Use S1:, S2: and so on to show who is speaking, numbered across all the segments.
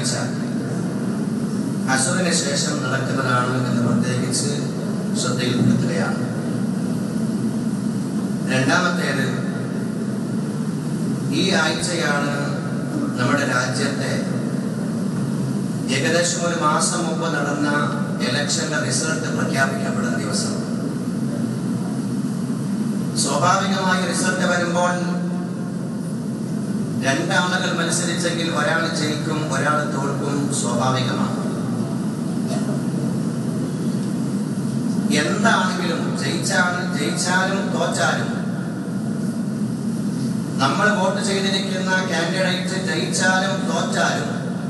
S1: ഞായറാഴ്ച അസുറിന് ശേഷം നടക്കുന്നതാണ് എന്ന് പ്രത്യേകിച്ച് ശ്രദ്ധയിൽപ്പെടുത്തുകയാണ്. രണ്ടാമത്തേത്, ഈ ആഴ്ചയാണ് നമ്മുടെ രാജ്യത്തെ ഏകദേശം ഒരു മാസം മുമ്പ് നടന്ന ഇലക്ഷന്റെ റിസൾട്ട് പ്രഖ്യാപിക്കപ്പെടുന്ന ദിവസം. സ്വാഭാവികമായി റിസൾട്ട് വരുമ്പോൾ രണ്ടാളുകൾ മത്സരിച്ചെങ്കിൽ ഒരാൾ ജയിക്കും, ഒരാൾ തോൽക്കും, സ്വാഭാവികമാണ്. എന്താണെങ്കിലും ജയിച്ചാലും തോറ്റാലും നമ്മൾ വോട്ട് ചെയ്തിരിക്കുന്ന കാൻഡിഡേറ്റ് ജയിച്ചാലും തോറ്റാലും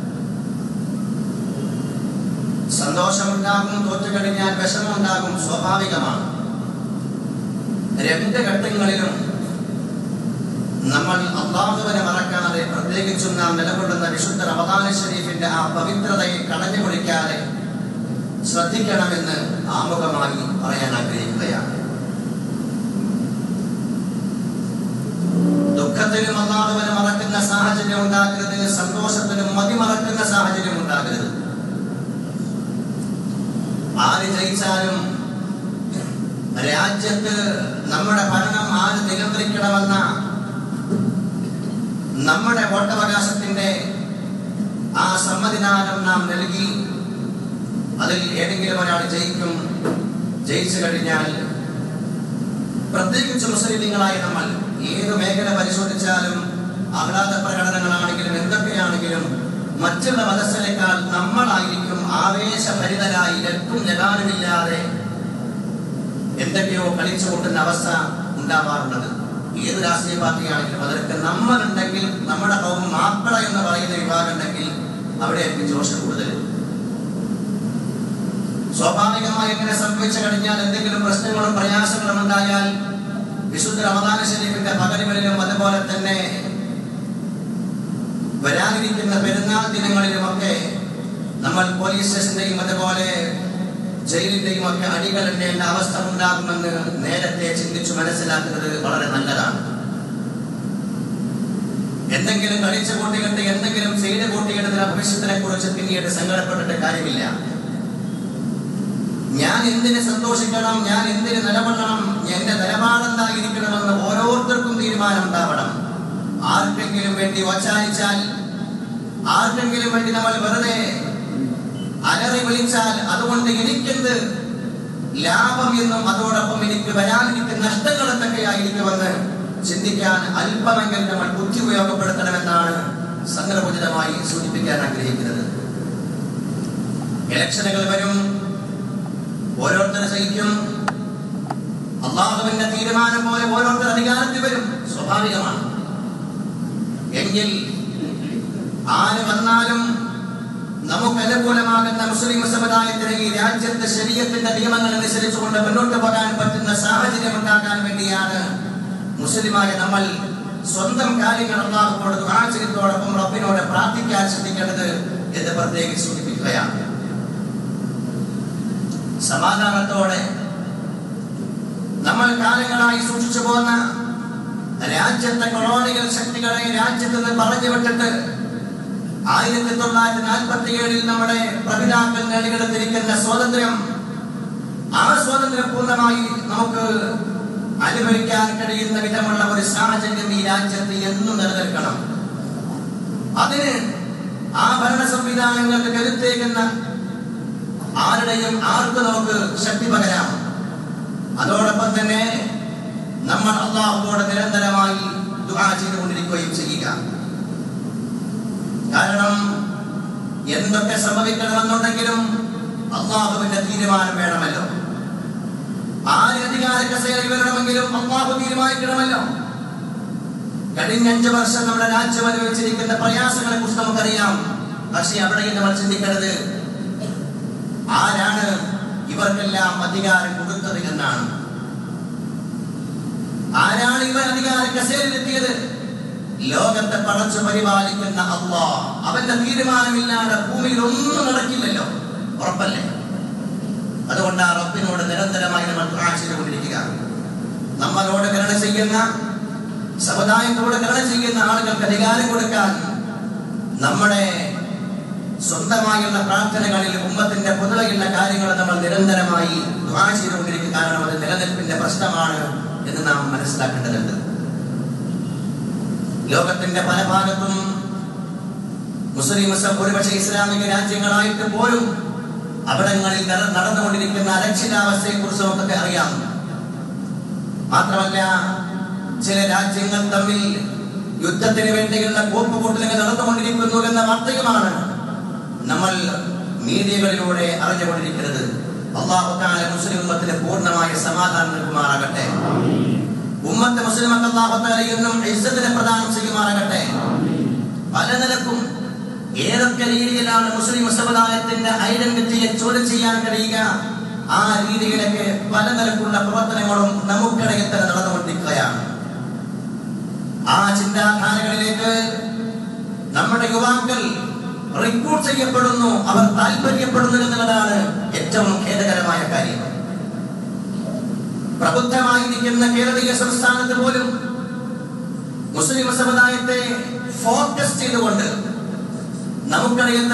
S1: സന്തോഷമുണ്ടാകും, തോറ്റു കഴിഞ്ഞാൽ വിഷമമുണ്ടാകും, സ്വാഭാവികമാണ്. രണ്ട് ഘട്ടങ്ങളിലും നമ്മൾ അല്ലാഹുവിനെ മറക്കാതെ, പ്രത്യേകിച്ചും നാം നിലകൊള്ളുന്ന വിശുദ്ധ റമദാൻ ശരീഫിന്റെ ആ പവിത്രതയെ കളഞ്ഞു കുടിക്കാതെ ശ്രദ്ധിക്കണമെന്ന് ആമുഖമായി പറയാൻ ആഗ്രഹിക്കുകയാണ്. ദുഃഖത്തിലും അല്ലാഹുവിനെ മറക്കുന്ന സാഹചര്യം ഉണ്ടാകരുത്, സന്തോഷത്തിലും മതിമറക്കുന്ന സാഹചര്യം ഉണ്ടാകരുത്. ആര് ജയിച്ചാലും രാജ്യത്ത് നമ്മുടെ ഭരണം ആര് നിയന്ത്രിക്കണമെന്ന നമ്മുടെ വോട്ടവകാശത്തിന്റെ ആ സമ്മതിദാനം നാം നൽകി അതിൽ ഏതെങ്കിലും ഒരാൾ ജയിക്കും. ജയിച്ചു കഴിഞ്ഞാൽ പ്രത്യേകിച്ച് മുസ്ലിങ്ങളായ നമ്മൾ ഏത് മേഖല പരിശോധിച്ചാലും ആഹ്ലാദ പ്രകടനങ്ങളാണെങ്കിലും എന്തൊക്കെയാണെങ്കിലും മറ്റുള്ള മതസ്ഥരെക്കാൾ നമ്മളായിരിക്കും ആവേശഭരിതരായി ലക്കും ലഗാനുമില്ലാതെ എന്തൊക്കെയോ കളിച്ചു കൂട്ടുന്ന അവസ്ഥ ഉണ്ടാവാറുള്ളത്. ഏത് രാഷ്ട്രീയ പാർട്ടിയാണെങ്കിലും അതിലൊക്കെ നമ്മളുണ്ടെങ്കിൽ, നമ്മുടെ കൗമ മാപ്പിള എന്ന് പറയുന്ന വിഭാഗം ഉണ്ടെങ്കിൽ അവിടെയായിരിക്കും ജോഷ് കൂടുതൽ. സ്വാഭാവികമായി എങ്ങനെ സംഭവിച്ചു കഴിഞ്ഞാൽ എന്തെങ്കിലും പ്രശ്നങ്ങളും പ്രയാസങ്ങളും ഉണ്ടായാൽ വിശുദ്ധ റമദാൻ ശരീഫിന്റെ പകലുകളിലും അതുപോലെ തന്നെ വരാനിരിക്കുന്ന പെരുന്നാൾ ദിനങ്ങളിലുമൊക്കെ നമ്മൾ പോലീസ് സ്റ്റേഷന്റെയും അതുപോലെ ജയിലിന്റെയും ഒക്കെ അടികളെണ്ണേണ്ട അവസ്ഥ ഉണ്ടാകുമെന്ന് നേരത്തെ ചിന്തിച്ചു മനസ്സിലാക്കുന്നത് വളരെ നല്ലതാണ്. എന്തെങ്കിലും കളിച്ച കൂട്ടികളുടെ എന്തെങ്കിലും ചെയ്ത കൂട്ടികളുടെ ഭവിഷ്യത്തിനെ കുറിച്ച് പിന്നീട് സങ്കടപ്പെട്ടിട്ട് കാര്യമില്ല. ഞാൻ എന്തിന് സന്തോഷിക്കണം, ഞാൻ എന്തിന് നിലകൊള്ളണം, എന്റെ നിലപാടെന്തായിരിക്കണമെന്ന് ഓരോരുത്തർക്കും തീരുമാനം ഉണ്ടാവണം. ആർക്കെങ്കിലും വേണ്ടി വച്ചാലിച്ചാൽ, ആർക്കെങ്കിലും വേണ്ടി നമ്മൾ വെറുതെ അലറി വിളിച്ചാൽ അതുകൊണ്ട് എനിക്കെന്ത് ലാഭം എന്നും അതോടൊപ്പം എനിക്ക് വരാനിരിക്കുന്ന നഷ്ടങ്ങൾ എന്തൊക്കെയായിരിക്കുമെന്ന് ചിന്തിക്കാൻ അല്പമെങ്കിലും നമ്മൾ ബുദ്ധി ഉപയോഗപ്പെടുത്തണമെന്നാണ് സന്ദർഭോചിതമായി സൂചിപ്പിക്കാൻ ആഗ്രഹിക്കുന്നത്. ഇലക്ഷനുകൾ വരും, ഓരോരുത്തർ ജയിക്കും, അല്ലാഹുവിന്റെ തീരുമാനം പോലെ ഓരോരുത്തർ അധികാരത്തിൽ വരും, സ്വാഭാവികമാണ്. എങ്കിൽ ആര് വന്നാലും നമുക്ക് അനുകൂലമാകുന്ന മുസ്ലിം സമുദായത്തിന് ഈ രാജ്യത്തെ ശരീഅത്തിന്റെ നിയമങ്ങൾ അനുസരിച്ചുകൊണ്ട് മുന്നോട്ട് പോകാൻ പറ്റുന്ന സാഹചര്യം ഉണ്ടാക്കാൻ വേണ്ടിയാണ് മുസ്ലിമായ നമ്മൾ സ്വന്തം കാര്യങ്ങൾ അല്ലാഹുവോട് ദുആ ചെയ്തതോടൊപ്പം റബ്ബിനോട് പ്രാർത്ഥിക്കാൻ ശ്രദ്ധിക്കേണ്ടത് എന്ന് പ്രത്യേകിച്ച് സൂചിപ്പിക്കുകയാണ്. സമാധാനത്തോടെ നമ്മൾ കാലങ്ങളായി സൂക്ഷിച്ചു പോകുന്ന രാജ്യത്തെ കൊളോണിയൽ ശക്തികളെ രാജ്യത്ത് നിന്ന് പറഞ്ഞു വിട്ടിട്ട് 1947 നമ്മുടെ പ്രപിതാക്കൾ നേടിയെടുത്തിരിക്കുന്ന സ്വാതന്ത്ര്യം, ആ സ്വാതന്ത്ര്യം പൂർണ്ണമായി നമുക്ക് അനുഭവിക്കാൻ കഴിയുന്ന വിധമുള്ള ഒരു സാഹചര്യം ഈ രാജ്യത്ത് എന്നും നിലനിൽക്കണം. അതിന് ആ ഭരണ സംവിധാനങ്ങൾക്ക് കരുത്തേക്കുന്ന ആരുടെയും ആർക്ക് നമുക്ക് ശക്തി പകരാം. അതോടൊപ്പം തന്നെ നമ്മൾ അല്ലാഹുവോട് നിരന്തരമായി ദുആ ചെയ്തുകൊണ്ടിരിക്കുകയും ചെയ്യുക. കാരണം എന്തൊക്കെ സംഭവിക്കണമെന്നുണ്ടെങ്കിലും അല്ലാഹുവിന്റെ തീരുമാനം വേണമല്ലോ. ആര് അധികാര കസേരയിൽ വരണമെങ്കിലും അല്ലാഹു തീരുമാനിക്കണമല്ലോ. കഴിഞ്ഞ 5 വർഷം നമ്മുടെ രാജ്യം അനുഭവിച്ചിരിക്കുന്ന പ്രയാസങ്ങളെ കുറിച്ച് നമുക്കറിയാം. പക്ഷേ അവിടെയും നമ്മൾ ചിന്തിക്കുന്നത് ആരാണ് ഇവർക്കെല്ലാം അധികാരം കൊടുത്തത് എന്നാണ്. ആരാണ് ഇവർ അധികാര കസേരയിലെത്തിയത്? ലോകത്തെ പടച്ചു പരിപാലിക്കുന്ന അല്ലാഹ്. അവന്റെ തീരുമാനമില്ലാതെ ഭൂമിയിൽ ഒന്നും നടക്കില്ലല്ലോ, ഉറപ്പല്ലേ? അതുകൊണ്ട് ആ റബ്ബിനോട് നിരന്തരമായി നമ്മൾ ദുആ ചെയ്തുകൊണ്ടിരിക്കുക. നമ്മളോട് കരുണ ചെയ്യുന്ന, സമുദായത്തോട് കരുണ ചെയ്യുന്ന ആളുകൾക്ക് അധികാരം കൊടുക്കാൻ നമ്മുടെ സ്വന്തമായുള്ള പ്രാർത്ഥനകളിൽ ഉമ്മത്തിന്റെ പൊതുവെയുള്ള കാര്യങ്ങൾ നമ്മൾ നിരന്തരമായി ദുആ ചെയ്തുകൊണ്ടിരിക്കും. കാരണം അത് നിലനിൽപ്പിന്റെ പ്രശ്നമാണ് എന്ന് നാം മനസ്സിലാക്കേണ്ടതുണ്ട്. ലോകത്തിന്റെ പല ഭാഗത്തും മുസ്ലിം ഭൂരിപക്ഷ ഇസ്ലാമിക രാജ്യങ്ങളായിട്ട് പോലും അവിടങ്ങളിൽ നടന്നുകൊണ്ടിരിക്കുന്ന അരക്ഷിതാവസ്ഥയെ കുറിച്ച് നമുക്കൊക്കെ അറിയാം. മാത്രമല്ല, ചില രാജ്യങ്ങൾ തമ്മിൽ യുദ്ധത്തിന് വേണ്ടിയുള്ള കൂട്ടുകൂട്ടലുകൾ നടന്നുകൊണ്ടിരിക്കുന്നു എന്ന വാർത്തയുമാണ് നമ്മൾ മീഡിയകളിലൂടെ അറിഞ്ഞുകൊണ്ടിരിക്കുന്നത്. അല്ലാഹു തആല മുസ്ലിം ഉമ്മത്തിന് പൂർണ്ണമായ സമാധാനം നൽകുമാറാകട്ടെ. ഉമ്മത്ത് മുസ്ലിമക്ക് അല്ലാഹു തആല എന്നും ഇസ്സത്തിനെ പ്രദാനം ചെയ്യുമാറാകട്ടെ. പല നിലക്കും ഏതൊക്കെ രീതിയിലാണ് മുസ്ലിം സമുദായത്തിന്റെ ഐഡന്റിറ്റിയെ ചോദ്യം ചെയ്യാൻ കഴിയുക, ആ രീതിയിലൊക്കെ പല നിലക്കുള്ള പ്രവർത്തനങ്ങളും നമുക്കിടയിൽ തന്നെ നടന്നുകൊണ്ടിരിക്കുകയാണ്. ആ ചിന്താധാരകളിലേക്ക് നമ്മുടെ യുവാക്കൾ റിക്രൂട്ട് ചെയ്യപ്പെടുന്നു, അവർ താല്പര്യപ്പെടുന്നു എന്നുള്ളതാണ് ഏറ്റവും ഖേദകരമായ കാര്യം. പ്രബുദ്ധമായിരിക്കുന്ന കേരളീയ സംസ്ഥാനത്ത് പോലും മുസ്ലിം സമുദായത്തെ ഫോക്കസ് ചെയ്തുകൊണ്ട് നമുക്കിടയിൽ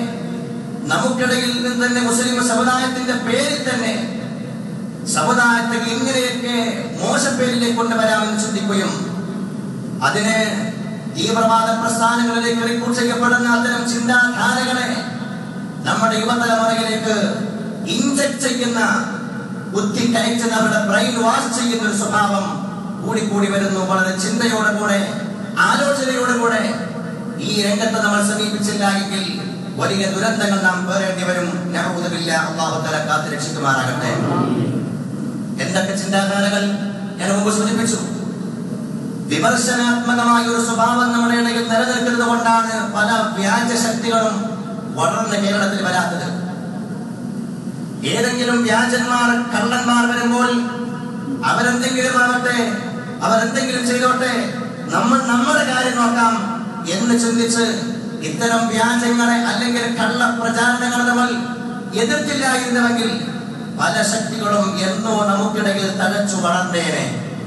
S1: നിന്ന് തന്നെ മുസ്ലിം സമുദായത്തിന്റെ പേരിൽ തന്നെ സമുദായത്തെ എങ്ങനെയൊക്കെ മോശപ്പേരിലേക്ക് കൊണ്ടുവരാമെന്ന് ചിന്തിക്കുകയും അതിന് തീവ്രവാദ പ്രസ്ഥാനങ്ങളിലേക്ക് റിക്രൂട്ട് ചെയ്യപ്പെടുന്ന അത്തരം ചിന്താധാരകളെ നമ്മുടെ യുവതലമുറയിലേക്ക് ഇൻജക്ട് ചെയ്യുന്ന, ബുദ്ധിക്കയറ്റുന്ന, അവരുടെ ബ്രെയിൻ വാഷ് ചെയ്യുന്ന ഒരു സ്വഭാവം കൂടിക്കൂടി വരുന്നു. വളരെ ചിന്തയോടുകൂടെ ആലോചനയോടുകൂടെ ഈ രംഗത്ത് നമ്മൾ സമീപിച്ചില്ല എങ്കിൽ വലിയ ദുരന്തങ്ങൾ നാം പേറേണ്ടി വരും. നഅൂദു ബില്ലാഹി, അല്ലാഹു തആല കാത്ത് രക്ഷിക്കുമാറാകട്ടെ. എന്തൊക്കെ ചിന്താധാരകൾ ഞാൻ മുമ്പ് സൂചിപ്പിച്ചു. വിമർശനാത്മകമായ ഒരു സ്വഭാവം നമ്മുടെ ഇടയിൽ നിലനിൽക്കുന്നത് കൊണ്ടാണ് പല വ്യാജ ശക്തികളും വളർന്ന് കേരളത്തിൽ വരാത്തത്. ഏതെങ്കിലും വ്യാജന്മാർ, കള്ളന്മാർ വരുമ്പോൾ അവരെന്തെങ്കിലും ആവട്ടെ, അവരെന്തെങ്കിലും ചെയ്തോട്ടെ, നമ്മൾ നമ്മുടെ കാര്യം നോക്കാം എന്ന് ചിന്തിച്ച് ഇത്തരം വ്യാജങ്ങളെ അല്ലെങ്കിൽ കള്ള പ്രചാരണങ്ങളെ നമ്മൾ എതിർത്തില്ലായിരുന്നുവെങ്കിൽ പല ശക്തികളും എന്നോ നമുക്കിടയിൽ തഴച്ചു വളർന്നേനെ.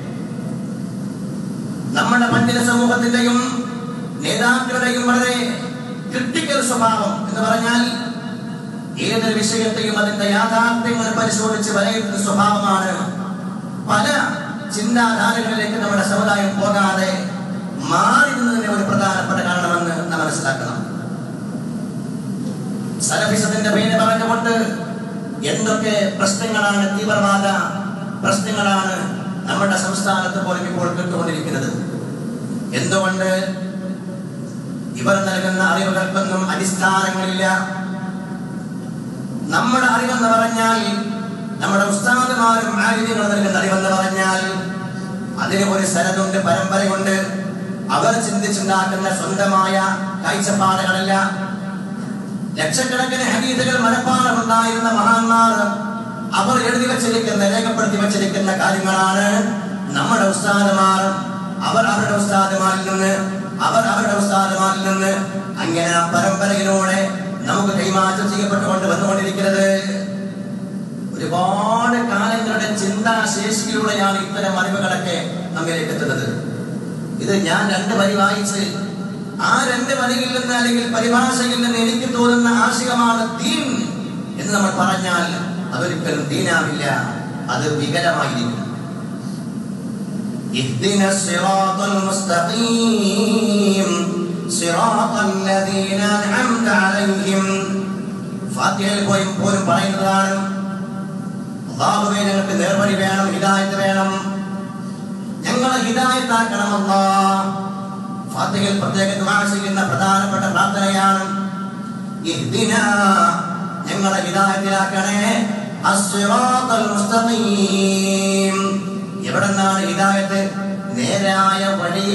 S1: നമ്മുടെ മനുഷ്യ സമൂഹത്തിന്റെയും നേതാക്കളുടെയും വളരെ ക്രിട്ടിക്കൽ സ്വഭാവം എന്ന് പറഞ്ഞാൽ ഏതൊരു വിഷയത്തെയും അതിന്റെ യാഥാർത്ഥ്യങ്ങൾ പരിശോധിച്ച് വിലയിരുത്തുന്ന സ്വഭാവമാണ്. പല ചിന്താധാരകളിലേക്ക് നമ്മുടെ സമുദായം പോകാതെ മാറി നിന്നതിന്റെ ഒരു പ്രധാനപ്പെട്ട കാരണമെന്ന് നാം മനസ്സിലാക്കണം. സലഫിസത്തിന്റെ പേര് പറഞ്ഞുകൊണ്ട് എന്തൊക്കെ പ്രശ്നങ്ങളാണ്, തീവ്രവാദ പ്രശ്നങ്ങളാണ് നമ്മുടെ സംസ്ഥാനത്ത് പോലും ഇപ്പോൾ കേട്ടുകൊണ്ടിരിക്കുന്നത്. എന്തുകൊണ്ട്? ഇവർ നൽകുന്ന അറിവുകൾക്കൊന്നും അടിസ്ഥാനങ്ങളില്ല. നമ്മുടെ അറിവെന്ന് പറഞ്ഞാൽ, നമ്മുടെ ഉസ്താദുമാരും ആലിമീങ്ങൾ നൽകുന്ന അറിവെന്ന് പറഞ്ഞാൽ അതിന് ഒരു സനദുണ്ട്, പരമ്പരയുണ്ട്. അവർ ചിന്തിച്ചുണ്ടാക്കുന്ന സ്വന്തമായ കാഴ്ചപ്പാടുകളല്ല. ലക്ഷക്കണക്കിന് ഹദീസുകൾ മനഃപ്പാഠമുണ്ടായിരുന്ന മഹാന്മാർ അവർ എഴുതി വച്ചിരിക്കുന്ന, രേഖപ്പെടുത്തി വച്ചിരിക്കുന്ന കാര്യങ്ങളാണ് നമ്മുടെ ഉസ്താദുമാർ അവരുടെ ഉസ്താദുമാരിൽ നിന്ന് അങ്ങനെ പരമ്പരയിലൂടെ നമുക്ക് കൈമാറ്റം ചെയ്യപ്പെട്ടുകൊണ്ട് വന്നുകൊണ്ടിരിക്കുന്നത്. ഒരുപാട് കാലങ്ങളുടെ ചിന്താശേഷിയിലൂടെയാണ് ഇത്തരം അറിവുകളൊക്കെ നമ്മിലേക്ക് എത്തുന്നത്. ഇത് ഞാൻ 2 വരി വായിച്ച് ആ 2 വരിയിൽ നിന്ന് അല്ലെങ്കിൽ പരിഭാഷയിൽ നിന്ന് എനിക്ക് തോന്നുന്ന ആശയമാണ് ദീൻ എന്ന് നമ്മൾ പറഞ്ഞാൽ അതൊരിക്കലും ദീനാവില്ല, അത് വികലമായിരിക്കും. ഇഹ്ദിന സിറാത്തൽ മുസ്തഖീം സിറാത്തൽ ലദീന അൻഅംത അലൈഹിം. ഫാത്തിഹയിൽ പോലും പറയുന്നതാണ്, അല്ലാഹുവേ ഞങ്ങൾക്ക് നേർവഴി വേണം, ഹിദായത്ത് വേണം, ഞങ്ങളെ ഹിദായത്താക്കണം അല്ലാഹ്. ഫാത്തിഹയിൽ പ്രത്യേക ദുആ ചെയ്യുന്ന പ്രധാനപ്പെട്ട പ്രാർത്ഥനയാണ് ഇഹ്ദിന, ഞങ്ങളെ ഹിദായത്തിലാക്കണേ, അസ്സിറാത്തൽ മുസ്തഖീം. എവിടെന്നാണ് ഹിദായത്ത്? നേരായ വഴിയിൽ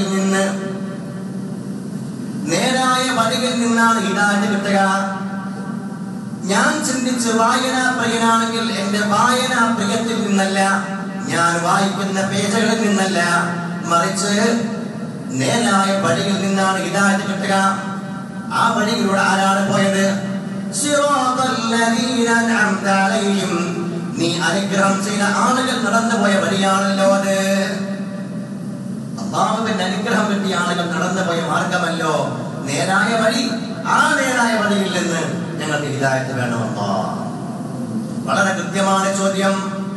S1: നിന്നാണ് ഹിദായത്ത് കിട്ടുക. ഞാൻ ചിന്തിച്ച് വായനാ പ്രിയനാണെങ്കിൽ എന്റെ വായനാ പ്രിയത്തിൽ നിന്നല്ല, ഞാൻ വായിക്കുന്ന പേജുകളിൽ നിന്നല്ല, മറിച്ച് നേരായ വഴിയിൽ നിന്നാണ് ഹിദായത്ത് കിട്ടുക. ആ വഴിയിലൂടെ ആരാണ് പോയത്? നീ അനുഗ്രഹം ചെയ്ത ആളുകൾ നടന്നുപോയ വഴിയാണല്ലോ അത്. അല്ലാഹുവിന്റെ അനുഗ്രഹം കിട്ടിയ ആളുകൾ നടന്നുപോയ മാർഗമല്ലോ നേരായ വഴി. ആ നേരായ വഴിയിൽ നിന്ന് ഞങ്ങൾക്ക് ഹിദായത്ത് വേണമെന്നോ. വളരെ കൃത്യമായ ചോദ്യം.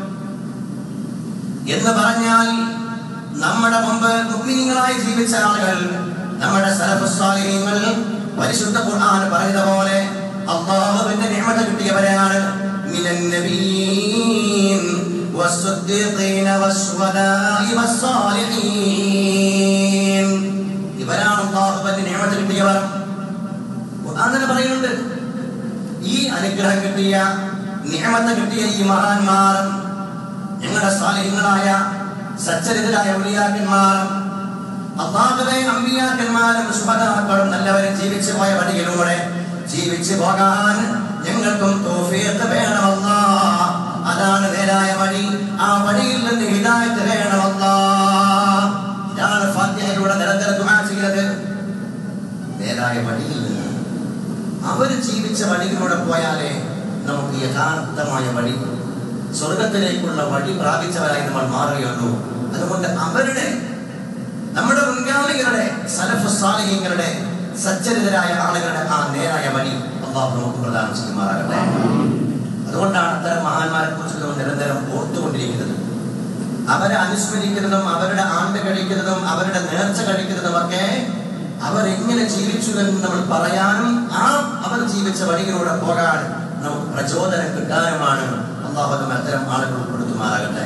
S1: എന്ന് പറഞ്ഞാൽ നമ്മുടെ മുമ്പ് മുഅ്മിനീങ്ങളായി ജീവിച്ച ആളുകൾ, നമ്മുടെ സലഫുസ് സാലിഹീങ്ങൾ പരിശുദ്ധ ഖുർആൻ പറഞ്ഞതുപോലെ അല്ലാഹുവിന്റെ നിഅമത്ത് കിട്ടിയവരാണ്. മിനൻ നബിയ്യീൻ വസ്സുദ്ദീഖീന വസ്സുഹദാഇ വസ്സാലിഹീൻ. ഇവരാണ് അല്ലാഹുവിന്റെ നിഅമത്ത് കിട്ടിയവർ. ഖുർആൻ തന്നെ പറയുന്നുണ്ട്, ഈ അനുഗ്രഹം കിട്ടിയ നിഅമത്ത് കിട്ടിയ ഈ മഹാന്മാർ, ഞങ്ങളുടെ സാലിഹീങ്ങളായ സച്ചരിതരായ ഔലിയാക്കന്മാർ, അല്ലാഹുവിന്റെ അമ്പിയാക്കന്മാരും ശുഹദാക്കളും നല്ലവരും ജീവിച്ചു പോയ വഴിയിലൂടെ ജീവിച്ചു പോകാൻ ഞങ്ങൾക്കും തൗഫീഖ് വേണം അല്ലാഹ്. അതാണ് നേരായ വഴി. ആ വഴിയിൽ നിന്ന് ഹിദായത്ത് വേണം അല്ലാഹ്. ഇതാണ് ഫാത്തിഹയിലൂടെ നിരന്തരം ദുആ ചെയ്യുന്നത്. നേരായ വഴിയിൽ നിന്ന് അവർ ജീവിച്ച വഴിയിലൂടെ പോയാലേ നമുക്ക് യഥാർത്ഥമായ വഴി, സ്വർഗത്തിലേക്കുള്ള വഴി പ്രാപിച്ചവരായി നമ്മൾ മാറുകയുള്ളൂ. അതുകൊണ്ട് അവരുടെ, നമ്മുടെ മുൻഗാമികളുടെ, സലഫുസ് സാലിഹീങ്ങളുടെ, സച്ചരിതരായ ആളുകളുടെ ആ നേരായ വഴി അല്ലാഹു നമുക്ക് പ്രദാനം ചെയ്യുമാറാകട്ടെ. അതുകൊണ്ടാണ് അത്തരം മഹാന്മാരെ കുറിച്ച് നമ്മൾ നിരന്തരം ഓർത്തുകൊണ്ടിരിക്കുന്നത്. അവരെ അനുസ്മരിക്കുന്നതും അവരുടെ ആണ്ട് കഴിക്കുന്നതും അവരുടെ നേർച്ച കഴിക്കുന്നതും ഒക്കെ അവരെങ്ങനെ ജീവിച്ചു എന്ന് നമ്മൾ പറയാനും അവർ ജീവിച്ച വഴിയിലൂടെ പോകാൻ നമുക്ക് പ്രചോദനം കിട്ടാനുമാണ്. അല്ലാഹു നമ്മെ അത്തരം ആളുകൾ ഉൾപ്പെടുത്തുമാറാകട്ടെ.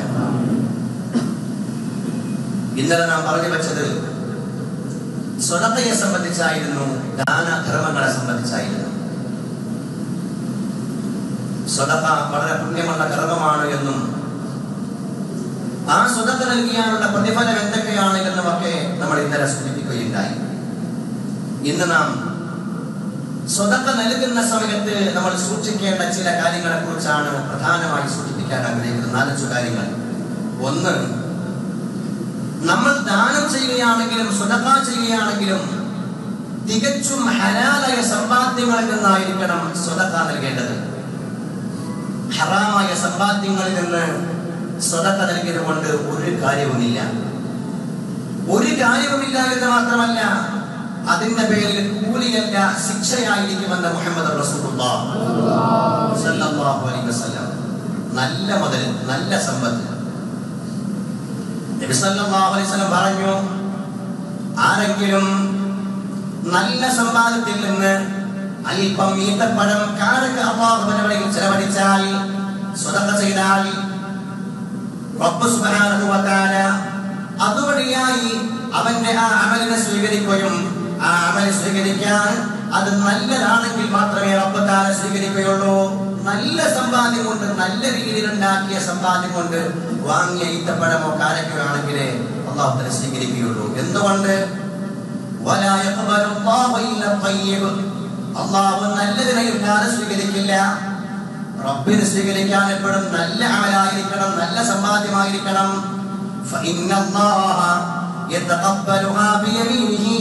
S1: ഇന്നലെ നാം പറഞ്ഞു വെച്ചത് സ്വതക്കയെ സംബന്ധിച്ചായിരുന്നു, ദാനധർമ്മങ്ങളെ സംബന്ധിച്ചായിരുന്നു. സ്വതക്ക വളരെ പുണ്യമുള്ള കർമ്മമാണ് എന്നും ആ സ്വതക്ക നൽകിയാലുള്ള പ്രതിഫലം എന്തൊക്കെയാണ് എന്നുമൊക്കെ നമ്മൾ ഇന്നലെ സൂചിപ്പിക്കുകയുണ്ടായി. ഇന്ന് നാം സ്വതക്ക നൽകുന്ന സമയത്ത് നമ്മൾ സൂക്ഷിക്കേണ്ട ചില കാര്യങ്ങളെ കുറിച്ചാണ് പ്രധാനമായി സൂചിപ്പിക്കാൻ ആഗ്രഹിക്കുന്നത്. 4 കാര്യങ്ങൾ. ഒന്ന്, നമ്മൾ ദാനം ചെയ്യുകയാണെങ്കിലും സ്വതക്ക ചെയ്യുകയാണെങ്കിലും തികച്ചും ഹലാലായ സമ്പാദ്യങ്ങളിൽ നിന്നായിരിക്കണം സ്വതക്ക നൽകേണ്ടത്. ഹറാമായ സമ്പാദ്യങ്ങളിൽ നിന്ന് സ്വതക്ക നൽകിയത് കൊണ്ട് ഒരു കാര്യവുമില്ല. ഒരു കാര്യവുമില്ല എന്ന് മാത്രമല്ല, അതിന്റെ പേരിൽ കൂലിയല്ല ശിക്ഷയായിരിക്കുമെന്ന് മുഹമ്മദ് റസൂലുള്ളാഹി സ്വല്ലല്ലാഹു അലൈഹി വസല്ലം. നല്ല മുതൽ, നല്ല സമ്പത്ത്. നബി സല്ലല്ലാഹു അലൈഹി വസല്ലം പറഞ്ഞു, ആരെങ്കിലും നല്ല സമ്പാദത്തിൽ നിന്ന് അല്പം ഈത്തപ്പഴം അല്ലാഹുവിന്റെ വഴിയിൽ ചെലവഴിച്ചാൽ, സ്വതക്ക ചെയ്താൽ, റബ്ബ് സുബ്ഹാനഹു വ തആല അതുവഴിയായി അവന്റെ ആ അമലിനെ സ്വീകരിക്കുകയും ആ അമൽ സ്വീകരിക്കാൻ അത് നല്ലതാണെങ്കിൽ മാത്രമേ റബ്ബ് തആല സ്വീകരിക്കുകയുള്ളൂ. നല്ല സമ്പാദ്യം കൊണ്ട്, നല്ല രീതിയിൽ ഉണ്ടാക്കിയ സമ്പാദ്യം കൊണ്ട് വാങ്ങിയ ഈത്തപ്പഴമോ കാരക്കോ ആണെങ്കിലേ അല്ലാഹു തആല സ്വീകരിക്കുകയുള്ളൂ. എന്തുകൊണ്ട്? വലാ യഖ്ബലുല്ലാഹു ഇല്ലാ തയ്യിബ്. അല്ലാഹു നല്ലതിനെയല്ലാതെ സ്വീകരിക്കില്ല. റബ്ബിനെ സ്വീകരിക്കാൻ എപ്പോഴും നല്ല അമലായിരിക്കണം, നല്ല സമ്പാദ്യമായിരിക്കണം. ഫഇന്നല്ലാഹ യതഖബ്ബലുഹാ ബിയമീനിഹി.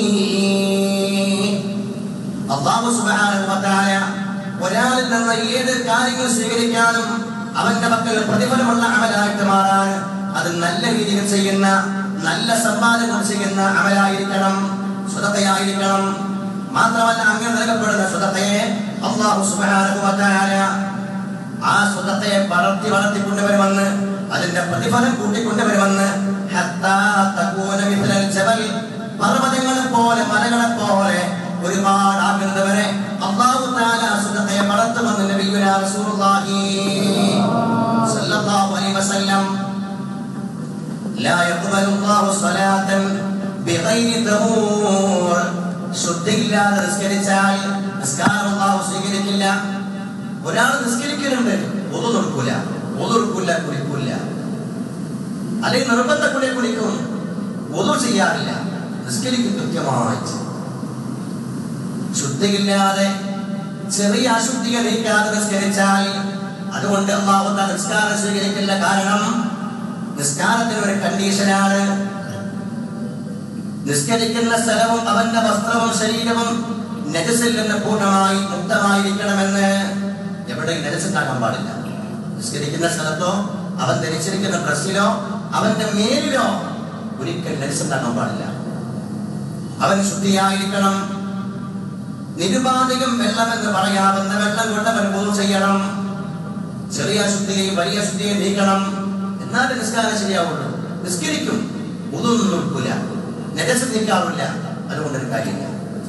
S1: അല്ലാഹു സുബ്ഹാനഹു വ തആല ഒരാളിൽ നിന്ന് ഏത് കാര്യങ്ങൾ സ്വീകരിക്കാനും അവന്റെ പക്കൽ പ്രതിഫലമുള്ള അമലായിട്ട് മാറാൻ അത് നല്ല രീതിയിൽ ചെയ്യുന്ന, നല്ല സമ്പാദ്യങ്ങൾ ചെയ്യുന്ന അമലായിരിക്കണം, സ്വതക്കയായിരിക്കണം. മാത്രമല്ല, അങ്ങനെ നൽകപ്പെടുന്ന സ്വതക്കയെ അല്ലാഹു സുബ്ഹാനഹു വ തആല ആ സ്വതക്കയെ വളർത്തി കൊണ്ടുവരുമെന്ന്, അതിന്റെ പ്രതിഫലം കൂട്ടിക്കൊണ്ടുവരുമെന്ന്. ഹത്താ തകൂന മിഥ്ലൽ ജബൽ, പർവ്വതങ്ങളെ പോലെ, മലകളെ പോലെ ഒരുപാട് ആകുന്നവരെ അല്ലാഹു തആല സ്വതക്കയെ വളർത്തുമെന്ന് നബിയുനാ റസൂലുള്ളാഹി സ്വല്ലല്ലാഹു അലൈഹി വസല്ലം. ലാ യഖ്ബലുല്ലാഹു സ്വലാത്തൻ ബിഗൈരി തഹൂർ. ശുദ്ധിയില്ലാതെ നിസ്കരിച്ചാൽ നിസ്കാരം അല്ലാഹു സ്വീകരിക്കില്ല. ഒരാൾ നിസ്കരിക്കുന്നുണ്ട്, ഒതു കൊടുക്കൂല, കുളിക്കൂല, അല്ലെങ്കിൽ നിർബന്ധ കുളിക്കും, ഒതു ചെയ്യാറില്ല, നിസ്കരിക്കും കൃത്യമായി. ശുദ്ധിയില്ലാതെ, ചെറിയ അശുദ്ധിയെ നീക്കാതെ നിസ്കരിച്ചാൽ അതുകൊണ്ട് അല്ലാഹു തആല നിസ്കാരം സ്വീകരിക്കില്ല. കാരണം നിസ്കാരത്തിന് ഒരു കണ്ടീഷനാണ്. നിസ്കരിക്കുന്ന സ്ഥലവും അവന്റെ വസ്ത്രവും ശരീരവും നജസിൽ നിന്ന് പൂർണ്ണമായി മുക്തമായിരിക്കണമെന്ന്. എവിടെയും നജസുണ്ടാക്കാൻ പാടില്ല. നിസ്കരിക്കുന്ന സ്ഥലത്തോ അവൻ ധരിച്ചിരിക്കുന്ന ഡ്രസ്സിലോ അവന്റെ മേലിലോ ഒരിക്കൽ നജസുണ്ടാക്കാൻ പാടില്ല. അവൻ ശുദ്ധിയായിരിക്കണം. നിരുപാധികം വെള്ളം എന്ന് പറയാവുന്ന വെള്ളം കൊണ്ട് അവൻ വുളു ചെയ്യണം. ചെറിയ അശുദ്ധിയെയും വലിയ അശുദ്ധിയെയും നീക്കണം. എന്നാലും നിസ്കാരം ശരിയാവുള്ളൂ. നിസ്കരിക്കും, വുളുവൊന്നും നോക്കൂല, നജസ് നീക്കാറില്ല. അതുകൊണ്ടൊരു കാര്യമില്ല.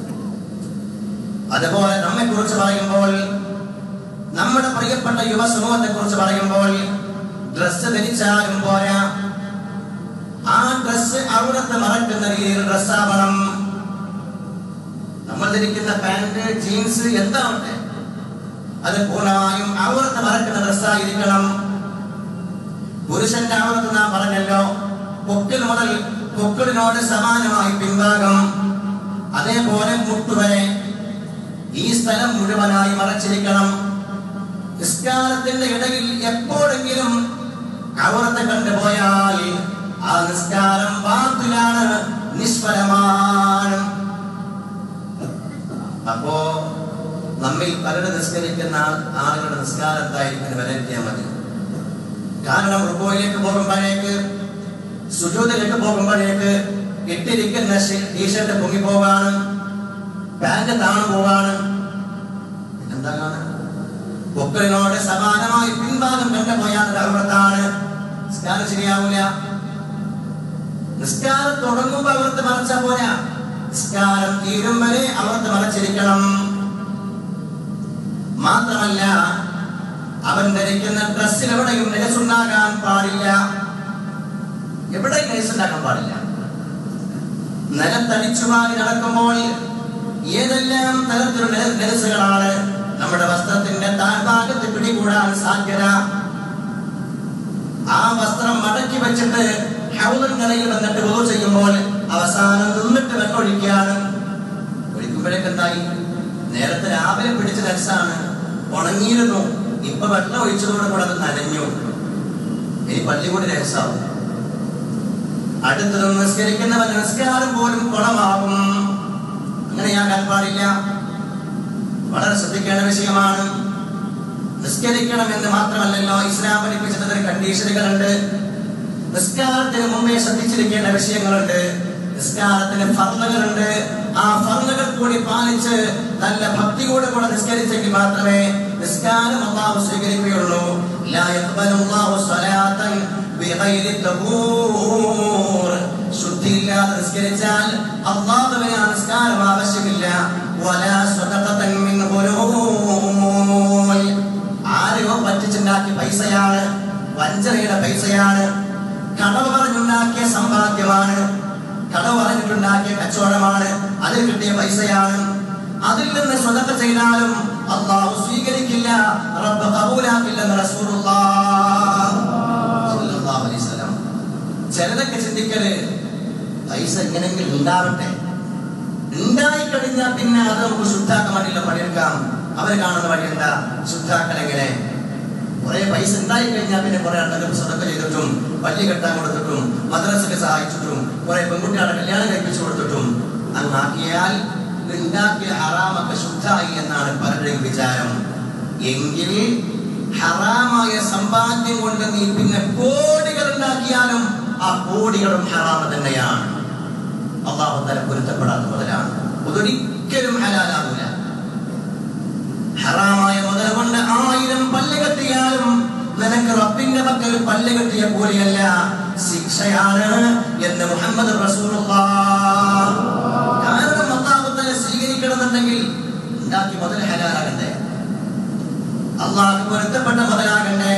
S1: അതുപോലെ നമ്മെ കുറിച്ച് പറയുമ്പോൾ, നമ്മുടെ പ്രിയപ്പെട്ട യുവ സമൂഹത്തെ കുറിച്ച് പറയുമ്പോൾ, ഡ്രസ്സ് ധരിച്ചാലും പോരാ, ആ ഡ്രസ്സ് ഔറത്ത് മറക്കുന്ന രീതിയിൽ ഡ്രസ്സാവണം. നമ്മൾ ധരിക്കുന്ന പാന്റ്, ജീൻസ് എന്താവട്ടെ, അത് പൂർണ്ണമായും ഔറത്ത് മറക്കുന്ന ഡ്രസ്സായിരിക്കണം. പുരുഷന്റെ ഔറത്ത് നാം പറഞ്ഞല്ലോ, പൊക്കിൽ മുതൽ പൊക്കിളിനോട് സമാനമായി പിൻഭാഗം, അതേപോലെ മുട്ടുവരെ ഈ സ്ഥലം മുഴുവനായി മറച്ചിരിക്കണം. നിസ്കാരത്തിന്റെ ഇടയിൽ എപ്പോഴെങ്കിലും ഔറത്ത് കണ്ടുപോയാൽ ആ നിസ്കാരം ബാത്തിലാണ്, നിഷ്ഫലമാണ്. അപ്പോ നമ്മിൽ പലരും നിസ്കരിക്കുന്ന ആളുകളുടെ നിസ്കാരം എന്തായിരിക്കും വിലയിരുത്തിയാൽ മതി. കാരണം റുക്കോയിലേക്ക് പോകുമ്പോഴേക്ക്, സുജൂദിലേക്ക് പോകുമ്പോഴേക്ക് ഇട്ടിരിക്കുന്ന ടീഷർട്ട് പൊങ്ങിപ്പോവാണ്, പാന്റ് താണു പോവാണ്. എന്താണ്? പൊക്കളിനോട് സമാനമായി പിൻഭാഗം കണ്ടുപോയാൽ ഔറത്താണ്. നിസ്കാരം ശരിയാവൂല. നിസ്കാരം തുടങ്ങുമ്പോ ഔറത്ത് മറച്ചാ പോരാ, നിസ്കാരം തീരും വരെ ഔറത്ത് മറച്ചിരിക്കണം. മാത്രമല്ല, അവൻ ധരിക്കുന്ന ഡ്രസ്സിൽ എവിടെയും നജസുണ്ടാകാൻ പാടില്ല. എവിടെയും നജസുണ്ടാക്കാൻ പാടില്ല. നിലത്തടിച്ചുമാറി നടക്കുമ്പോൾ ഏതെല്ലാം തരത്തിലുള്ള നജസുകളാണ് നമ്മുടെ വസ്ത്രത്തിന്റെ താഴ്ഭാഗത്ത് പിടികൂടാൻ സാധ്യത. ആ വസ്ത്രം മടക്കി വെച്ചിട്ട് ഹൗദുൽ വന്നിട്ട് വുളു ചെയ്യുമ്പോൾ അവസാനം നിന്നിട്ട് വെള്ളം ഒഴിക്കുകയാണ്. ഒഴിക്കുമ്പോഴേക്ക് എന്തായി? നേരത്തെ രാവിലെ പിടിച്ച നജസാണ്, ഉണങ്ങിയിരുന്നു. ഇപ്പൊ വെള്ളം ഒഴിച്ചതോടെ കൂടെ അത് നനഞ്ഞു. ഇനി പള്ളി കൂടി നജസാവും. അടുത്തത് നിസ്കരിക്കുന്നവൻ നിസ്കാരം പോലും കുളമാകും. അങ്ങനെയാകാൻ പാടില്ല. വളരെ ശ്രദ്ധിക്കേണ്ട വിഷയമാണ്. നിസ്കരിക്കണം എന്ന് മാത്രമല്ലല്ലോ ഇസ്ലാം പഠിപ്പിച്ചതിന് കണ്ടീഷനുകളുണ്ട്. നിസ്കാരത്തിന് മുമ്പേ ശ്രദ്ധിച്ചിരിക്കേണ്ട വിഷയങ്ങളുണ്ട്. നിസ്കാരത്തിന് ഫർളുകളുണ്ട്. ആ ഫർളുകൾ കൂടി പാലിച്ച് നല്ല ഭക്തിയോടെ കൂടെ നിസ്കരിച്ചെങ്കിൽ മാത്രമേ നിസ്കാരം അല്ലാഹു സ്വീകരിക്കുകയുള്ളൂ. ലാ യഖ്ബലുല്ലാഹു സ്വലാത്തൻ ബിഗൈരി തഹൂർ. ശുദ്ധിയില്ലാതെ നിസ്കരിച്ചാൽ അല്ലാഹുവിന് ആ നിസ്കാരം ആവശ്യമില്ല. വലാ സദഖതൻ മിൻ ഖുലൂൽ. ആരെയോ പറ്റിച്ചുണ്ടാക്കിയ പൈസയാണ്, വഞ്ചനയുടെ പൈസയാണ്, കളവ് പറഞ്ഞുണ്ടാക്കിയ സമ്പാദ്യമാണ്, കളവ് പറഞ്ഞിട്ടുണ്ടാക്കിയ കച്ചവടമാണ്, അതിൽ കിട്ടിയ പൈസയാണ്. അതിൽ നിന്ന് സ്വതക്ക ചെയ്താലും അല്ലാഹു സ്വീകരിക്കില്ല, റബ്ബ് ഖബൂലാക്കില്ലെന്ന് റസൂലുള്ളാഹി സ്വല്ലല്ലാഹു അലൈഹി വസല്ലം. ചിലതൊക്കെ ചിന്തിക്കല്, പൈസ എങ്ങനെയെങ്കിലും ഉണ്ടാവട്ടെ, ഉണ്ടായി കഴിഞ്ഞാൽ പിന്നെ അത് നമുക്ക് ശുദ്ധാക്കാൻ വേണ്ടിയുള്ള പണിയെടുക്കാം. അവർ കാണുന്ന വഴി എന്താ? ശുദ്ധാക്കൽ എങ്ങനെ? കുറെ പൈസ ഉണ്ടായി കഴിഞ്ഞാൽ പിന്നെ കുറെ ആളുകൾ സ്വതക്ക ചെയ്തിട്ടും പള്ളി കെട്ടാൻ കൊടുത്തിട്ടും മദ്രസക്ക് സഹായിച്ചിട്ടും കുറെ പെൺകുട്ടികളെ കല്യാണം കഴിപ്പിച്ചു കൊടുത്തിട്ടും അങ്ങാക്കിയാൽ ഉണ്ടാക്കിയ ഹറാമൊക്കെ ശുദ്ധായി എന്നാണ് പലരുടെയും വിചാരം. എങ്കിൽ ഹറാമായ സമ്പാദ്യം കൊണ്ട് നീ പിന്നെ കോടികൾ ഉണ്ടാക്കിയാലും ആ കോടികളും ഹറാമ തന്നെയാണ്. അല്ലാഹു തആല പൊരുത്തപ്പെടാത്ത മുതലാണ്. അതൊരിക്കലും ഹലാലാവില്ല. ഹറാമായ മുതൽ കൊണ്ട് 1000 പല്ല് കെട്ടിയാലും നിനക്ക് റബ്ബിന്റെ പക്കൽ പല്ല് കെട്ടിയ പോലെയല്ല, ശിക്ഷയാണ് എന്ന് മുഹമ്മദ് റസൂലുള്ളാഹി. കാരണം അല്ലാഹു തആല സ്വീകരിക്കണമെന്നുണ്ടെങ്കിൽ ഉണ്ടാക്കി മുതൽ ഹലാലാകണ്ടേ, അല്ലാഹു പൊരുത്തപ്പെട്ട മുതലാകണ്ടേ.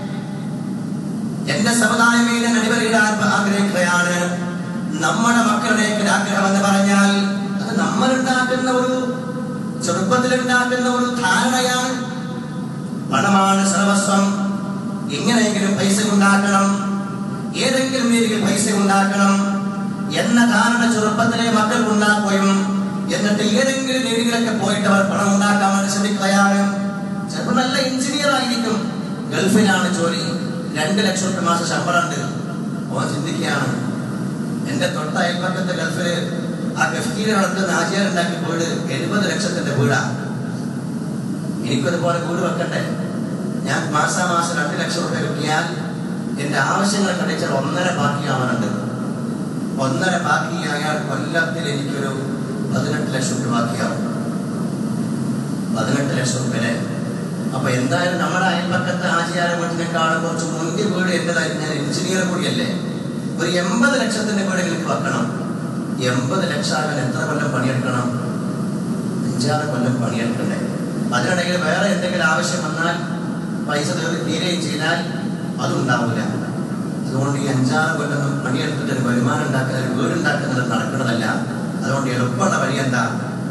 S1: എന്റെ സമുദായമേ അടിവരയിടാൻ ആഗ്രഹിക്കുകയാണ്. നമ്മുടെ മക്കളുടെ ആഗ്രഹം എന്ന് പറഞ്ഞാൽ അത് നമ്മൾ ഉണ്ടാക്കുന്ന ഒരു ചെറുപ്പത്തിലുണ്ടാക്കുന്ന ഒരു ധാരണയാണ്. പണമാണ് സർവസ്വം, എങ്ങനെയെങ്കിലും പൈസ ഉണ്ടാക്കണം, ഏതെങ്കിലും രീതിയിൽ പൈസ ഉണ്ടാക്കണം എന്ന ധാരണ ചെറുപ്പത്തിലെ മക്കൾ ഉണ്ടാക്കുകയും എന്നിട്ട് ഏതെങ്കിലും രീതിയിലൊക്കെ പോയിട്ട് അവർ പണം ഉണ്ടാക്കാൻ വേണ്ടി ശ്രമിക്കുകയാണ്. ചിലപ്പോൾ നല്ല എഞ്ചിനീയർ ആയിരിക്കും, ഗൾഫിലാണ് ജോലി, 2 ലക്ഷം രൂപ മാസം ശമ്പളമുണ്ട്. ഓൻ ചിന്തിക്കുകയാണ്, എന്റെ തൊട്ട അയൽപ്പക്കത്തെ ഗൾഫില് ആ ഗഫ്റ്റീനെ നടത്തുന്ന ആചാരുണ്ടാക്കി വീട് 70 ലക്ഷത്തിന്റെ വീടാ. എനിക്കതുപോലെ വീട് വെക്കണ്ടേ? ഞാൻ മാസാമാസം 2 ലക്ഷം രൂപ കിട്ടിയാൽ എന്റെ ആവശ്യങ്ങൾ കഴിച്ചാൽ 1.5 ബാക്കിയാവാനുണ്ട്. 1.5 ബാക്കിയായാൽ കൊല്ലത്തിൽ എനിക്കൊരു 18 ലക്ഷം രൂപ ബാക്കിയാവും. 18 ലക്ഷം രൂപ. അപ്പൊ എന്തായാലും നമ്മുടെ അയൽപക്കത്തെ ആചാര വീട്ടിനേക്കാളും കുറച്ച് മുന്തിയ വീട് എന്റേതായിരുന്നു. ഞാൻ എഞ്ചിനീയർ കൂടിയല്ലേ. ഒരു 80 ലക്ഷത്തിന്റെ വീട് എനിക്ക് വെക്കണം. 80 ലക്ഷം ആകാൻ എത്ര കൊല്ലം പണിയെടുക്കണം? 5-6 കൊല്ലം പണിയെടുക്കണ്ടേ? അതിനിടയിൽ വേറെ എന്തെങ്കിലും ആവശ്യം വന്നാൽ പൈസ തീരുകയും ചെയ്താൽ അതുണ്ടാവില്ല. അതുകൊണ്ട് ഈ 5-6 കൊല്ലം പണിയെടുത്തിട്ട് ഒരു വരുമാനം ഉണ്ടാക്കുന്ന ഒരു വീടുണ്ടാക്കുന്നത് നടക്കുന്നതല്ല. അതുകൊണ്ട് എളുപ്പമുള്ള വഴി എന്താ?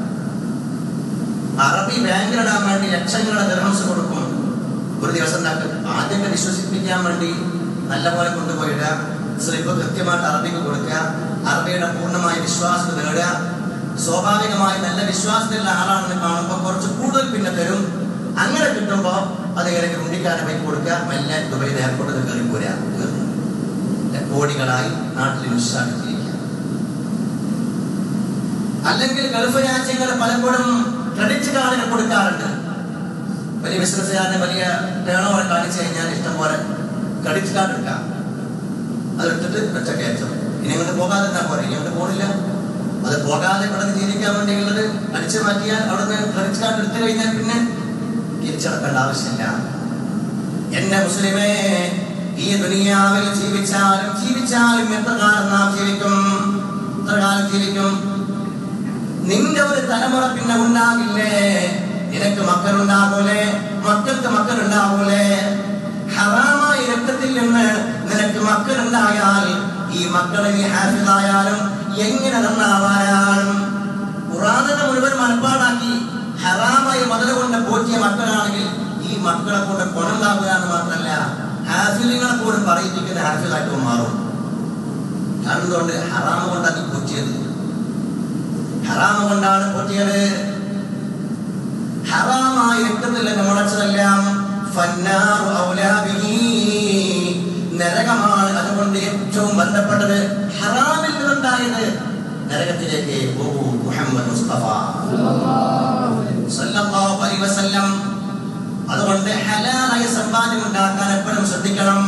S1: അറബി ബാങ്കിലിടാൻ വേണ്ടി ലക്ഷങ്ങളുടെ ദിർഹംസ് കൊടുക്കും. ഒരു ദിവസം ആദ്യമൊക്കെ വിശ്വസിപ്പിക്കാൻ വേണ്ടി നല്ലപോലെ കൊണ്ടുപോയിടുക, സ്ലിപ്പ് കൃത്യമായിട്ട് അറബിക്ക് കൊടുക്കുക, അറബിയുടെ പൂർണ്ണമായ വിശ്വാസം നേടുക. സ്വാഭാവികമായി നല്ല വിശ്വാസത്തിലുള്ള ആളാണെന്ന് കാണുമ്പോൾ കുറച്ച് കൂടുതൽ പിന്നെ തരും. അങ്ങനെ കിട്ടുമ്പോൾ അത് ഇങ്ങനെ ഉണ്ടിക്കാരെ പോയി കൊടുക്കുക, മെല്ലെ ദുബൈയിൽ എയർപോർട്ടിൽ കയറി പോരാ. കോടികളായി നാട്ടിൽ വിശ്വാസിച്ചിരിക്കുക. അല്ലെങ്കിൽ ഗൾഫ് രാജ്യങ്ങൾ പലപ്പോഴും ക്രെഡിറ്റ് കാർഡുകൾ കൊടുക്കാറുണ്ട്. വലിയ ബിസിനസ്സുകാരന് വലിയ ടേൺ ഓവർ കാണിച്ചു കഴിഞ്ഞാൽ ഇഷ്ടം പോലെ ക്രെഡിറ്റ് കാർഡ് എടുക്കാം. അതെടുത്തിട്ട് ഒറ്റ കയറ്റം. ഇനി അങ്ങോട്ട് പോകാതെ എന്താ പോലെ ഇനി അങ്ങോട്ട് പോണില്ല. അത് പോകാതെ ഇവിടെ ജീവിക്കാൻ വേണ്ടിയുള്ളത് അടിച്ചു മാറ്റിയാൽ അവിടുന്ന് ക്രെഡിറ്റ് കാർഡ് എടുത്തു കഴിഞ്ഞാൽ പിന്നെ തിരിച്ചടക്കേണ്ട ആവശ്യമില്ല. എന്റെ മുസ്ലിമേ, ഈ ദുനിയാവിൽ ജീവിച്ചാലും എത്ര കാലം നാം ജീവിക്കും? എത്ര കാലം ജീവിക്കും? നിന്റെ ഒരു തലമുറ പിന്നെ ഉണ്ടാകില്ലേ? നിനക്ക് മക്കളുണ്ടാകൂലേ? മക്കൾക്ക് മക്കളുണ്ടാകൂലേ? ഹറാമായ രക്തത്തിൽ നിന്ന് നിനക്ക് മക്കളുണ്ടായാൽ ഈ മക്കളെ നീ ഹാഫിളായാലും എങ്ങനെ നന്നാവാനാണ്? ഖുർആനിനെ മുഴുവൻ മനപ്പാടാക്കി ഹറാമായ മുതൽ കൊണ്ട് പോറ്റിയ മക്കളാണെങ്കിൽ ഈ മക്കളെ കൊണ്ട് ഗുണമുണ്ടാകുക എന്ന് മാത്രമല്ല, ഹാഫിലിങ്ങളെ പോലും പറയിപ്പിക്കുന്ന ഹാഫിലായിട്ട് മാറും. അതുകൊണ്ട് ഹറാമ കൊണ്ടാണ് നീ പോറ്റിയത്. ഹറാമ കൊണ്ടാണ് പോറ്റിയത്. ഹറാമായ രക്തത്തിൽ മുളച്ചതെല്ലാം നരകമാണ്. അതുകൊണ്ട് ഏറ്റവും ബന്ധപ്പെട്ടത് ഹറാമിൽ നിന്നുണ്ടായത് നരകത്തിലേക്ക് പോകൂ. മുഹമ്മദ് മുസ്തഫ സല്ലല്ലാഹു അലൈഹി വസല്ലം. അതുകൊണ്ട് ഹലാലായ സമ്പാദ്യം ഉണ്ടാക്കാൻ എപ്പോഴും ശ്രദ്ധിക്കണം.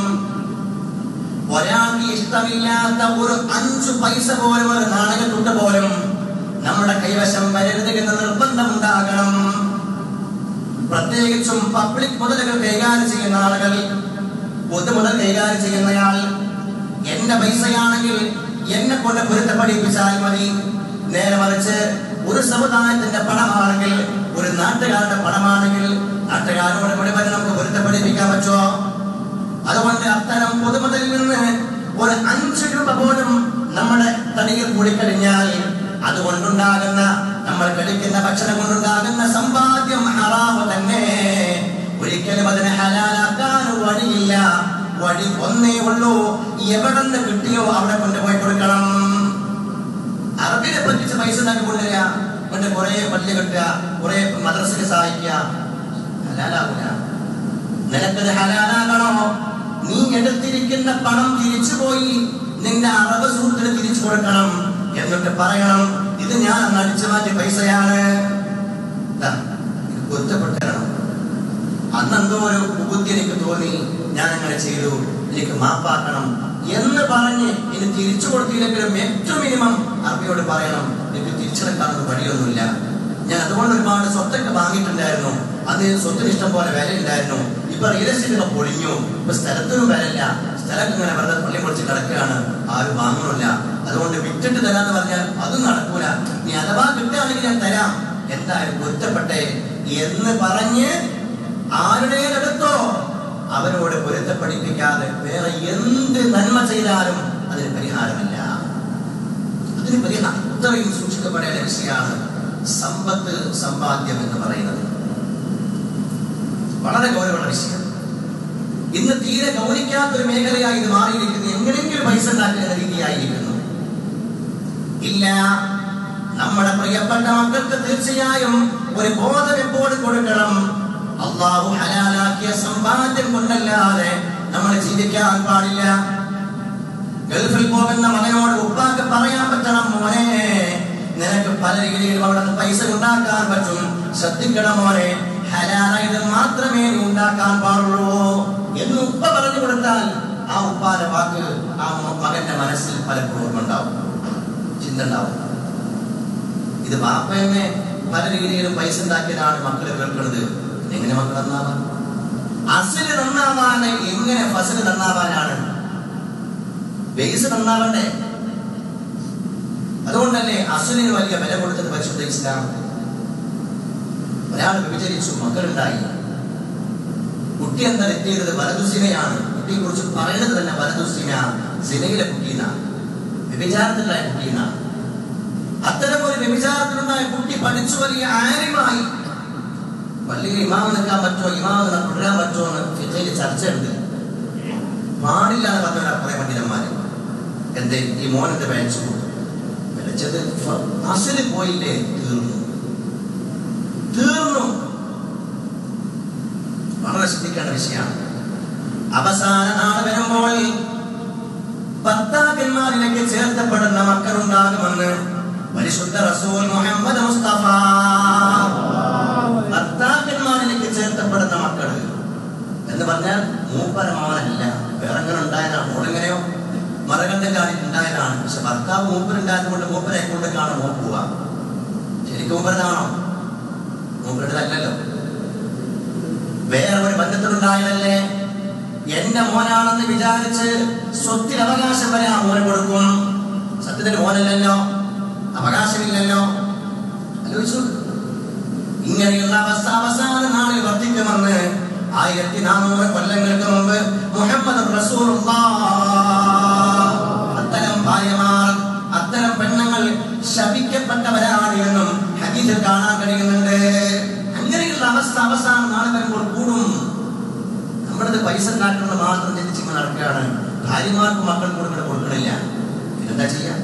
S1: ഒരാൾക്ക് ഇഷ്ടമില്ലാത്ത ഒരു 5 പൈസ പോലും ഒരു നാണയത്തുട്ട് പോലും നമ്മുടെ കൈവശം വരരുത് എന്ന നിർബന്ധമുണ്ടാകണം. പ്രത്യേകിച്ചും പബ്ലിക് മുതലുകൾ കൈകാര്യം ചെയ്യുന്ന ആളുകൾ, പൊതുമുതൽ കൈകാര്യം ചെയ്യുന്നയാൾ, എന്റെ പൈസയാണെങ്കിൽ എന്നെ കൊണ്ട് പൊരുത്തപ്പെടിപ്പിച്ചാൽ മതി. നേരെ മറിച്ച് ഒരു സമുദായത്തിന്റെ പണമാണെങ്കിൽ, ഒരു നാട്ടുകാരുടെ പണമാണെങ്കിൽ നാട്ടുകാരോട് മുഴുവൻ നമുക്ക് പൊരുത്തപ്പെടിപ്പിക്കാൻ പറ്റുമോ? അതുകൊണ്ട് അത്തരം പൊതുമുതലിൽ നിന്ന് ഒരു 5 രൂപ പോലും നമ്മുടെ തടിയിൽ കൂടിക്കഴിഞ്ഞാൽ അതുകൊണ്ടുണ്ടാകുന്ന, നമ്മൾ കഴിക്കുന്ന ഭക്ഷണം കൊണ്ടുണ്ടാകുന്ന സമ്പാദ്യം ഹറാമ് തന്നെ. ഒരിക്കലും അതിനെ ഹലാലാക്കാൻ വഴിയില്ല. വഴി ഒന്നേ ഉള്ളൂ, എവിടെ നിന്ന് കിട്ടിയോ അവിടെ കൊണ്ടുപോയി കൊടുക്കണം. അറബിനെ പറ്റിച്ച് പൈസ ഉണ്ടാക്കി കൊണ്ടുവരിക, കൊണ്ട് കുറെ പള്ളി കെട്ടുക, കുറെ മദ്രസയെ സഹായിക്കുക, ഹലാലാകൂല. നിനക്കത് ഹലാലാകണോ? നീ എടുത്തിരിക്കുന്ന പണം തിരിച്ചുപോയി നിന്റെ അറബ് സുഹൃത്തിന് തിരിച്ചു കൊടുക്കണം. എന്നിട്ട് പറയണം, ഇത് ഞാൻ അന്ന് അടിച്ചു മാറ്റിയ പൈസയാണ്, പൊരുത്തപ്പെട്ടണം. അന്നെന്തോ ഒരു ബുദ്ധി എനിക്ക് തോന്നി, ഞാൻ അങ്ങനെ ചെയ്തു, എനിക്ക് മാപ്പാക്കണം എന്ന് പറഞ്ഞ് ഇനി തിരിച്ചു കൊടുത്തില്ലെങ്കിലും ഏറ്റവും മിനിമം അറബിയോട് പറയണം, എനിക്ക് തിരിച്ചെടുക്കാനൊന്നും വഴിയൊന്നുമില്ല. ഞാൻ അതുകൊണ്ട് ഒരുപാട് സ്വത്തൊക്കെ വാങ്ങിയിട്ടുണ്ടായിരുന്നു. അത് സ്വത്തിന് ഇഷ്ടം പോലെ വിലയുണ്ടായിരുന്നു. ഇപ്പൊ റിയൽ എസ്റ്റേറ്റ് പൊളിഞ്ഞു, ഇപ്പൊ സ്ഥലത്തിനും വിലയില്ല. സ്ഥലം ഇങ്ങനെ വെറുതെ പള്ളി പൊളിച്ച് കിടക്കുകയാണ്, ആരും വാങ്ങണില്ല. അതുകൊണ്ട് വിറ്റിട്ട് തരാന്ന് പറഞ്ഞാൽ അതും നടക്കൂല. നീ അഥവാ കിട്ടുകയാണെങ്കിൽ ഞാൻ തരാം, എന്തായാലും പൊരുത്തപ്പെട്ടെ എന്ന് പറഞ്ഞ് ആരുടേതെടുത്തോ അവരോട് പൊരുത്തപ്പെടിപ്പിക്കാതെ വേറെ എന്ത് നന്മ ചെയ്താലും അതിന് പരിഹാരമില്ല. അതിന് പരിഹാരം ഇത്രയും സൂക്ഷിക്കപ്പെടേണ്ട വിഷയമാണ് സമ്പത്ത്, സമ്പാദ്യം എന്ന് പറയുന്നത്. വളരെ ഗൗരവമുള്ള വിഷയം. ഇന്ന് തീരെ ഗൗനിക്കാത്തൊരു മേഖലയായി ഇത് മാറിയിരിക്കുന്നത്. എങ്ങനെയെങ്കിലും പൈസ ഉണ്ടാക്കുന്ന രീതിയായിരിക്കുന്നു. ഇല്ല, നമ്മുടെ പ്രിയപ്പെട്ട മക്കൾക്ക് തീർച്ചയായും ഒരു ബോധം എപ്പോഴും കൊടുക്കണം. അള്ളാഹു ഹലാലാക്കിയ സമ്പാദ്യം കൊണ്ടല്ലാതെ നമ്മൾ ജീവിക്കാൻ പാടില്ല. ഗൾഫിൽ പോകുന്ന മകനോട് ഉപ്പാക്ക് പറയാൻ പറ്റണം, മോനെ നിനക്ക് പല രീതിയിലും അവിടെ പൈസ ഉണ്ടാക്കാൻ പറ്റും, ശ്രദ്ധിക്കണം മോനെ, ഹലാലായത് മാത്രമേ നീ ഉണ്ടാക്കാൻ പാടുള്ളൂ എന്ന് ഉപ്പ പറഞ്ഞു കൊടുത്താൽ ആ ഉപ്പാന്റെ വാക്ക് ആ മകന്റെ മനസ്സിൽ പലപ്പോഴും ഉണ്ടാവും, ചിന്ത ഉണ്ടാവും. ഇത് വാപ്പയമ്മേ പല രീതിയിലും പൈസ ഉണ്ടാക്കിയതാണ് മക്കൾ കേൾക്കുന്നത്. എങ്ങനെ മക്കൾ നന്നാവാൻ? അസല് നന്നാവാൻ എങ്ങനെ ഫസല് നന്നാവാനാണ്? ബേസ് നന്നാവണ്ടേ? അതുകൊണ്ടല്ലേ അസലിന് വലിയ വില കൊടുത്തത് പരിശുദ്ധ ഇസ്ലാം. ഒരാൾ വിഭജിച്ചു, മക്കളുണ്ടായി, കുട്ടി എന്താ എത്തിയത് വലതുസിനയാണ്. കുട്ടിയെ കുറിച്ച് പറയുന്നത് തന്നെ വലതുസിന, സിനയിലെ കുട്ടീനാണ്, വ്യഭിചാരത്തിലായ കുട്ടീനാണ്. അത്തരം ഒരു വ്യഭിചാരത്തിലുണ്ടായ കുട്ടി പഠിച്ചു വലിയ ആര്യമായി. പള്ളിയിൽ ഇമാം നിൽക്കാൻ പറ്റുമോ, ഇമാം തുടരാൻ പറ്റുമോ എന്ന് ഫിഖിൽ ചർച്ചയുണ്ട്. പാടില്ല എന്ന് പറഞ്ഞ കുറെ പണ്ഡിതന്മാര്. എന്തേ ഈ മോനത്തെ വിളിച്ചു വിളിച്ചത് അസല് പോയില്ലേ, തീർന്നു. വളരെ ശ്രദ്ധിക്കേണ്ട വിഷയമാണ്. അവസാന നാൾ വരുമ്പോൾ ഭർത്താക്കന്മാരിലേക്ക് ചേർത്തപ്പെടുന്ന മക്കളുണ്ടാകുമെന്ന് പരിശുദ്ധ റസൂൽ മുഹമ്മദ് മുസ്തഫ. ഭർത്താക്കന്മാരിലേക്ക് ചേർത്തപ്പെടുന്ന മക്കൾ എന്ന് പറഞ്ഞാൽ മൂപ്പരമാവനല്ല, വേറെങ്ങനെ ഉണ്ടായതാണ്. മോളിങ്ങനെയോ മറകണ്ടെ കാര്യം ഉണ്ടായതാണ്. പക്ഷെ ഭർത്താവ് മൂപ്പരുണ്ടായത് കൊണ്ട് മൂപ്പരെ കൊണ്ട് കാണാൻ നോക്കുക. ശരിക്കും മൂപ്പരതാണോ? മൂപ്പരുടേതല്ലല്ലോ, വേറെ ഒരു ബന്ധത്തിലുണ്ടായതല്ലേ. എന്റെ മോനാണെന്ന് വിചാരിച്ച് സ്വത്തിൽ അവകാശം വരെ ആ മോനെ കൊടുക്കും. സത്യത്തിൽ മോനല്ലല്ലോ, അവകാശമില്ലല്ലോ. ആലോചിച്ചു. ഇങ്ങനെയുള്ള അവസ്ഥ അവസാന നാളിൽ വർദ്ധിക്കുമെന്ന് 1400 കൊല്ലങ്ങൾക്ക് മുമ്പ് മുഹമ്മദ് റസൂലുള്ളാഹ്. അത്തരം ഭാര്യമാർ, അത്തരം പെണ്ണുങ്ങൾ ശപിക്കപ്പെട്ടവരാണ് എന്നും ഹദീസിൽ കാണാൻ കഴിയുന്നുണ്ട്. അങ്ങനെയുള്ള അവസ്ഥ അവസാന നാളെ വരുമ്പോൾ കൂടും. നമ്മളത് പൈസ ഉണ്ടാക്കുന്നത് മാത്രം ചിന്തിച്ചിങ്ങനെ നടക്കുകയാണ്. ഭാര്യമാർക്ക് മക്കൾ കൂടെ കൊടുക്കണില്ല. പിന്നെന്താ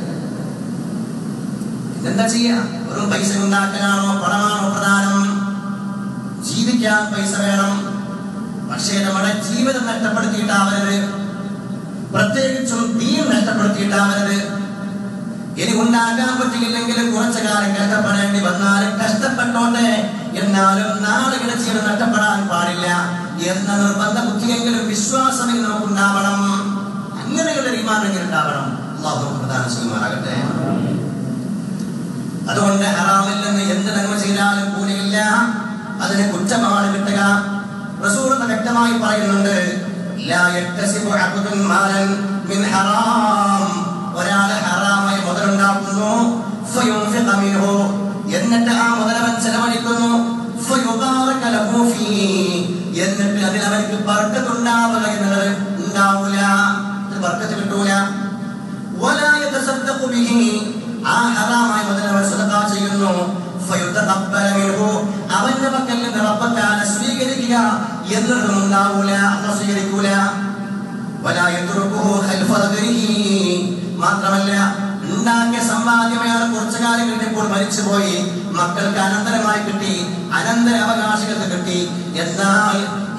S1: ചെയ്യാ? വെറും പൈസ ഉണ്ടാക്കാനാണോ, പണമാണോ പ്രധാനം? ജീവിക്കാൻ പൈസ വേണം, പക്ഷേ നമ്മുടെ ജീവിതം നഷ്ടപ്പെടുത്തിയിട്ടാവരുത്, പ്രത്യേകിച്ചും ദീൻ നഷ്ടപ്പെടുത്തിയിട്ടാവരുത്. ഇനി ഉണ്ടാക്കാൻ പറ്റിയില്ലെങ്കിലും കുറച്ചു കാലം കഷ്ടപ്പെടേണ്ടി വന്നാലും കഷ്ടപ്പെട്ടോട്ടെ, എന്നാലും നാളുകളുടെ ജീവിതം നഷ്ടപ്പെടാൻ പാടില്ല എന്ന നിർബന്ധ ബുദ്ധിയെങ്കിലും വിശ്വാസമെങ്കിൽ നമുക്കുണ്ടാവണം. അങ്ങനെയുള്ള ഈമാനെങ്കിലും ഉണ്ടാവണം. അല്ലാഹു പ്രദാനം ചെയ്യുമാറാകട്ടെ. അതുകൊണ്ട് ഹറാമിൽ നിന്ന് എന്ത് നന്മ ചെയ്താലും കൂലിയില്ല, അതിന് കുറ്റമാണ് കിട്ടുക. റസൂൽ വ്യക്തമായി പറയുന്നുണ്ട്, ലാ യക്തസിബു അബ്ദുൻ മാലൻ മിൻ ഹറാം. ഒരാൾ ഹറാമായി മുതലുണ്ടാക്കുന്നു, ഫയുൻഫിഖ മിൻഹു, എന്നിട്ട് ആ മുതലവൻ ചെലവഴിക്കുന്നു, ഫയുബാറക ലഹു ഫീഹി, എന്നിട്ട് അതിൽ അവർക്ക് ബർക്കത്ത് ഉണ്ടാവുക എന്നത് ഉണ്ടാവില്ല, ബർക്കത്ത് കിട്ടൂല. വലാ യതസദ്ദഖു ബിഹി, ആ ഹറാമായ മുതലവൻ സദഖ ചെയ്യുന്നു, ഫയുതഖബ്ബല മിൻഹു, അവന്റെ പക്കൽ നിന്ന് റബ്ബ് തആല സ്വീകരിക്കുക എന്നതും ഉണ്ടാവില്ല, അല്ലാഹു സ്വീകരിക്കൂല. വലാ യത്റുകുഹു ഖൽഫ ദരിഹി, മാത്രമല്ല ഉണ്ടാക്കിയ സമ്പാദ്യം അയാൾ കുറച്ചു കാലം കിട്ടിയപ്പോൾ മരിച്ചുപോയി, മക്കൾക്ക് അനന്തരമായി കിട്ടി, അനന്തര അവകാശികൾക്ക് കിട്ടി, എന്നാൽ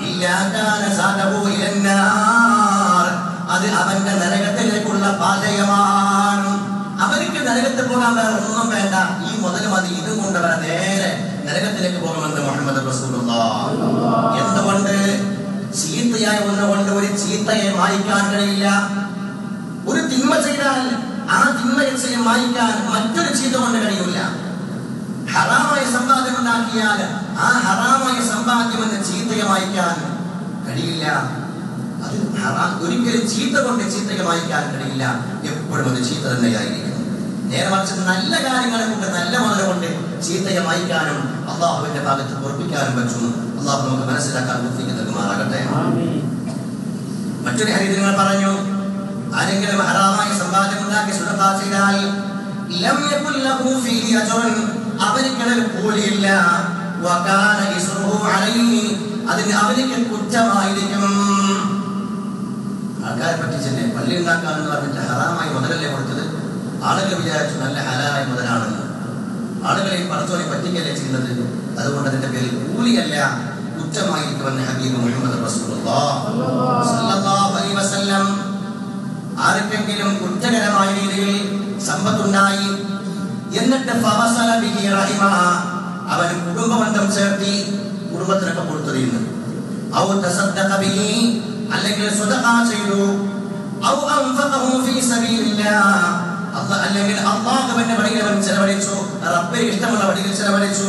S1: അത് അവന്റെ നരകത്തിലേക്കുള്ള പാചകമാണ്. അവർക്ക് നരകത്തിൽ പോകാൻ വേറെ ഒന്നും വേണ്ട, ഈ മുതൽ മതി, ഇതും കൊണ്ടുവരാൻ നേരെ നരകത്തിലേക്ക് പോകുമെന്ന് മുഹമ്മദ് റസൂലുള്ളാഹ്. എന്തുകൊണ്ട്? ചീത്തയായ ഒന്നുകൊണ്ട് ഒരു ചീത്തയെ മായ്ക്കാൻ കഴിയില്ല. ഒരു തിന്മ ചെയ്താൽ ആ തിന്മയെ മായ്ക്കാൻ മറ്റൊരു ചീത്ത കൊണ്ട് കഴിയില്ല. ഹറാമായ സമ്പാദ്യം ഉണ്ടാക്കിയാൽ ആ ഹറാമായ സമ്പാദ്യം എന്ന ചീത്തയെ മായ്ക്കാൻ കഴിയില്ല. അത് ഒരിക്കലും ചീത്ത കൊണ്ട് ചീത്തയെ മായ്ക്കാൻ കഴിയില്ല. എപ്പോഴും അത് ചീത്ത തന്നെയായിരിക്കും. നേരെ മറിച്ച് നല്ല കാര്യങ്ങളെ കൊണ്ട്, നല്ല മുതൽ കൊണ്ട് ചീത്തയെ മായ്ക്കാനും അള്ളാഹുവിന്റെ ഭാഗത്ത് ഉറപ്പിക്കാനും പറ്റും. അള്ളാഹു നമുക്ക് മനസ്സിലാക്കാൻ ബുദ്ധിക്ക് നൽകുമാറാകട്ടെ. മറ്റൊരു ഹദീസിൽ നിങ്ങൾ പറഞ്ഞു, ആരെങ്കിലും ഹറാമായ സമ്പാദ്യം ഉണ്ടാക്കി സദഖ ചെയ്താൽ ലം യകുൽ ലഹു ഫീഹി അജ്റുൻ, അവനിക്കതിൽ കൂലിയില്ല. വകാന ഇസ്റുഹു അലൈഹി, അതിന് അവനിക്ക് കുറ്റമായിരിക്കും. ആൾക്കാരെ പറ്റിച്ചെന്നെ പള്ളി ഉണ്ടാക്കാമെന്ന് പറഞ്ഞിട്ട് ഹറാമായി മുതലല്ലേ കൊടുത്തത്. ആളുകൾ വിചാരിച്ചു നല്ല ഹലാലായ മുതലാണെന്ന്. ആളുകളെ പടച്ചോനെ പറ്റിക്കല്ലേ ചെയ്യുന്നത്. അതുകൊണ്ട് അതിന്റെ പേരിൽ കൂലിയല്ല, കുറ്റമായിരിക്കുമെന്ന് ഹബീബ് മുഹമ്മദ് റസൂലുള്ളാഹ് സ്വല്ലല്ലാഹു അലൈഹി വസല്ലം. ആർക്കെങ്കിലും കുറ്റകരമായ രീതിയിൽ സമ്പത്തുണ്ടായി, എന്നിട്ട് ഫവസല ബിഹി റഹിമ, അവൻ കുടുംബബന്ധം ചേർത്തി, കുടുംബത്തിനൊക്കെ കൊടുത്തതിന്ന്, ഔ തസദ്ദഖ ബിഹി, അല്ലെങ്കിൽ സദഖ ചെയ്തു, ഔ അൻഫഖഹു ഫീ സബീലില്ലാഹ്, അല്ലെങ്കിൽ അല്ലാഹുവിന്റെ വഴിയിൽ അവൻ ചെലവഴിച്ചു, റബ്ബിന് ഇഷ്ടമുള്ള വഴിയിൽ ചെലവഴിച്ചു.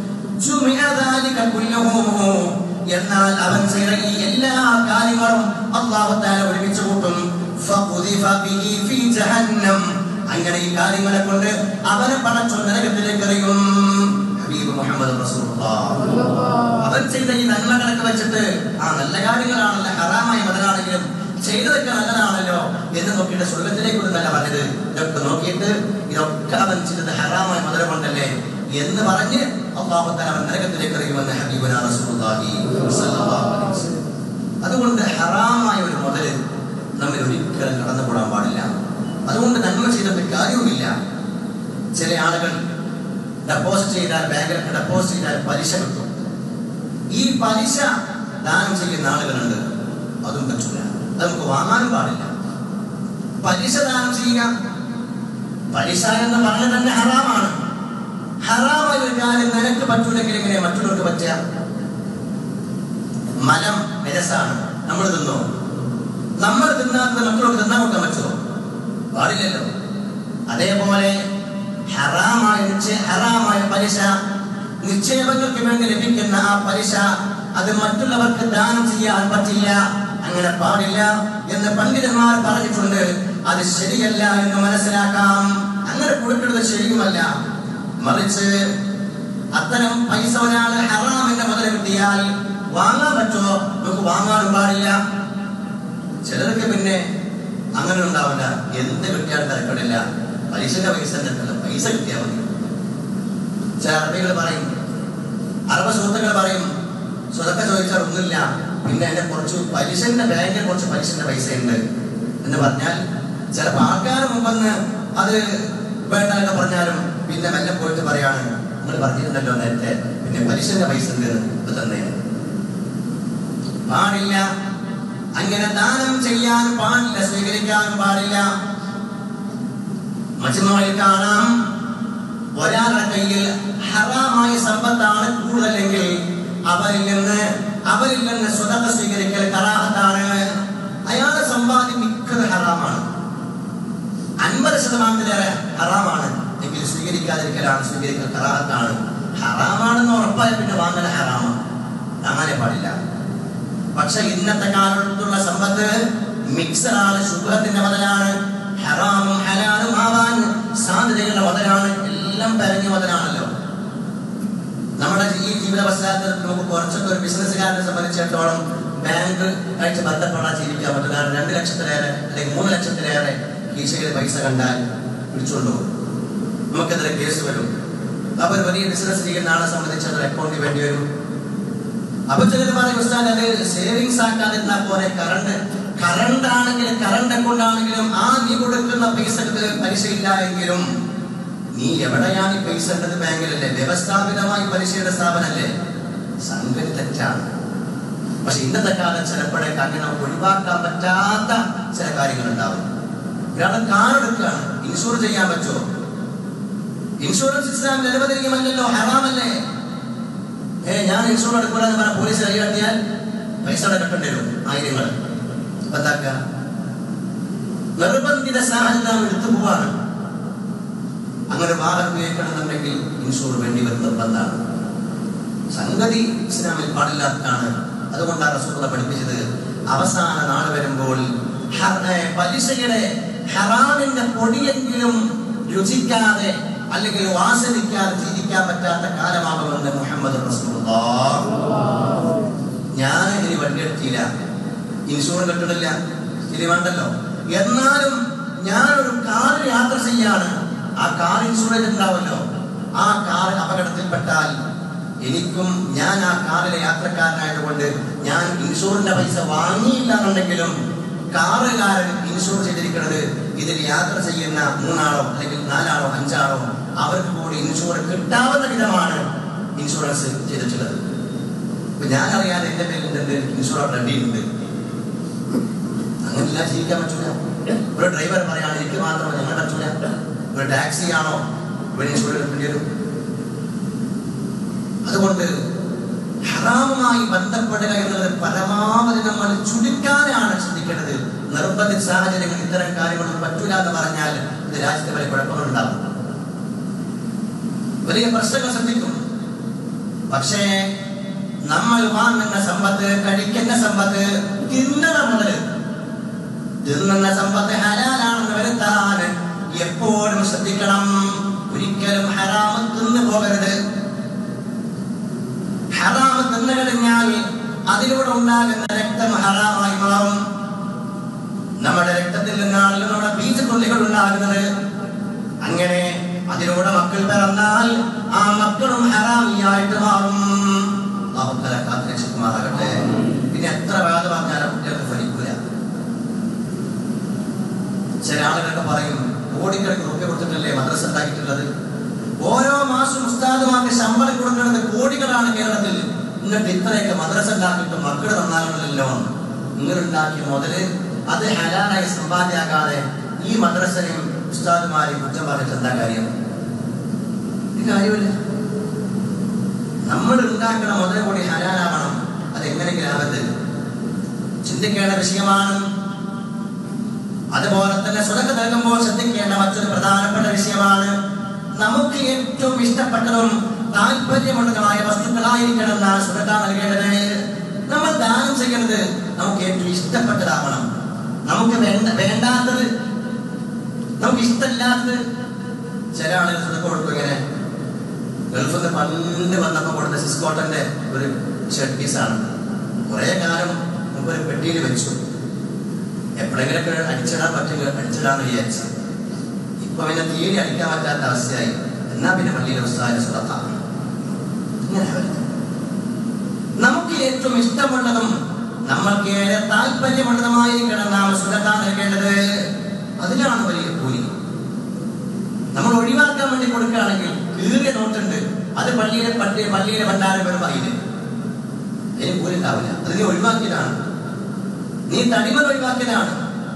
S1: എന്നാൽ അവൻ ചെയ്ത ഈ എല്ലാ കാര്യങ്ങളും അല്ലാഹു തആല ഒരുമിച്ച് കൂട്ടും. അങ്ങനെ ഈ കാര്യങ്ങളെ കൊണ്ട് അവനെ പടച്ചോൻ നരകത്തിലേക്ക് എറിയും. ഹബീബ് മുഹമ്മദ് റസൂലുള്ളാഹ് അവൻ ചെയ്ത ഈ നന്മകളൊക്കെ വെച്ചിട്ട് നല്ല കാര്യങ്ങളാണല്ലോ, ഹറാമായ മുതലാണെങ്കിലും ചെയ്തതൊക്കെ നല്ലതാണല്ലോ എന്ന് നോക്കിയിട്ട് സ്വർഗത്തിലേക്ക് ഒന്നല്ല പറഞ്ഞത്. ഇതൊക്കെ നോക്കിയിട്ട് ഇതൊക്കെ അവൻ ചെയ്തത് ഹറാമായ മുതല കൊണ്ടല്ലേ എന്ന് പറഞ്ഞ് അല്ലാഹു തആല അവൻ നരകത്തിലേക്ക് എറിയുമെന്ന് ഹബീബുനാ റസൂലുള്ളാഹി സ്വല്ലല്ലാഹു അലൈഹി വസല്ലം. അതുകൊണ്ട് ഹറാമായ ഒരു മുതല് നമ്മൾ ഒരിക്കലും കടന്നുകൂടാൻ പാടില്ല. അതുകൊണ്ട് നന്മ ചെയ്തിട്ട് കാര്യവുമില്ല. ചില ആളുകൾ ഡെപ്പോസിറ്റ് ചെയ്താൽ, ബാങ്കിലൊക്കെ ഡെപ്പോസിറ്റ് ചെയ്താൽ പലിശ കിട്ടും. ഈ പലിശ ദാനം ചെയ്യുന്ന ആളുകളുണ്ട്. അതും പറ്റില്ല, അത് നമുക്ക് വാങ്ങാനും പാടില്ല. പലിശ ദാനം ചെയ്യുക, പലിശ എന്ന് പറഞ്ഞാൽ തന്നെ ഹറാമാണ്. ഹറാമായ ഒരു കാര്യം നിനക്ക് പറ്റൂലെങ്കിൽ എങ്ങനെ മറ്റുള്ളവർക്ക് പറ്റുക? മലം രസാണ്, നമ്മൾ തിന്നോ? നമ്മൾ തിന്നാത്ത മറ്റുള്ളവർക്ക് തിന്നാൻ കൊടുക്കാൻ പറ്റുമോ? പാടില്ലല്ലോ. അതേപോലെ ഹറാമായ പലിശ, നിക്ഷേപങ്ങൾക്ക് വേണ്ടി ലഭിക്കുന്ന ആ പലിശ അത് മറ്റുള്ളവർക്ക് ദാനം ചെയ്യാൻ പറ്റില്ല, അങ്ങനെ പാടില്ല എന്ന് പണ്ഡിതന്മാർ പറഞ്ഞിട്ടുണ്ട്. അത് ശരിയല്ല എന്ന് മനസ്സിലാക്കാം. അങ്ങനെ കൊടുക്കുന്നത് ശരിയുമല്ല. മറിച്ച് അത്തരം പൈസ ഒരാൾ ഹറാമിന്റെ മുതൽ കിട്ടിയാൽ വാങ്ങാൻ പറ്റുമോ? നമുക്ക് വാങ്ങാനും പാടില്ല. ചിലർക്ക് പിന്നെ അങ്ങനെ ഉണ്ടാവില്ല, എന്ത് കിട്ടിയാൽ തിരക്കടില്ല, പലിശന്റെ പൈസ ഉണ്ടല്ലോ, പൈസ കിട്ടിയാൽ മതി. ചില അറബികൾ പറയും, അറബ് സുഹൃത്തുക്കൾ പറയും, സ്വതക്ക ചോദിച്ചാൽ ഒന്നുമില്ല, പിന്നെ എന്റെ കുറച്ച് പലിശന്റെ ബാങ്കിൽ കുറച്ച് പലിശന്റെ പൈസ ഉണ്ട് എന്ന് പറഞ്ഞാൽ ചിലപ്പോൾ ആൾക്കാർ മുമ്പെന്ന് അത് വേണ്ടതൊക്കെ പറഞ്ഞാലും പിന്നെ മെല്ലെ പോയിട്ട് പറയാണ്, നിങ്ങൾ പറഞ്ഞിട്ടുണ്ടല്ലോ നേരത്തെ, പിന്നെ പലിശന്റെ പൈസ ഉണ്ട് ഇത് തന്നെ. പാടില്ല, അങ്ങനെ ദാനം ചെയ്യാൻ പാടില്ല, സ്വീകരിക്കാനും പാടില്ല. മജ്മുഅയിൽ കാണാം, ഒരാളുടെ കയ്യിൽ ഹറാമായ സമ്പത്താണ് കൂടുതലെങ്കിൽ അവരിൽ നിന്ന് സ്വതക്ക സ്വീകരിക്കൽ കറാഹത്താണ്. അയാളുടെ സമ്പാദ്യം മിക്കത് ഹറാമാണ്, 50% ഹറാമാണ് എങ്കിൽ സ്വീകരിക്കാതിരിക്കലാണ്, സ്വീകരിക്കൽ കറാഹത്താണ്. ഹറാമാണെന്ന് ഉറപ്പായ പിന്നെ വാങ്ങൽ ഹറാമാണ്, അങ്ങനെ പാടില്ല. പക്ഷെ ഇന്നത്തെ കാലത്തുള്ള സമ്പത്ത് മിക്സറാണ്, ശുഭത്തിന്റെ മുതലാണ്, ഹറാമും ഹലാലും ആവാൻ സാധ്യതയുള്ള മുതലാണ്, എല്ലാം പരഞ്ഞ മുതലാണല്ലോ. നമ്മുടെ ഈ ജീവിത പശ്ചാത്തലത്തിൽ നമുക്ക് കുറച്ചൊക്കെ ഒരു ബിസിനസ്സുകാരനെ സംബന്ധിച്ചിടത്തോളം ബാങ്ക് ആയിട്ട് ബന്ധപ്പെടാൻ ജീവിക്കാൻ പറ്റും. കാരണം 2 ലക്ഷത്തിലേറെ അല്ലെങ്കിൽ 3 ലക്ഷത്തിലേറെ കീശയിൽ പൈസ കണ്ടാൽ പിടിച്ചുകൊണ്ടുപോകും, നമുക്കെതിരെ കേസ് വരും. അപ്പൊ ഒരു വലിയ ബിസിനസ് ചെയ്യുന്ന ആളെ സംബന്ധിച്ച് അക്കൗണ്ട് വേണ്ടി വരും. അപ്പൊ ചിലർ പറയും, ഉസ്താദ് അത് സേവിങ്സ് ആക്കാതിരുന്നാ പോലെ, കറണ്ട് ആണെങ്കിലും കറണ്ട് അക്കൗണ്ട് ആണെങ്കിലും നീ കൊടുക്കുന്ന പലിശ ഇല്ല എങ്കിലും നീ എവിടെയാണ് ഈ പൈസ ഉള്ളത്? ബാങ്കിലല്ലേ, വ്യവസ്ഥാപിതമായി പലിശയുടെ സ്ഥാപനല്ലേ? സംഗതി തെറ്റാണ്. പക്ഷെ ഇന്നത്തെ കാലം ചിലപ്പോഴേക്ക് അങ്ങനെ ഒഴിവാക്കാൻ പറ്റാത്ത ചില കാര്യങ്ങൾ ഉണ്ടാവും. ഒരാളെ കാർ എടുക്കുകയാണ്, ഇൻഷൂർ ചെയ്യാൻ പറ്റുമോ? ഇൻഷുറൻസ് ഇസ്ലാമിൽ അനുവദനീയമല്ലല്ലോ, ഹറാമല്ലേ? ഞാൻ ഇൻഷൂർ എടുക്കൂല എന്ന് പറഞ്ഞാൽ പോലീസ് കൈകാട്ടിയാൽ പൈസ കെട്ടേണ്ടി വരും, ആയിരങ്ങൾ. എന്താക്കുക? നിർബന്ധിത സാഹചര്യം എടുത്തു പോവാണ്. അങ്ങനെ വാഹനം ഉപയോഗിക്കണമെന്നുണ്ടെങ്കിൽ ഇൻഷൂർ വേണ്ടി വരുന്ന നിർബന്ധമാണ്. സംഗതി ഇസ്ലാമിൽ പാടില്ലാത്തതാണ്. അതുകൊണ്ടാണ് റസൂലുള്ളാഹി പഠിപ്പിച്ചത്, അവസാന നാൾ വരുമ്പോൾ പലിശയുടെ ഹറാമിന്റെ പൊടിയെങ്കിലും രുചിക്കാതെ അല്ലെങ്കിൽ ആസ്വദിക്കാതെ ജീവിക്കാൻ പറ്റാത്ത കാലമാകുമെന്ന് മുഹമ്മദ് റസൂലുള്ളാഹി. ഞാൻ ഇനി വണ്ടി എടുത്തില്ല, ഇൻഷൂർ കിട്ടണില്ല, ഇനി വേണ്ടല്ലോ, എന്നാലും ഞാനൊരു കാറിൽ യാത്ര ചെയ്യാണ്, ആ കാർ ഇൻഷുറൻസ് ഉണ്ടാവല്ലോ, ആ കാർ അപകടത്തിൽപ്പെട്ടാൽ എനിക്കും, ഞാൻ ആ കാറിലെ യാത്രക്കാരനായതുകൊണ്ട് ഞാൻ ഇൻഷുറിന്റെ പൈസ വാങ്ങിയില്ല എന്നുണ്ടെങ്കിലും കാറുകാരൻ ഇൻഷുർ ചെയ്തിരിക്കുന്നത് ഇതിൽ യാത്ര ചെയ്യുന്ന 3 ആളോ അല്ലെങ്കിൽ 4 ആളോ 5 ആളോ അവർക്ക് കൂടി ഇൻഷുർ കിട്ടാവുന്ന വിധമാണ് ഇൻഷുറൻസ് ചെയ്തിട്ടുള്ളത്. ഇപ്പൊ ഞാൻ അറിയാതെ എന്റെ പേരിൽ ഇൻഷുർ റെഡി ഉണ്ട്, അങ്ങനെ ജീവിക്കാൻ പറ്റൂല. ഒരു ഡ്രൈവർ പറയാണ്, എനിക്ക് മാത്രമേ ഞങ്ങൾ പറ്റൂല, ഒരു ടാക്സി ആണോ ഇവിടെ ഇൻഷുർ എടുക്കേണ്ടി വരും. അതുകൊണ്ട് ഹറാമുമായി ബന്ധപ്പെടുക എന്നുള്ളത് പരമാവധി നമ്മൾ ചുരുക്കാനാണ് ചിന്തിക്കേണ്ടത്. നിർബന്ധിത സാഹചര്യങ്ങൾ ഇത്തരം കാര്യങ്ങളൊന്നും പറ്റൂല എന്ന് പറഞ്ഞാൽ ഇത് രാജ്യത്തെ വലിയ കുഴപ്പങ്ങളുണ്ടാകും, വലിയ പ്രശ്നങ്ങൾ ശ്രദ്ധിക്കും. പക്ഷേ നമ്മൾ വാങ്ങുന്ന സമ്പത്ത്, കഴിക്കുന്ന സമ്പത്ത്, തിന്നുന്ന സമ്പത്ത് ഹലാലാണെന്ന് വരുത്താൻ എപ്പോഴും ശ്രദ്ധിക്കണം. ഒരിക്കലും ഹറാമ് തിന്നു പോകരുത്. ഹറാമ് തിന്നു കഴിഞ്ഞാൽ അതിലൂടെ ഉണ്ടാകുന്ന രക്തം ഹറാമായി മാറും. നമ്മുടെ രക്തത്തിൽ നിന്നാണല്ലോ നമ്മുടെ ബീജത്തുള്ളികൾ ഉണ്ടാകുന്നത്. അങ്ങനെ അതിലൂടെ മക്കൾ പിറന്നാൽ ആ മക്കളും ഹറാമിയായിട്ട് മാറും. കാത്തുരക്ഷിക്കുമാറാകട്ടെ. പിന്നെ എത്ര വേദ പറഞ്ഞാലും കുട്ടികൾക്ക് ഫലിക്കൂല. ചില ആളുകളൊക്കെ പറയും, കോടിക്കണക്കിന് റുപ്യ കൊടുത്തിട്ടല്ലേ മദ്രസ ഉണ്ടാക്കിയിട്ടുള്ളത്, ഓരോ മാസം ഉസ്താദുമാർക്ക് ശമ്പളം കൊടുക്കുന്നത് കോടികളാണ് കേരളത്തിൽ, എന്നിട്ട് ഇത്രയൊക്കെ മദ്രസ ഉണ്ടാക്കിയിട്ട് മക്കൾ നന്നാകണമല്ലോ. നിങ്ങളുണ്ടാക്കിയ മുതല് അത് ഹലാലായി സമ്പാദ്യമാകാതെ ഈ മദ്രസയും ഉസ്താദുമാരെയും കുറ്റം പറഞ്ഞിട്ട് എന്താ കാര്യം? ഈ കാര്യമില്ല. നമ്മൾ ഉണ്ടാക്കണ മുതൽ കൂടി ഹലാലാവണം. അതെങ്ങനെയെങ്കിലും ആവരുത്, ചിന്തിക്കേണ്ട വിഷയമാണ്. അതുപോലെ തന്നെ സ്വതക്ക നൽകുമ്പോൾ ശ്രദ്ധിക്കേണ്ട മറ്റൊരു പ്രധാനപ്പെട്ട വിഷയമാണ്, നമുക്ക് ഏറ്റവും ഇഷ്ടപ്പെട്ടതും താല്പര്യമുള്ളതുമായ വസ്തുക്കളായിരിക്കണം എന്നാണ് സ്വതക്ക നൽകേണ്ടത്. നമ്മൾ ദാനം ചെയ്യുന്നത് നമുക്ക് ഏറ്റവും ഇഷ്ടപ്പെട്ടതാവണം. നമുക്ക് വേണ്ടാത്തത്, നമുക്ക് ഇഷ്ടമില്ലാത്തത്. ചില ആളുകൾ സ്വതക്ക കൊടുക്കും. ഇങ്ങനെ ഗൾഫിൽ നിന്ന് പണ്ട് വന്നപ്പോൾ കൊടുത്ത സിസ്കോട്ടന്റെ ഒരു ഷർട്ട് പീസാണ്. കുറെ കാലം നമുക്ക് ഒരു പെട്ടിയിൽ വെച്ചു, എപ്പോഴെങ്കിലൊക്കെ അടിച്ചിടാൻ പറ്റുമെങ്കിൽ അടിച്ചിടാന്ന് വിചാരിച്ചു. ഇപ്പൊ പിന്നെ തീരെ അടിക്കാൻ പറ്റാത്ത അവസ്ഥയായി. എന്നാ പിന്നെ പള്ളിയിലെ ഉസ്താദിനെ സ്വതക്ക. ഇങ്ങനെ നമുക്ക് ഏറ്റവും ഇഷ്ടമുള്ളതും നമ്മൾക്ക് ഏറെ താല്പര്യമുള്ളതുമായിരിക്കണം നാം സ്വതക്ക നൽകേണ്ടത്. അതിനാണ് വലിയ കൂലി. നമ്മൾ ഒഴിവാക്കാൻ വേണ്ടി കൊടുക്കുകയാണെങ്കിൽ കീറിയ നോട്ടുണ്ട്, അത് പള്ളിയിലെ ഭണ്ഡാരം പേര് പറയില്ലേ, അതിന് കൂലി ഉണ്ടാവില്ല. അത് നീ ഒഴിവാക്കിയതാണ്, നീ തടിമൽ ഒഴിവാക്കിയതാണ്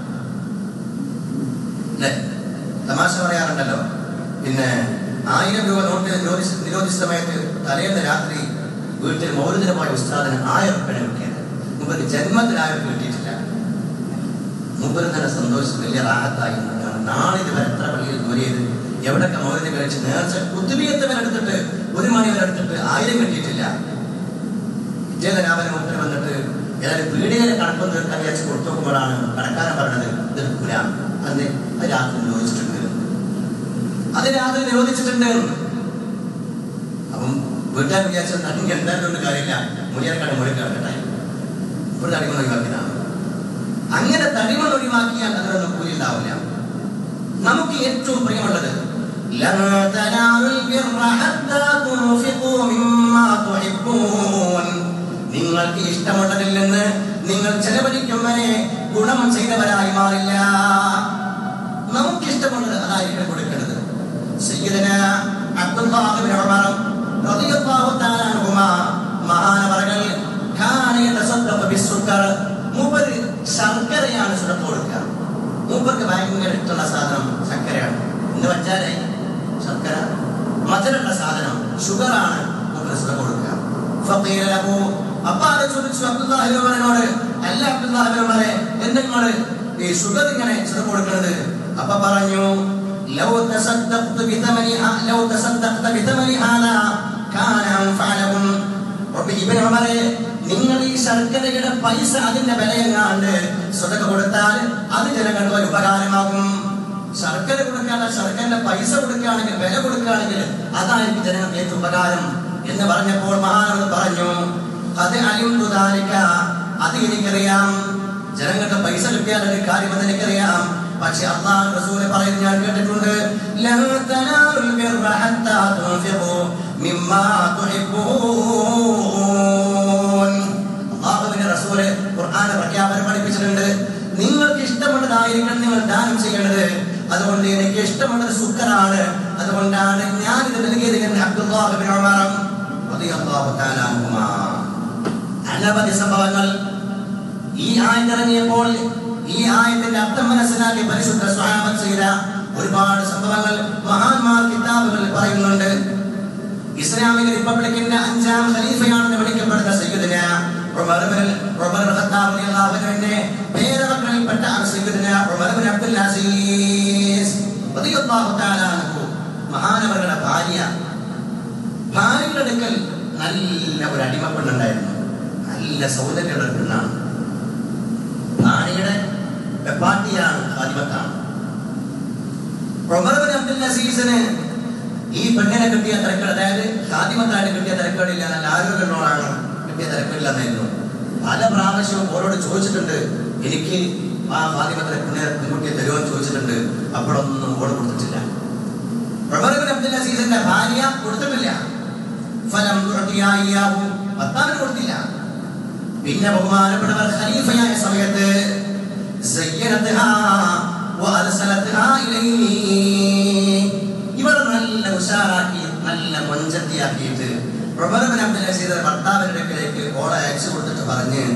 S1: അല്ലേ? തമാശ പറയാറുണ്ടല്ലോ. പിന്നെ 1000 രൂപ നോട്ട് നിരോധിച്ച സമയത്ത് തലേന്ന് രാത്രി വീട്ടിൽ മൗലിദിന് പോയ ഉസ്താദിന് 1000 രൂപ കിട്ടിയത്. മുമ്പ് ജന്മത്തിൽ 1000 രൂപ കിട്ടിയിട്ടില്ല. മുമ്പ് തന്നെ സന്തോഷം, വലിയ റാഹത്തായി. നാളെ ഇതുവരെ എത്ര പള്ളിയിൽ ജോലി ചെയ്ത് എവിടൊക്കെ മൗലിദ് കഴിച്ച് നേർച്ച കുത്തുബിയത്ത് വരെ എടുത്തിട്ട് 1 മണി വരെ എടുത്തിട്ട് 1000 കിട്ടിയിട്ടില്ല. പിറ്റേന്ന് രാവിലെ മുമ്പിൽ വന്നിട്ട് ഏതായാലും പീടികയിലെ കണക്കൊന്നും തീർക്കാൻ വിചാരിച്ച് കൊടുത്തു നോക്കുമ്പോഴാണ് കടക്കാരൻ പറഞ്ഞത് ഇത് എടുക്കൂല. അത് രാത്രി നിരോധിച്ചിട്ടുണ്ട്, അത് രാത്രി നിരോധിച്ചിട്ടുണ്ട്. അപ്പം വീട്ടുകാർ വിചാരിച്ചത് തനിക്ക് എന്തായാലും ഒരു കാര്യമില്ല, മുടിയാർക്കാട് മുടി കിടക്കട്ടെ, ഇപ്പോൾ തടിമ ഒഴിവാക്കിയതാണ്. അങ്ങനെ തടിമ ഒഴിവാക്കിയാൽ അതിനൊന്നും കൂലി ഉണ്ടാവില്ല. നമുക്ക് ഏറ്റവും പ്രിയമുള്ളത് നിങ്ങൾക്ക് ഇഷ്ടമുള്ളതിൽ നിന്ന് നിങ്ങൾ ചെലവഴിക്കും വരെ ഗുണം ചെയ്തവരായി മാറില്ല. നമുക്ക് ഇഷ്ടമുള്ളത് അതായിരിക്കും കൊടുക്കേണ്ടത്. സയ്യിദന അബ്ദുല്ലാഹ് ഇബ്നു ഉമർ റളിയല്ലാഹു തആല അൻഹുമാ മഹാനവറുകൾ കാന യതസദ്ദഖു ബിസ്സുക്കർ, മൂപ്പര് ശർക്കരയാണ് സ്വതക്ക കൊടുക്കുക. മൂപ്പർക്ക് ഭയങ്കര ഇഷ്ടമുള്ള സാധനം ശർക്കരയാണ്. എന്ന് വെച്ചാൽ ശർക്കര മധുരമുള്ള സാധനം, ഷുഗറാണ് മൂപ്പര് സ്വതക്ക കൊടുക്കുക. ഫഖീല ലഹു, അപ്പോൾ ആരെ ചോദിച്ചു അബ്ദുല്ലാഹി ഇബ്നു ഉമറിനോട്, അല്ല അബ്ദുല്ലാഹി ഇബ്നു ഉമറെ, എന്തെങ്കിലും ഈ ഷുഗർ ഇങ്ങനെ സ്വതക്ക കൊടുക്കുന്നത്? അപ്പൊ പറഞ്ഞു, ലൗ തസദ്ദഖ്തു ബിതമനി ഹാദാ കാന അൻഫഅലഹും. ഇബ്നു ഉമറെ, നിങ്ങൾ ഈ ശർക്കരയുടെ പൈസ, അതിന്റെ വിലയെങ്ങാണ്ട് സ്വതക്ക കൊടുത്താൽ അത് ജനങ്ങൾക്ക് ഒരു ഉപകാരമാകും. ശർക്കര കൊടുക്കാതെ ശർക്കരന്റെ പൈസ കൊടുക്കുകയാണെങ്കിൽ, വില കൊടുക്കുകയാണെങ്കിൽ അതായിരിക്കും ജനങ്ങൾക്ക് ഏറ്റവും ഉപകാരം എന്ന് പറഞ്ഞപ്പോൾ മഹാനവർ പറഞ്ഞു, അത് അലിംതുദാലിക, അത് എനിക്കറിയാം, ജനങ്ങൾക്ക് പൈസ കിട്ടിയാലൊരു കാര്യം അത് എനിക്കറിയാം. പക്ഷെ അല്ലാഹു റസൂൽ പറയുന്നത് ഞാൻ കേട്ടിട്ടുണ്ട്, ലൻ തനാലുൽ ബിർറ ഹത്താ തുൻഫിഖു മിമ്മാ തുഹിബ്ബൂൻ. അല്ലാഹുവിന്റെ റസൂൽ ഖുർആൻ പ്രഖ്യാപനം പഠിപ്പിച്ചിട്ടുണ്ട്, നിങ്ങൾക്ക് ഇഷ്ടമുള്ളതായിരിക്കണം നിങ്ങൾ ദാനം ചെയ്യേണ്ടത്. അതുകൊണ്ട് എനിക്ക് ഇഷ്ടമുള്ളത് ശുക്രാണ്, അതുകൊണ്ടാണ് ഞാൻ ഇത് നൽകിയത് എന്ന് അബ്ദുല്ലാഹ് ഇബ്നു ഉമർ റളിയല്ലാഹു തആല അൻഹുമാ. അനവധി സംഭവങ്ങൾ ഈ ആയത്ത് ഇറങ്ങിയപ്പോൾ ഈ ആയത്തിന്റെ അർത്ഥം മനസ്സിലാക്കി പരിശുദ്ധ സ്വഹാബത്ത് ചെയ്ത ഒരുപാട് സംഭവങ്ങൾ മഹാന്മാർ കിതാബുകളിൽ പറയുന്നുണ്ട്. ഇസ്ലാമിക റിപ്പബ്ലിക്കിന്റെ 5ാം ഖലീഫയാണെന്ന് വിളിക്കപ്പെടുന്ന സയ്യിദുന ഉമർ ഖത്താബ് റളിയല്ലാഹു അൻഹുവിന്റെ പേരമക്കളിൽപ്പെട്ട സയ്യിദുന ഉമർ ഇബ്നു അബ്ദുൽ അസീസ് റളിയല്ലാഹു തആല അൻഹു മഹാനവരുടെ ഭാര്യയുടെ അടുക്കൽ നല്ല ഒരു അടിമപ്പെണ്ണുണ്ടായിരുന്നു. നല്ല സൗന്ദര്യമുള്ള പെണ്ണാണ്. ഭാര്യയുടെ വെപ്പാട്ടിയാണ്, ഖാദിമത്താണ്. ഉമർ ഇബ്നു അബ്ദുൽ അസീസിന് ഈ പെണ്ണിനെ കിട്ടിയ തിരക്കേട്, അതായത് ഖാദിമത്തായിട്ട് കിട്ടിയ തിരക്കേടില്ല, നല്ല ആരോഗ്യമുള്ളവരാണ്, കിട്ടിയ തിരക്കേടില്ലെന്നായിരുന്നു. പല പ്രാവശ്യവും ഓരോട് ചോദിച്ചിട്ടുണ്ട്, എനിക്ക് ആ ഖാദിമത്തിനെ പെൺകുട്ടിയെ തരുമെന്ന് ചോദിച്ചിട്ടുണ്ട്. അപ്പോഴൊന്നും ഓട് കൊടുത്തിട്ടില്ല. ഉമർ ഇബ്നു അബ്ദുൽ അസീസിന്റെ ഭാര്യ കൊടുത്തിട്ടില്ല. ഫലം ഭർത്താവിന് കൊടുത്തില്ല. പിന്നെ ബഹുമാനപ്പെട്ടവർ ഖലീഫയായ സമയത്ത് ഇവർ നല്ല ഉഷാറാക്കി, നല്ല മൊഞ്ചത്തിയാക്കിയിട്ട് ഉമർ ഇബ്നു അബ്ദുൽ അസീസ് ഭർത്താവിന്റെ അടുക്കലേക്ക് ഓളെ അയച്ചു കൊടുത്തിട്ട് പറഞ്ഞ്,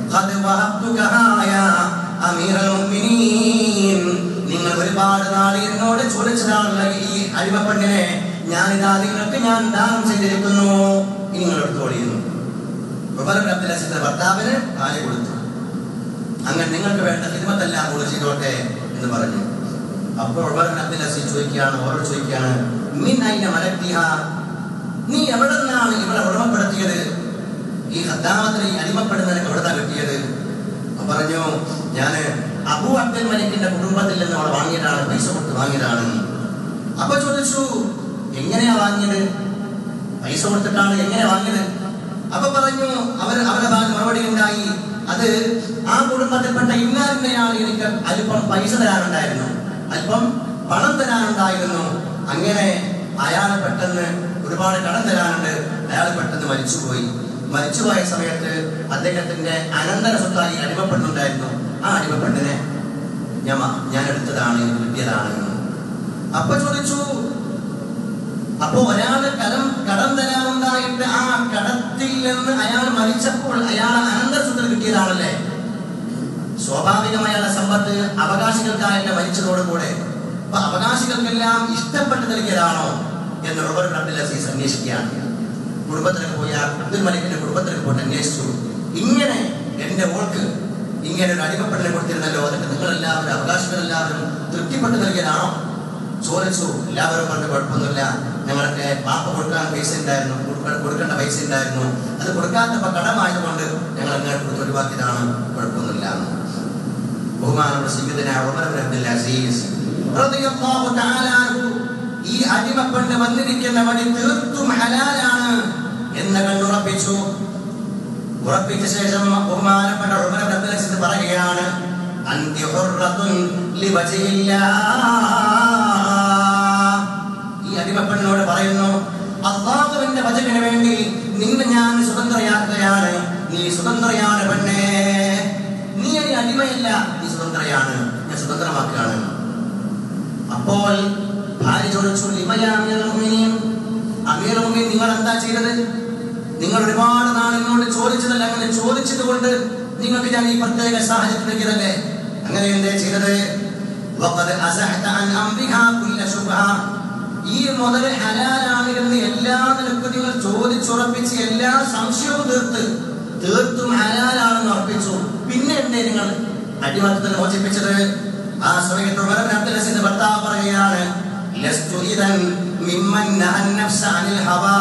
S1: നിങ്ങൾ ഒരുപാട് നാൾ എന്നോട് ചോദിച്ചതാണല്ലോ ഈ അടിമപ്പെണ്ണിനെ, ഞാനിതാ നിങ്ങൾക്ക് ഞാൻ ദാനം ചെയ്തിരിക്കുന്നു, നിങ്ങൾ എടുത്തോളിയുന്നു. ഉമർ ഇബ്നു അബ്ദുൽ അസീസ് ഭർത്താവിന് ഭാര്യ കൊടുത്തു. അങ്ങനെ നിങ്ങൾക്ക് വേണ്ട ഖിദ്മത്തെല്ലാം കൂടെ ചെയ്തോട്ടെ എന്ന് പറഞ്ഞു. അപ്പോൾ ഉമർ ഇബ്നു അബ്ദുൽ അസീസ് അവരോട് ചോദിക്കുകയാണ്, മിൻ ഐന മലക്തിഹാ, നീ എവിടെ നിന്നാണ് ഇവളെ ഉടമപ്പെടുത്തിയത്? ഈ ഖദ്ദാമത്തിന് ഈ അടിമപ്പെടുന്നതിന് എവിടുന്നാ കിട്ടിയത്? പറഞ്ഞു, ഞാൻ അബൂ അബ്ദുൽ മലിക്കിന്റെ കുടുംബത്തിൽ നിന്ന് അവളെ വാങ്ങിയതാണ്, പൈസ കൊടുത്ത് വാങ്ങിയതാണ്. അപ്പൊ ചോദിച്ചു, എങ്ങനെയാ വാങ്ങിയത്? പൈസ കൊടുത്തിട്ടാണ്, എങ്ങനെ വാങ്ങിയത്? അപ്പൊ പറഞ്ഞു, അവരുടെ ഭാഗത്ത് മറുപടി ഉണ്ടായി, അത് ആ കുടുംബത്തിൽപ്പെട്ട ഇന്നാളിനെയാൾ എനിക്ക് അല്പം പൈസ തരാനുണ്ടായിരുന്നു, അല്പം പണം തരാനുണ്ടായിരുന്നു. അങ്ങനെ അയാൾ പെട്ടെന്ന് ഒരുപാട് കടം തരാനുണ്ട്, അയാൾ പെട്ടെന്ന് മരിച്ചുപോയ സമയത്ത് അദ്ദേഹത്തിന്റെ അനന്തര സ്വത്തായി അടിമപ്പെട്ടുണ്ടായിരുന്നു. ആ അടിമപ്പെട്ടിനെ ഞാൻ എടുത്തതാണ്, കിട്ടിയതാണ്. അപ്പൊ ചോദിച്ചു, അപ്പോ ഒരാള് കടം തരാനുണ്ടായിട്ട് ആ കടത്തിൽ നിന്ന് അയാൾ മരിച്ചപ്പോൾ അയാൾ അനന്തര സ്വത്തിൽ കിട്ടിയതാണല്ലേ? സ്വാഭാവികമായ സമ്പത്ത് അവകാശികൾക്കായിട്ട് മരിച്ചതോടുകൂടെ അപ്പൊ അവകാശികൾക്കെല്ലാം ഇഷ്ടപ്പെട്ട് നൽകിയതാണോ എന്ന് ഉമർ ഇബ്നു അബ്ദുൽ അസീസ് അന്വേഷിക്കുകയാണ്. കുടുംബത്തിലേക്ക് പോയ അബ്ദുൽ മലിക്കിന്റെ കുടുംബത്തിലേക്ക് പോയിട്ട് അന്വേഷിച്ചു, ഇങ്ങനെ എന്റെ ഓൾക്ക് ഇങ്ങനെ ഒരു അടിമപ്പെടലെ കൊടുത്തിരുന്നല്ലോ, അതൊക്കെ നിങ്ങളെല്ലാവരും അവകാശികളെല്ലാവരും തൃപ്തിപ്പെട്ട് നൽകിയതാണോ? ചോദിച്ചു. എല്ലാവരും പറഞ്ഞ കുഴപ്പമൊന്നുമില്ല, ഞങ്ങളൊക്കെ വാപ്പ കൊടുക്കാൻ പൈസ ഉണ്ടായിരുന്നു, കൊടുക്കേണ്ട പൈസ ഉണ്ടായിരുന്നു, അത് കൊടുക്കാത്തപ്പോ കടമായതുകൊണ്ട് ഞങ്ങൾ അങ്ങനെ കൊടുത്ത് ഒഴിവാക്കിയതാണ്, കുഴപ്പമൊന്നുമില്ല. ബഹുമാനപ്പെട്ട സയ്യിദുന ഉമർ ഇബ്നു അബ്ദുൽ അസീസ് റളിയല്ലാഹു തആല അൻഹു ഈ അടിമപ്പെട്ട് വന്നിരിക്കുന്ന വഴി തീർത്തും ഹലാലാണ് എന്ന് കണ്ടുറപ്പിച്ചു. ഉറപ്പിച്ച ശേഷം ബഹുമാനപ്പെട്ട ഉമർ ഇബ്നു അബ്ദുൽ അസീസ് പറയുകയാണ്, അൻതി ഹുർറത്തുൻ ലിവജ്ഹില്ലാഹ്. ഈ അടിമപ്പെണ്ണോട് പറയുന്നു, അല്ലാഹുവിന്റെ വജഹിന് വേണ്ടി നിന്നെ ഞാൻ സ്വതന്ത്രയാക്കുകയാണ്, നീ സ്വതന്ത്രയാണ് പെണ്ണേ, നീ ഒരു അടിമയല്ല, നീ സ്വതന്ത്രയാണ്, ഞാൻ സ്വതന്ത്രമാക്കുകയാണ്. അപ്പോൾ ഭാര്യ ചോദിച്ചു, അമീറുൽ മുഅ്മിനീൻ, നിങ്ങൾ എന്താ ചെയ്തത്? നിങ്ങൾ ഒരുപാട് നാൾ എന്നോട് ചോദിച്ചതല്ല, അങ്ങനെ ചോദിച്ചത് കൊണ്ട് നിങ്ങൾക്ക് ഞാൻ ഈ പ്രത്യേക സാഹചര്യം നൽകിയതല്ലേ, അങ്ങനെ എന്തേ ചെയ്തത്? ഈ മുതൽ ഹലാലാണെന്ന് എല്ലാ നിലക്കും നിങ്ങൾ ചോദിച്ചുറപ്പിച്ച് എല്ലാ സംശയവും തീർത്തും ഹലാലാണെന്ന് ഉറപ്പിച്ചു. പിന്നെ എന്തേ നിങ്ങൾ അടിമത്തത്തിൽ മോചിപ്പിച്ചത്? ആ സമയത്ത് ഉമർ ഇബ്നു അബ്ദുൽ അസീസ് ഭർത്താവ് പറയുകയാണ്, ലസ്തു ഇദൻ മിമ്മൻ നഹൻ നഫ്സ അനിൽ ഹവാ.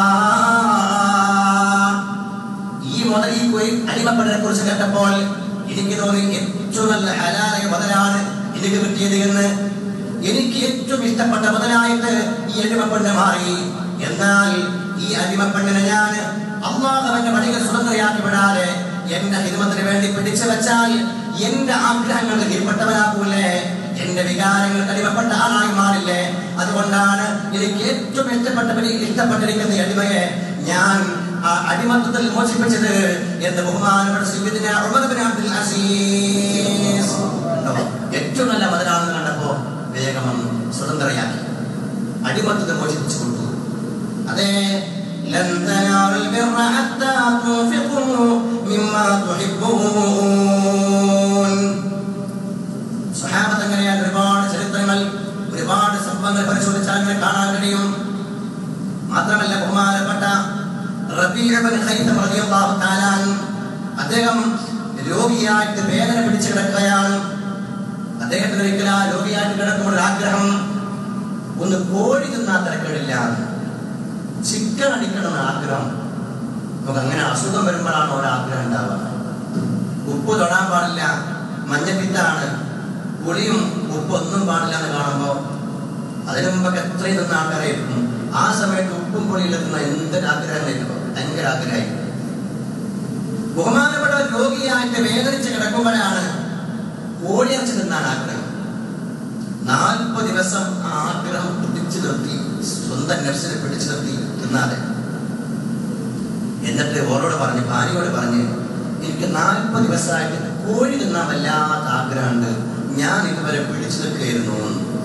S1: ഈ മുതൽ ഈ അടിമപ്പെടലിനെ കുറിച്ച് കേട്ടപ്പോൾ എനിക്ക് തോന്നി ഏറ്റവും നല്ല ഹലാലായ മുതലാണ് എനിക്ക് കിട്ടിയത് എന്ന്. എനിക്ക് ഏറ്റവും ഇഷ്ടപ്പെട്ട മുതലായിട്ട് ഈ അടിമപ്പെണ്ണ് മാറി. എന്നാൽ ഈ അടിമപ്പെണ്ണിനെ ഞാൻ അല്ലാഹുവിന്റെ വഴിയിൽ സ്വതന്ത്രയാക്കി വിടാതെ എന്റെ ഹിദ്മത്തിന് വേണ്ടി പിടിച്ചു വെച്ചാൽ എന്റെ ആഗ്രഹങ്ങൾക്ക് കീഴ്പ്പെട്ടവനാകൂലേ, എന്റെ വികാരങ്ങൾക്ക് അടിമപ്പെട്ട ആളായി മാറില്ലേ? അതുകൊണ്ടാണ് എനിക്ക് ഏറ്റവും ഇഷ്ടപ്പെട്ടിരിക്കുന്ന അടിമയെ ഞാൻ ആ അടിമത്തത്തിൽ മോചിപ്പിച്ചത് എന്ന് ബഹുമാനപ്പെട്ട സയ്യിദുന ഉമർ ഇബ്നു അബ്ദുൽ അസീസ് ഏറ്റവും നല്ല മുതലാണെന്ന് കണ്ടപ്പോ വേഗം സ്വതന്ത്രയാക്കി അടിമത്തത്തിൽ മോചിപ്പിച്ചു കൊടുത്തു. അതെ, ലൻ തനാറുൽ ബിർറ ഹത്താ തുൻഫിഖൂ മിമ്മാ തുഹിബ്ബൂൻ. സ്വഹാബത്ത് അങ്ങനെയാണ്. ഒരുപാട് ചരിത്രങ്ങൾ, ഒരുപാട് സംഭവങ്ങൾ പരിശോധിച്ചാൽ അങ്ങനെ കാണാൻ കഴിയും. മാത്രമല്ല ബഹുമാനപ്പെട്ട റബീഅ ഇബ്നു ഖൈഥം റളിയല്ലാഹു തആല അദ്ദേഹം രോഗിയായിട്ട് വേദന പിടിച്ചു കിടക്കുകയാണ്. അദ്ദേഹത്തിന് ഒരിക്കൽ ആ രോഗിയായിട്ട് കിടക്കുമ്പോൾ ആഗ്രഹം, ഒന്ന് കോഴി തിന്നാൻ തിരക്കേടില്ല, ചിക്കൻ അടിക്കണം ആഗ്രഹം. നമുക്ക് അങ്ങനെ അസുഖം വരുമ്പോഴാണ് ഒരാഗ്രഹം ഉണ്ടാവുക. ഉപ്പ് തൊടാൻ പാടില്ല, മഞ്ഞപ്പിത്താണ്, പുളിയും ഉപ്പൊന്നും പാടില്ല എന്ന് കാണുമ്പോൾ അതിനു മുമ്പൊക്കെ എത്രയും തിന്ന ആൾക്കാരായിരിക്കും. ആ സമയത്ത് ഉപ്പും പുളിയിലെത്തുന്ന എന്തൊരാഗ്രഹമായിരിക്കും, ഭയങ്കര ആഗ്രഹമായിരിക്കും. ബഹുമാനപ്പെട്ട രോഗിയായിട്ട് വേദനിച്ച് കിടക്കുമ്പോഴാണ് കോഴിയിറച്ചി തിന്നാൻ ആഗ്രഹം. 40 ദിവസം ആ ആഗ്രഹം പിടിച്ചു നിർത്തി, സ്വന്തം നഫ്സിനെ പിടിച്ചു നിർത്തി തിന്നാതെ. എന്നിട്ട് ഓരോട് പറഞ്ഞ്, ഭാര്യയോട് പറഞ്ഞ്, എനിക്ക് 40 ദിവസമായിട്ട് കോഴി തിന്നാൻ വല്ലാത്ത ആഗ്രഹമുണ്ട്, ഞാൻ ഇതുവരെ പിടിച്ചു നിൽക്കുകയായിരുന്നു.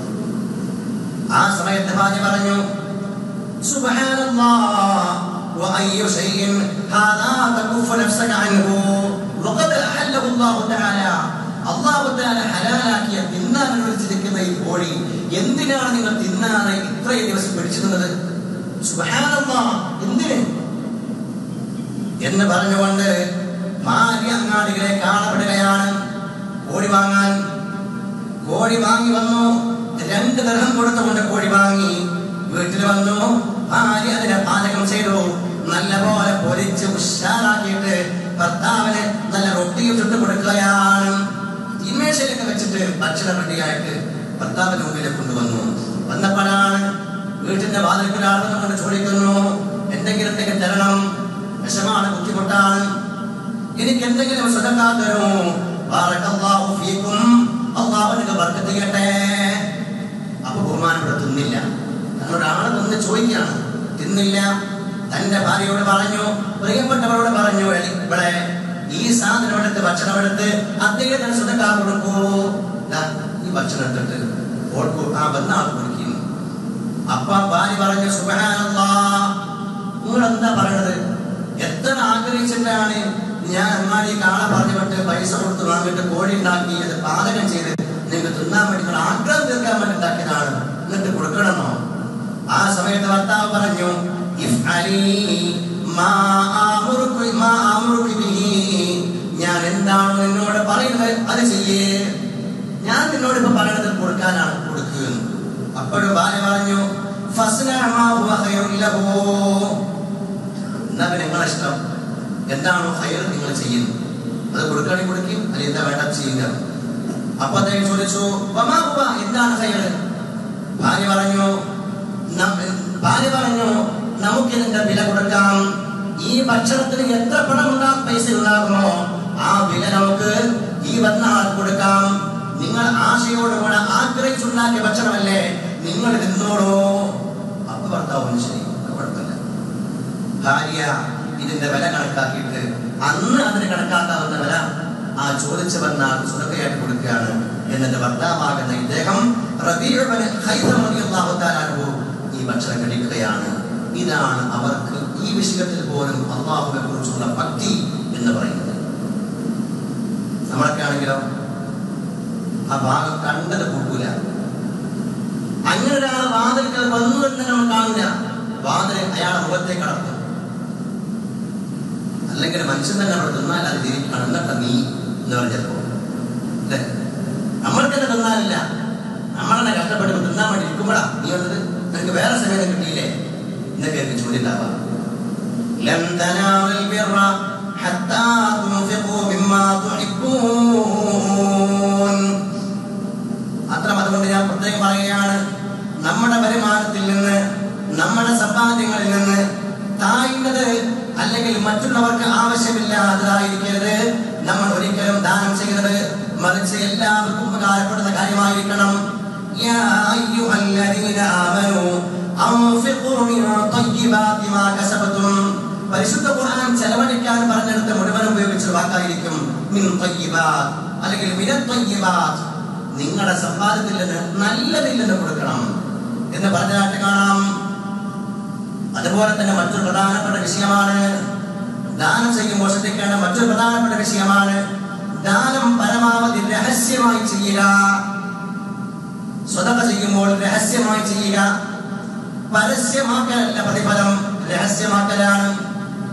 S1: ആ സമയത്ത് ഭാര്യ പറഞ്ഞു, സുബ്ഹാനല്ലാഹ് വഅയ്യു ശൈഇൻ ഹാദാ തകുഫു നഫ്സക അൻഹു വഖദ് അഹല്ലഹു അല്ലാഹു തആല. അല്ലാഹു തആല ഹലാലാക്കിയ തിന്നാൻ അനുവദിച്ചിരിക്കുന്ന ഈ കോഴി എന്തിനാണ് നിങ്ങൾ തിന്നാതെ ഇത്രയും ദിവസം പിടിച്ചു നിന്നത്? സുബ്ഹാനല്ലാഹ്, എന്തിന് എന്ന് പറഞ്ഞുകൊണ്ട് ഭാര്യ അങ്ങാടികളെ കാണപ്പെടുകയാണ് കോഴി വാങ്ങാൻ. കോഴി വാങ്ങി വന്നു, 2 ദിർഹം കൊടുത്തുകൊണ്ട് കോഴി വാങ്ങി വീട്ടിൽ വന്നു. ഭാര്യ അതിനെ പാചകം ചെയ്തു, നല്ലപോലെ പൊരിച്ച് ഉഷാറാക്കിയിട്ട് ഭർത്താവിന് നല്ല റൊട്ടിയും ചുട്ടു കൊടുക്കുകയാണ്. ഇമേഷയിലൊക്കെ വെച്ചിട്ട് ഭക്ഷണം റെഡിയായിട്ട് ഭർത്താവിന്റെ മുമ്പിലേക്ക് കൊണ്ടുവന്നു. വന്നപ്പോഴാണ് വീട്ടിന്റെ വാതിൽക്കൽ ആളുകൊണ്ട് ചോദിക്കുന്നു, എന്തെങ്കിലും തരണം, വിഷമാണ്, ബുദ്ധിമുട്ടാണ്, എനിക്ക് എന്തെങ്കിലും സദഖ തരൂ, ബാറകല്ലാഹു ഫീകും, അല്ലാഹു നിങ്ങൾക്ക് ബർക്കത്ത് ചെയ്യട്ടെ. അപ്പൊ ബഹുമാനപ്പെട്ട തിന്നില്ല. ഒരാളെ നിന്ന് ചോദിക്കുകയാണ്, തിന്നില്ല. തന്റെ ഭാര്യയോട് പറഞ്ഞു, പ്രിയപ്പെട്ടവരോട് പറഞ്ഞു, ഇവിടെ ഈ സാധനം എടുത്ത്, ഭക്ഷണം എടുത്ത് അദ്ദേഹത്തിന് സദഖ കൊടുക്കൂ. ഈ ഭക്ഷണം എടുത്തിട്ട് ആ വന്ന ആൾ കൊടുക്കുന്നു. അപ്പൊ ഭാര്യ പറഞ്ഞു, സുബ്ഹാനല്ലാഹ്, നിങ്ങൾ എന്താ പറയണത്? എത്ര ആഗ്രഹിച്ചിട്ടാണ് ഞാൻ അങ്ങാടി കാള പറഞ്ഞു വിട്ട് പൈസ കൊടുത്ത് വാങ്ങിട്ട് കോഴി ഉണ്ടാക്കി അത് പാചകം ചെയ്ത് നിങ്ങൾക്ക് തിന്നാൻ വേണ്ടി ആഗ്രഹം തീർക്കാൻ വേണ്ടി ഉണ്ടാക്കിയതാണ്, എന്നിട്ട് കൊടുക്കണമെന്നോ? ആ സമയത്ത് ഭർത്താവ് പറഞ്ഞു, ഞാൻ എന്താണോ നിന്നോട് പറയുന്നത് അത് ചെയ്യേ, ഞാൻ നിന്നോട് ഇപ്പൊ പറയുന്നത് കൊടുക്കാനാണ്, കൊടുക്കുക. അപ്പോഴും ഭാര്യ പറഞ്ഞു, എന്നാ നിങ്ങളെ ഇഷ്ടം എന്താണോ ഹൈർ നിങ്ങൾ ചെയ്യുന്നു, അത് കൊടുക്കുകയാണെങ്കിൽ കൊടുക്കും, അല്ലെങ്കിൽ എന്താ വേണ്ട ചെയ്യുക. അപ്പൊ അദ്ദേഹം ചോദിച്ചു, എന്താണ് ഹൈർ? ഭാര്യ പറഞ്ഞു, നമുക്ക് ഇതിന്റെ വില കൊടുക്കാം. ഈ ഭക്ഷണത്തിന് എത്ര പണം പൈസ ഉണ്ടാകുമോ ആ വില നമുക്ക് ഈ വന്ന ആൾ കൊടുക്കാം. നിങ്ങൾ ആശയോടുകൂടെ ആഗ്രഹിച്ചുണ്ടാക്കിയ ഭക്ഷണമല്ലേ, നിങ്ങൾ തിന്നോളൂ. അപ്പൊ ഭർത്താവ് ശരി, കുഴപ്പമില്ല. ഭാര്യ ഇതിന്റെ വില കണക്കാക്കിയിട്ട് അന്ന് അതിന് കണക്കാക്കാവുന്ന വില ആ ചോദിച്ചു വന്ന ആൾ സുദഖയായിട്ട് കൊടുക്കുകയാണ്. എന്നിട്ട് ഭർത്താവാകുന്ന ഇദ്ദേഹം റബീഉ ബിൻ ഖൈസം റളിയല്ലാഹു തആല അൻഹു ഈ ഭക്ഷണം കഴിക്കുകയാണ്. ഇതാണ് അവർക്ക് ഈ വിഷയത്തിൽ പോലും അല്ലാഹുവിനെ കുറിച്ചുള്ള ഭക്തി എന്ന് പറയുന്നത്. നമ്മളൊക്കെ ആണെങ്കിലോ ആ ഭാഗം കണ്ടത് കൂട്ടൂല. അങ്ങനെ ഒരാൾ വാതിൽക്കൽ വന്നു എന്ന് നമ്മൾ കാണില്ല, വാതിൽ അയാളെ മുഖത്തേക്ക് കടക്കും. അല്ലെങ്കിൽ മനുഷ്യൻ തന്നെ അവിടെ തിന്നാൽ അത് തിരിക്കണം, എന്നിട്ട് നീ എന്ന് പറഞ്ഞപ്പോ അല്ലെ, നമ്മൾക്ക് തന്നെ തിന്നാനില്ല, നമ്മളെന്നെ കഷ്ടപ്പെട്ട് തിന്നാൻ വേണ്ടി ഇരിക്കുമ്പോഴാ നീ വന്നത്, നിനക്ക് വേറെ സമയം കിട്ടിയില്ലേ എന്നൊക്കെ എനിക്ക് ചോദ്യം ഉണ്ടാവാം. അത്ര അതുകൊണ്ട് ഞാൻ പ്രത്യേകം പറയുകയാണ്, നമ്മുടെ വരുമാനത്തിൽ നിന്ന്, നമ്മുടെ സമ്പാദ്യങ്ങളിൽ നിന്ന് താഴ്ന്നത് അല്ലെങ്കിൽ മറ്റുള്ളവർക്ക് ആവശ്യമില്ലാത്തതായിരിക്കരുത് നമ്മൾ ഒരിക്കലും ദാനം ചെയ്യുന്നത്, മറിച്ച് എല്ലാവർക്കും ഉപകാരപ്പെടുന്ന കാര്യമായിരിക്കണം. യാ അയ്യുഹല്ലദീന ആമനൂ അൻഫിഖൂ മിൻ ത്വയ്യിബാതി മാ കസബതും. പരിശുദ്ധ ഖുർആൻ ചെലവഴിക്കാൻ പറഞ്ഞെടുത്ത മുഴുവൻ ഉപയോഗിച്ച വാക്കായിരിക്കും മിൻ ത്വയ്യിബാത് അല്ലെങ്കിൽ മിനത് ത്വയ്യിബാത്. നിങ്ങളുടെ സമ്പാദ്യത്തിൽ നിന്ന് നല്ലതിൽ നിന്ന് കൊടുക്കണം എന്ന് പറഞ്ഞായിട്ട് കാണാം. അതുപോലെ തന്നെ മറ്റൊരു പ്രധാനപ്പെട്ട വിഷയമാണ് ദാനം ചെയ്യുമ്പോൾ ശ്രദ്ധിക്കേണ്ട മറ്റൊരു പ്രധാനപ്പെട്ട വിഷയമാണ് ദാനം പരമാവധി രഹസ്യമായി ചെയ്യുക. സ്വതക്ക ചെയ്യുമ്പോൾ രഹസ്യമായി ചെയ്യുക, പരസ്യമാക്കലല്ല പ്രതിഫലം, രഹസ്യമാക്കലാണ്.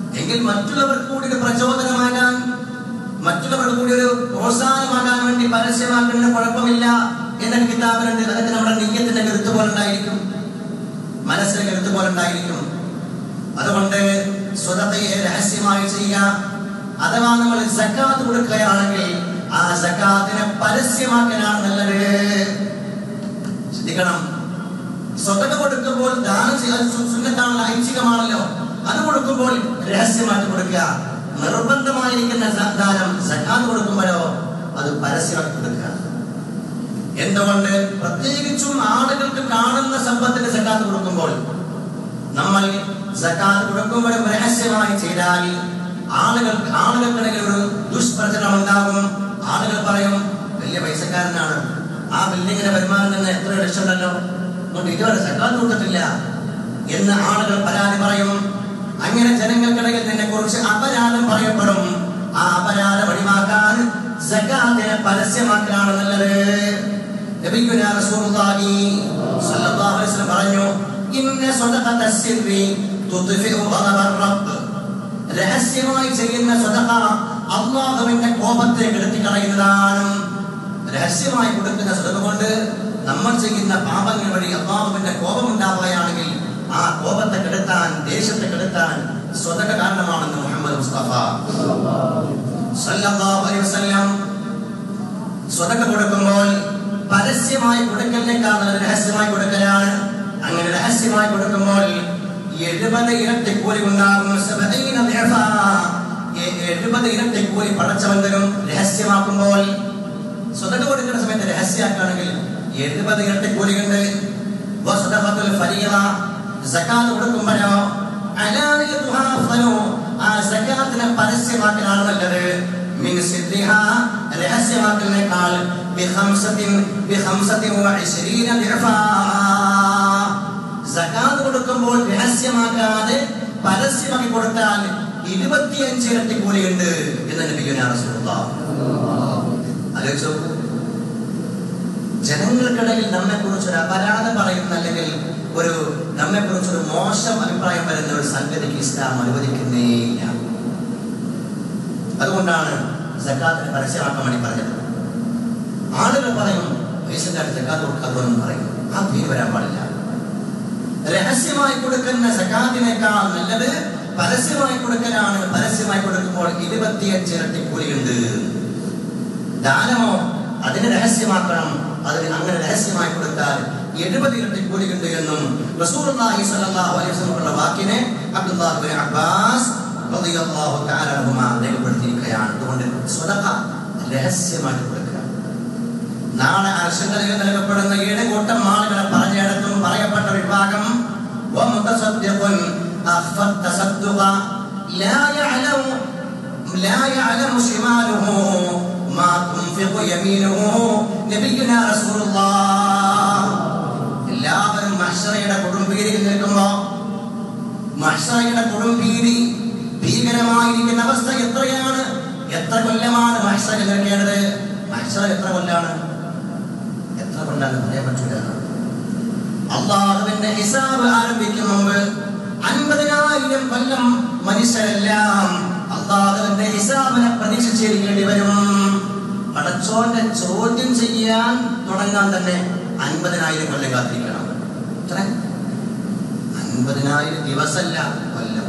S1: എങ്കിൽ മറ്റുള്ളവർക്ക് കൂടി ഒരു പ്രചോദനമാകാൻ, മറ്റുള്ളവർക്ക് കൂടി ഒരു പ്രോത്സാഹനമാകാൻ വേണ്ടി പരസ്യമാക്കുന്നതിന് കുഴപ്പമില്ല എന്ന കിതാബിലുണ്ട്. അതൊക്കെ നമ്മുടെ നെയ്യത്തിന്റെ കരുത്ത് പോലെ ഉണ്ടായിരിക്കും, മനസ്സിന്റെ കരുത്ത് പോലെ ഉണ്ടായിരിക്കും. അതുകൊണ്ട് സ്വതയെ രഹസ്യമായി ചെയ്യുക. അഥവാ നമ്മൾ സക്കാത്ത് കൊടുക്കുകയാണെങ്കിൽ ആ സക്കാത്തിനെ പരസ്യമാക്കാനാണ് നല്ലത്. ശ്രദ്ധിക്കണം, സ്വതക കൊടുക്കുമ്പോൾ ദാനം ചെയ്യാൻ സുന്നത്താണല്ലോ, ഐച്ഛികമാണല്ലോ. അത് കൊടുക്കുമ്പോൾ രഹസ്യമായിട്ട് കൊടുക്കുക. നിർബന്ധമായിരിക്കുന്ന ദാനം സക്കാത്ത് കൊടുക്കുമ്പോഴോ അത് പരസ്യമാക്കി കൊടുക്കുക. എന്തുകൊണ്ട്? പ്രത്യേകിച്ചും ആളുകൾക്ക് കാണുന്ന സമ്പത്തിന് സക്കാത്ത് കൊടുക്കുമ്പോൾ, നമ്മൾ സക്കാത്ത് കൊടുക്കുമ്പോഴും രഹസ്യമായി ചെയ്താൽ ആളുകൾക്കിടയിൽ ഒരു ദുഷ്പ്രചരണം ഉണ്ടാകും. ആളുകൾ പറയും, വലിയ പൈസക്കാരനാണ്, ആ ബിൽഡിങ്ങിന്റെ വരുമാനം തന്നെ എത്ര ലക്ഷമുണ്ടല്ലോ, അതുകൊണ്ട് ഇതുവരെ സക്കാത്ത് കൊടുത്തിട്ടില്ല എന്ന് ആളുകൾ പരാതി പറയും. അങ്ങനെ ജനങ്ങൾക്കിടയിൽ നിന്നെ കുറിച്ച് അപരാധം പറയപ്പെടും. ആ അപരാധം ഒഴിവാക്കാൻ സക്കാത്തിനെ പരസ്യമാക്കലാണ് നല്ലത്. നബിയുനാ റസൂലുള്ളാഹി സ്വല്ലല്ലാഹു അലൈഹി വസല്ലം പറഞ്ഞു, ഇന്ന സദഖത സിർരി തുദ്ഫിഉ ഗളബർ റബ്ബ്. രഹസ്യമായി ചെയ്യുന്ന സദഖ അല്ലാഹുവിന്റെ കോപത്തെ കെടുത്തി കളയുന്നതാണ്. രഹസ്യമായി കൊടുക്കുന്ന സദഖ കൊണ്ട് നമ്മൾ ചെയ്യുന്ന പാപങ്ങൾ വഴി അല്ലാഹുവിന്റെ കോപം ഉണ്ടാവുകയാണെങ്കിൽ ആ കോപത്തെ കെടുത്താൻ, ദേഷ്യത്തെ കെടുത്താൻ സദഖ കാരണമാണെന്ന് മുഹമ്മദ് മുസ്തഫ സല്ലല്ലാഹു അലൈഹി വസല്ലം. സദഖ കൊടുക്കുമ്പോൾ പരസ്യമായി കൊടുക്കലിനേക്കാൾ രഹസ്യമായി കൊടുക്കലാണ്. അങ്ങനെ രഹസ്യമായി കൊടുക്കുമ്പോൾ 70 ഇരട്ടി കൂലി ഉണ്ടാകും. 70 ഇരട്ടി കൂലി പടച്ചവൻ തരും. രഹസ്യമാക്കുമ്പോൾ സദഖ കൊടുക്കുന്ന സമയത്ത് രഹസ്യമാക്കുകയാണെങ്കിൽ 70 ഇരട്ടി കൂലിയുണ്ട്. വസദഖത്തുൽ ഫരീള, സകാത്ത് കൊടുക്കുമ്പോഴോ അലാനിയതുഹാ അഫ്ളു, ആ സകാത്തിനെ പരസ്യമാക്കലാണ് നല്ലത്. മിൻ സിദ്ദിഹാ, രഹസ്യമാക്കലിനേക്കാൾ ബിഖംസതിൻ ദിഅഫാ. സകാത്ത് കൊടുക്കുമ്പോൾ രഹസ്യമാക്കാതെ പരസ്യമാക്കി കൊടുത്താൽ 25 ഇരട്ടി കൂലിയുണ്ട് എന്ന് നബിയുനാ റസൂലുള്ളാഹി. ആലോചിച്ചു, ജനങ്ങൾക്കിടയിൽ നമ്മെ കുറിച്ച് ഒരു അപരാധം പറയുന്ന, അല്ലെങ്കിൽ ഒരു നമ്മെ കുറിച്ചൊരു മോശം അഭിപ്രായം വരുന്ന ഒരു സംഗതിക്ക് ഇസ്ലാം അനുവദിക്കുന്നേയില്ല. അതുകൊണ്ടാണ് സക്കാത്തിനെ പരസ്യമാക്കാൻ വേണ്ടി പറഞ്ഞത്. ആളുകൾ പറയും, പൈസക്കാർ സക്കാത്ത് കൊടുക്കാത്തവരെന്ന് പറയും. ആ പേര് വരാൻ പാടില്ല. രഹസ്യമായി കൊടുക്കുന്ന സക്കാത്തിനേക്കാൾ നല്ലത് പരസ്യമായി കൊടുക്കലാണ്. പരസ്യമായി കൊടുക്കുമ്പോൾ 25 ഇരട്ടി കൂലിയുണ്ട്. ദാനമോ അതിനെ രഹസ്യമാക്കണം. അതിന് അങ്ങനെ രഹസ്യമായി കൊടുത്താൽ 70 ഇരട്ടി കൂലിയുണ്ട് എന്നും റസൂലുള്ളാഹി സ്വല്ലല്ലാഹു അലൈഹി വസല്ലം വാക്കിനെ അബ്ദുല്ലാഹ് ഇബ്നു അബ്ബാസ് റളിയല്ലാഹു തആല അൻഹുമാ രേഖപ്പെടുത്തിയിരിക്കുകയാണ്. അതുകൊണ്ട് സ്വതഖ രഹസ്യമായി കൊടുക്കുക. നാളെ അർശങ്ങളിൽ നൽകപ്പെടുന്ന 7 കൂട്ടം ആളുകളെ പറഞ്ഞിടത്തും പറയപ്പെട്ട വിഭാഗം വമുതസദ്ദിഖുൻ അഖ്ഫത് തസദ്ദുഖ ലാ യഅലമു ശിമാലുഹു മാ തുൻഫിഖു യമീനുഹു. നബിയുനാ റസൂലുള്ളാഹ് എല്ലാവരും മഹ്ശറയുടെ കൊടുംഭീതിയിൽ നിൽക്കുമ്പോൾ, മഹ്ശറയുടെ കൊടുംഭീതി ഭീകരമായിരിക്കുന്ന അവസ്ഥ എത്രയാണ്, എത്ര കൊല്ലമാണ് മഹ്ശറയിൽ നിൽക്കേണ്ടത്? മഹ്ശറ എത്ര കൊല്ലാണ്, എത്ര കൊല്ലാന്ന് പറയാൻ പറ്റൂല. അല്ലാഹുവിന്റെ ഹിസാബ് ആരംഭിക്കും മുമ്പ് 50,000 കൊല്ലം മനുഷ്യരെല്ലാം അല്ലാഹുവിന്റെ ഹിസാബിനെ പ്രതീക്ഷിച്ചിരിക്കേണ്ടി വരും. പടച്ചോന്റെ ചോദ്യം ചെയ്യാൻ തുടങ്ങാൻ തന്നെ 50,000 കൊല്ലം കാത്തിരിക്കണം. എത്ര? 50,000 ദിവസമല്ല, കൊല്ലം.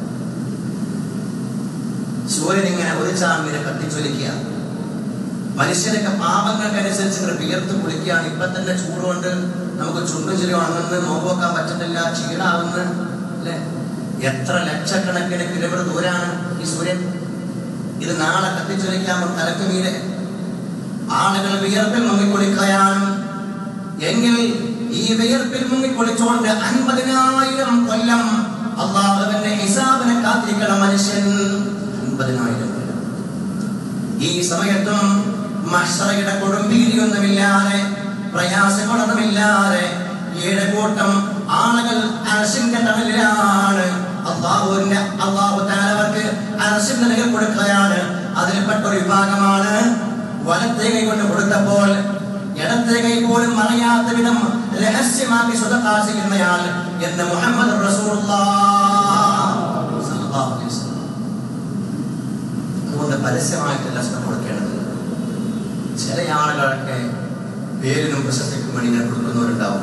S1: സൂര്യൻ ഇങ്ങനെ ഒരു ചാമ്പിനെ കത്തിച്ചൊലിക്കുക. മനുഷ്യരൊക്കെ പാപങ്ങൾക്കനുസരിച്ച് വിയർത്ത് കുളിക്കുകയാണ്. ഇപ്പൊ തന്നെ ചൂടുകൊണ്ട് നമുക്ക് ചുണ്ടു ചെറിയ ഉണങ്ങുന്നത്, നോക്കാൻ പറ്റുന്നില്ല, ക്ഷീണാവുന്നു അല്ലെ? എത്ര ലക്ഷക്കണക്കിന് കിലോമീറ്റർ ദൂരാണ് ഈ സൂര്യൻ. ഇത് നാളെ കത്തിച്ചൊലിക്കാൻ തലക്ക് മീതെ ആളുകൾ വിയർപ്പിൽ മുങ്ങിക്കുളിക്കുകയാണ്. എങ്കിൽ ഈ വിയർപ്പിൽ മുങ്ങിക്കുളിച്ചുകൊണ്ട് 50,000 കൊല്ലം അല്ലാഹുവിന്റെ ഹിസാബിനെ കാത്തിരിക്കണം മനുഷ്യൻ. 50,000 കൊല്ലം. ഈ സമയത്തും മഹ്ശറയുടെ കൊടുംഭീതിയൊന്നുമില്ലാതെ, പ്രയാസങ്ങളൊന്നുമില്ലാതെ 7 കൂട്ടം ആളുകൾ അർശിന്റെ തണലിലാണ്. അല്ലാഹു തആല അവർക്ക് അർശിന്റെ നിഴൽ കൊടുക്കുകയാണ്. അതിൽപ്പെട്ട ഒരു വിഭാഗമാണ് വലത്തെ കൈ കൊണ്ട് കൊടുത്തപ്പോൾ ഇടത്തെ കൈ പോലും അറിയാത്ത വിധം രഹസ്യമാക്കി സ്വതക്കാ ചെയ്യുന്നയാൾ എന്ന് മുഹമ്മദ് റസൂലുള്ളാഹി സ്വല്ലല്ലാഹു അലൈഹി വസല്ലം. പരസ്യമായിട്ടല്ല സ്വതക്ക കൊടുക്കേണ്ടത്. ചില ആളുകളൊക്കെ പേരിനും പ്രശസ്തിക്കും വേണ്ടി ഇങ്ങനെ കൊടുക്കുന്നവരുണ്ടാവും.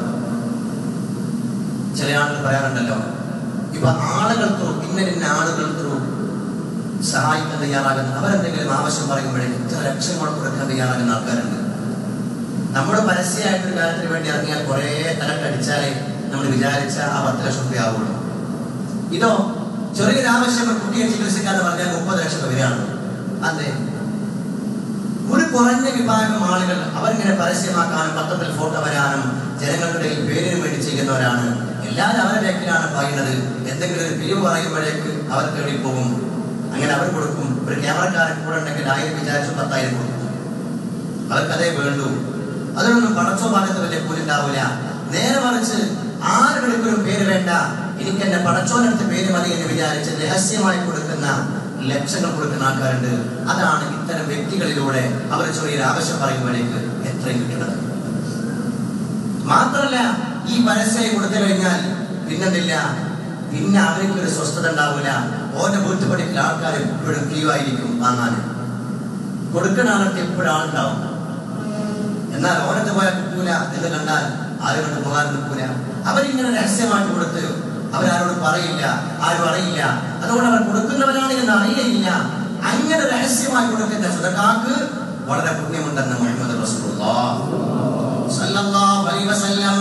S1: ചില ആളുകൾ പറയാറുണ്ടല്ലോ, ഇപ്പൊ ആളുകൾ ത്രൂ ഇന്ന ആളുകൾ ത്രൂ സഹായിക്കാൻ തയ്യാറാകുന്ന, അവരെന്തെങ്കിലും ആവശ്യം പറയുമ്പോഴേക്കും ഇത്ര ലക്ഷങ്ങൾ കൊടുക്കാൻ തയ്യാറാകുന്ന ആൾക്കാരുണ്ട്. നമ്മുടെ പരസ്യമായിട്ടൊരു കാര്യത്തിന് വേണ്ടി ഇറങ്ങിയാൽ കുറെ തലക്കടിച്ചാലേ നമ്മൾ വിചാരിച്ച ആ 10 ലക്ഷം രൂപ ആവുള്ളൂ. ഇതോ ചെറിയൊരു ആവശ്യം, കുട്ടിയെ ചികിത്സിക്കാന്ന് പറഞ്ഞാൽ 30 ലക്ഷം രൂപയാണ്. അതെ, ഒരു കുറഞ്ഞ വിഭാഗം ആളുകൾ അവരിങ്ങനെ പരസ്യമാക്കാനും പത്രത്തിൽ ഫോട്ടോ വരാനും ജനങ്ങളുടെ പേരിന് വേണ്ടി ചെയ്യുന്നവരാണ്. എല്ലാവരും അവരുടെ ബാക്കിലാണ് പറയുന്നത്. എന്തെങ്കിലും ഒരു പിരിവ് പറയുമ്പോഴേക്ക് അവർ തേടി പോകും. അങ്ങനെ അവർ കൊടുക്കും. ഒരു ക്യാമറക്കാരൻ കൂടെ ഉണ്ടെങ്കിൽ 1000 വിചാരിച്ചു 10,000 കൊടുക്കും. അവർക്കതേ വേണ്ടൂ. അതിനൊന്നും പണച്ചോ ഭാഗത്ത് വലിയ കൂലുണ്ടാവില്ല. നേരെ മറിച്ച് ആരുടെക്കൊരു പേര് വേണ്ട, എനിക്ക് എന്റെ പടച്ചോനടുത്ത് പേര് മതി എന്ന് വിചാരിച്ച് രഹസ്യമായി കൊടുക്കുന്ന ലക്ഷങ്ങൾ കൊടുക്കുന്ന ആൾക്കാരുണ്ട്. അതാണ് ഇത്തരം വ്യക്തികളിലൂടെ അവർ ചെറിയൊരു ആവശ്യം പറയുമ്പോഴേക്ക് എത്രയും കിട്ടുന്നത്. മാത്രമല്ല, ഈ പരസ്യം കൊടുത്തു കഴിഞ്ഞാൽ പിന്നെന്തില്ല, പിന്നെ അവർക്കൊരു സ്വസ്ഥത ഉണ്ടാവില്ല. ഓന്റെ വീട്ടുപടിക്കൽ ആൾക്കാർ എപ്പോഴും ക്യൂ ആയിരിക്കും വാങ്ങാൻ. കൊടുക്കുന്ന ആൾക്ക് എപ്പോഴും ആളുണ്ടാവും. എന്നാൽ ഓനത്ത് പോയാൽ കിട്ടൂല എന്ന് കണ്ടാൽ ആരും കൊണ്ട് പോകാൻ നിൽക്കൂല. അവരിങ്ങനെ രഹസ്യമായിട്ട് കൊടുത്ത് അവരാരോട് പറയില്ല, ആരും അറിയില്ല. അതുകൊണ്ട് അവർ കൊടുക്കുന്നവരാണ് എന്ന് അറിയില്ല. അങ്ങനെ രഹസ്യമായി കൊടുക്കുന്ന സ്വതക്കാക്ക് വളരെ പുണ്യമുണ്ടെന്ന് മുഹമ്മദ് റസൂലുള്ളാഹി സ്വല്ലല്ലാഹു അലൈഹി വസല്ലം.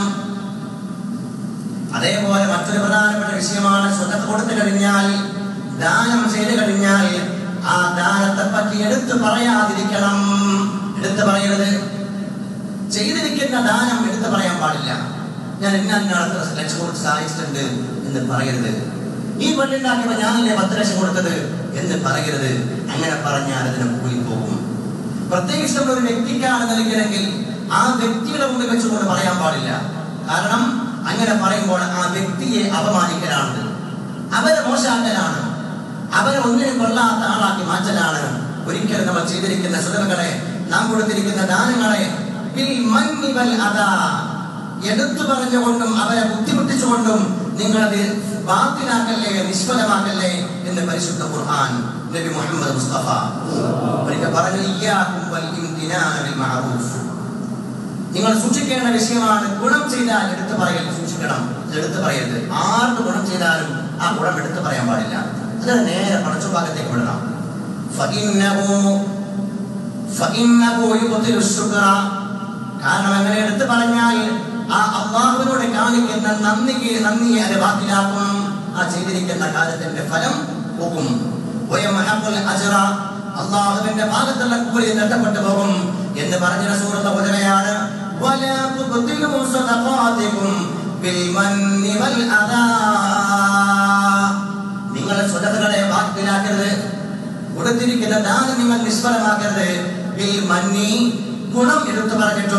S1: അതേപോലെ മറ്റൊരു പ്രധാനപ്പെട്ട വിഷയമാണ്, സ്വതക്ക കൊടുത്തു കഴിഞ്ഞാൽ, ദാനം ചെയ്തു കഴിഞ്ഞാൽ ആ ദാനത്തെ പറ്റി എടുത്തു പറയാതിരിക്കണം. എടുത്തു പറയരുത്. ചെയ്തിരിക്കുന്ന ദാനം എടുത്തു പറയാൻ പാടില്ല. ഞാൻ ഇന്നാളത്ര ലക്ഷം കൊടുത്ത് സഹായിച്ചിട്ടുണ്ട് എന്ന് പറയരുത്. ഈ പള്ളിണ്ടാക്കിയപ്പോ ഞാനല്ലേ 10 ലക്ഷം കൊടുത്തത് എന്ന് പറയരുത്. അങ്ങനെ പറഞ്ഞാൽ അതിന് കൂലി പോകും. പ്രത്യേകിച്ച് നമ്മൾ ഒരു വ്യക്തിക്കാണ് നൽകിയെങ്കിൽ ആ വ്യക്തിയുടെ മുമ്പിൽ വെച്ചുകൊണ്ട് പറയാൻ പാടില്ല. കാരണം അങ്ങനെ പറയുമ്പോൾ ആ വ്യക്തിയെ അപമാനിക്കലാണ്, അവരെ മോശാക്കലാണ്, അവരെ ഒന്നിനും കൊള്ളാത്ത ആളാക്കി മാറ്റലാണ്. ഒരിക്കലും നമ്മൾ ചെയ്തിരിക്കുന്ന സ്വതകളെ, നാം കൊടുത്തിരിക്കുന്ന ദാനങ്ങളെ എടുത്തു പറഞ്ഞുകൊണ്ടും അവരെ ബുദ്ധിമുട്ടിച്ചുകൊണ്ടും നിങ്ങളത് ബാത്തിലാക്കല്ലേ, നിഷ്ഫലമാക്കല്ലേ എന്ന് പരിശുദ്ധ ഖുർആൻ നബി മുഹമ്മദ് മുസ്തഫ ഒരിക്കൽ പറഞ്ഞു, നിങ്ങൾ സൂക്ഷിക്കേണ്ട വിഷയമാണ്. ഗുണം ചെയ്താൽ എടുത്തു പറയൽ സൂക്ഷിക്കണം, എടുത്തു പറയരുത്. ആർക്ക് ഗുണം ചെയ്താലും ആ ഗുണം എടുത്തു പറയാൻ പാടില്ല. അതിന് നേരെ പടച്ച ഭാഗത്തേക്ക് വിടണം. കാരണം അങ്ങനെ എടുത്തു പറഞ്ഞാൽ ആ അള്ളാഹുവിനോട് കാണിക്കുന്ന നന്ദിയെ അത് ബാക്കിലാക്കും. ആ ചെയ്തിരിക്കുന്ന കാര്യത്തിന്റെ ഫലം പോകും. അള്ളാഹുവിന്റെ ഭാഗത്തുള്ള കൂലി നഷ്ടപ്പെട്ടു പോകും എന്ന് പറഞ്ഞ റസൂലുള്ള ഉദവയാണ്. നിങ്ങളുടെ സ്വതകളെ ബാക്കിലാക്കരുത്, കൊടുത്തിരിക്കുന്ന ദാനം നിങ്ങൾ നിഷ്ഫലമാക്കരുത്. ഗുണം എടുത്തു പറഞ്ഞിട്ടും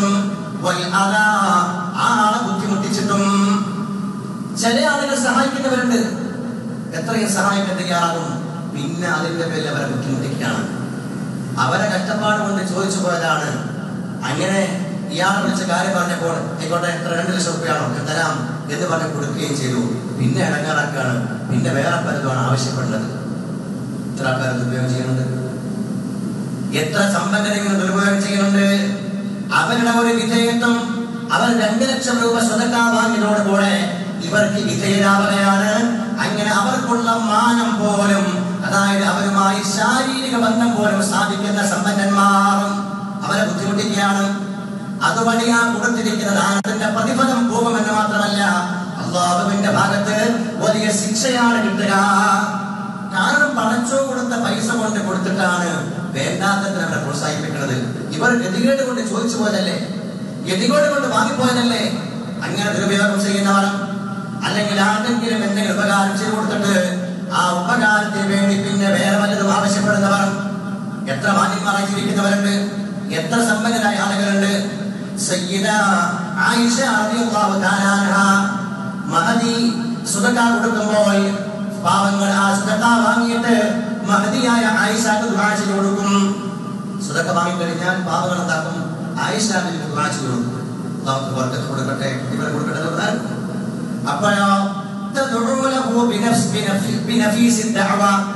S1: ആളെ ബുദ്ധിമുട്ടിച്ചിട്ടും. ചില ആളുകൾ സഹായിക്കുന്നവരുണ്ട്, എത്രയും സഹായിക്കാൻ തയ്യാറാകും, പിന്നെ അതിന്റെ പേരിൽ അവരെ ബുദ്ധിമുട്ടിക്കുകയാണ്. അവരെ കഷ്ടപ്പാട് കൊണ്ട് ചോദിച്ചു പോയതാണ്. അങ്ങനെ ഇയാളെ വിളിച്ച കാര്യം പറഞ്ഞപ്പോൾ ആയിക്കോട്ടെ, എത്ര 2 ലക്ഷം രൂപയാണോ തരാം എന്ന് പറഞ്ഞ് കൊടുക്കുകയും ചെയ്തു. പിന്നെ ഇടങ്ങാറാക്കുകയാണ്, പിന്നെ വേറെ പലതുമാണ് ആവശ്യപ്പെടുന്നത്. എത്ര ആൾക്കാർ ദുരുപയോഗം ചെയ്യുന്നുണ്ട്, എത്ര സമ്പന്നരെങ്കിലും ദുരുപയോഗം ചെയ്യുന്നുണ്ട്. അവരുടെ ഒരു വിധേയത്വം, അവർ 2 ലക്ഷം രൂപ സ്വതക്ക വാങ്ങിയതോടുകൂടെ ഇവർക്ക് വിധേയരാവുകയാണ്. അങ്ങനെ അവർക്കുള്ള മാനം പോലും, അതായത് അവരുമായി ശാരീരിക ബന്ധം പോലും സ്ഥാപിക്കുന്ന സമ്പന്നന്മാർ അവരെ ബുദ്ധിമുട്ടിക്കുകയാണ്. അതുവഴി ആ കൊടുത്തിരിക്കുന്ന ദാനത്തിന്റെ പ്രതിഫലം പോകുമെന്ന് മാത്രമല്ല, അല്ലാഹുവിന്റെ ഭാഗത്ത് വലിയ ശിക്ഷയാണ് കിട്ടുക. കാരണം പണച്ചോ കൊടുത്ത പൈസ കൊണ്ട് കൊടുത്തിട്ടാണ് വേണ്ടാത്തതിനെ അവരെ പ്രോത്സാഹിപ്പിക്കുന്നത്. ഇവർ ഗതികേട് കൊണ്ട് ചോദിച്ചു പോയതല്ലേ, ഗതികേട് കൊണ്ട് വാങ്ങിപ്പോയതല്ലേ. അങ്ങനെ ദുരുപയോഗം ചെയ്യുന്നവർ, അല്ലെങ്കിൽ ആർക്കെങ്കിലും എന്തെങ്കിലും ഉപകാരം ചെയ്തു കൊടുത്തിട്ട് ആ ഉപകാരത്തിന് വേണ്ടി പിന്നെ വേറെ വല്ലതും ആവശ്യപ്പെടുന്നവർ എത്ര മാന്യന്മാരായി ജീവിക്കുന്നവരുണ്ട്, എത്ര സമ്പന്നരായ ആളുകളുണ്ട്. സയ്യിദ ആയിഷ റളിയല്ലാഹു തആല അൻഹാ മഹദി സദഖ കൊടുക്കുമ്പോൾ പാവങ്ങൾ ആ സദഖ വാങ്ങിയിട്ട് മഹദിയായ ആയിഷക്ക് ദുആ ചെയ്തു കൊടുക്കും. സദഖ വാങ്ങിക്കഴിഞ്ഞാൽ പാവങ്ങൾ എന്താക്കും, ആയിഷക്ക് ദുആ ചെയ്തു കൊടുക്കും. അല്ലാഹു ബർക്കത്ത് കൊടുക്കട്ടെ, ഇവരെ കൊടുക്കട്ടെ എന്ന് പറഞ്ഞാൽ അപ്പോഴോ തദഉ ലഹു ബിനഫീസി ദഅവ,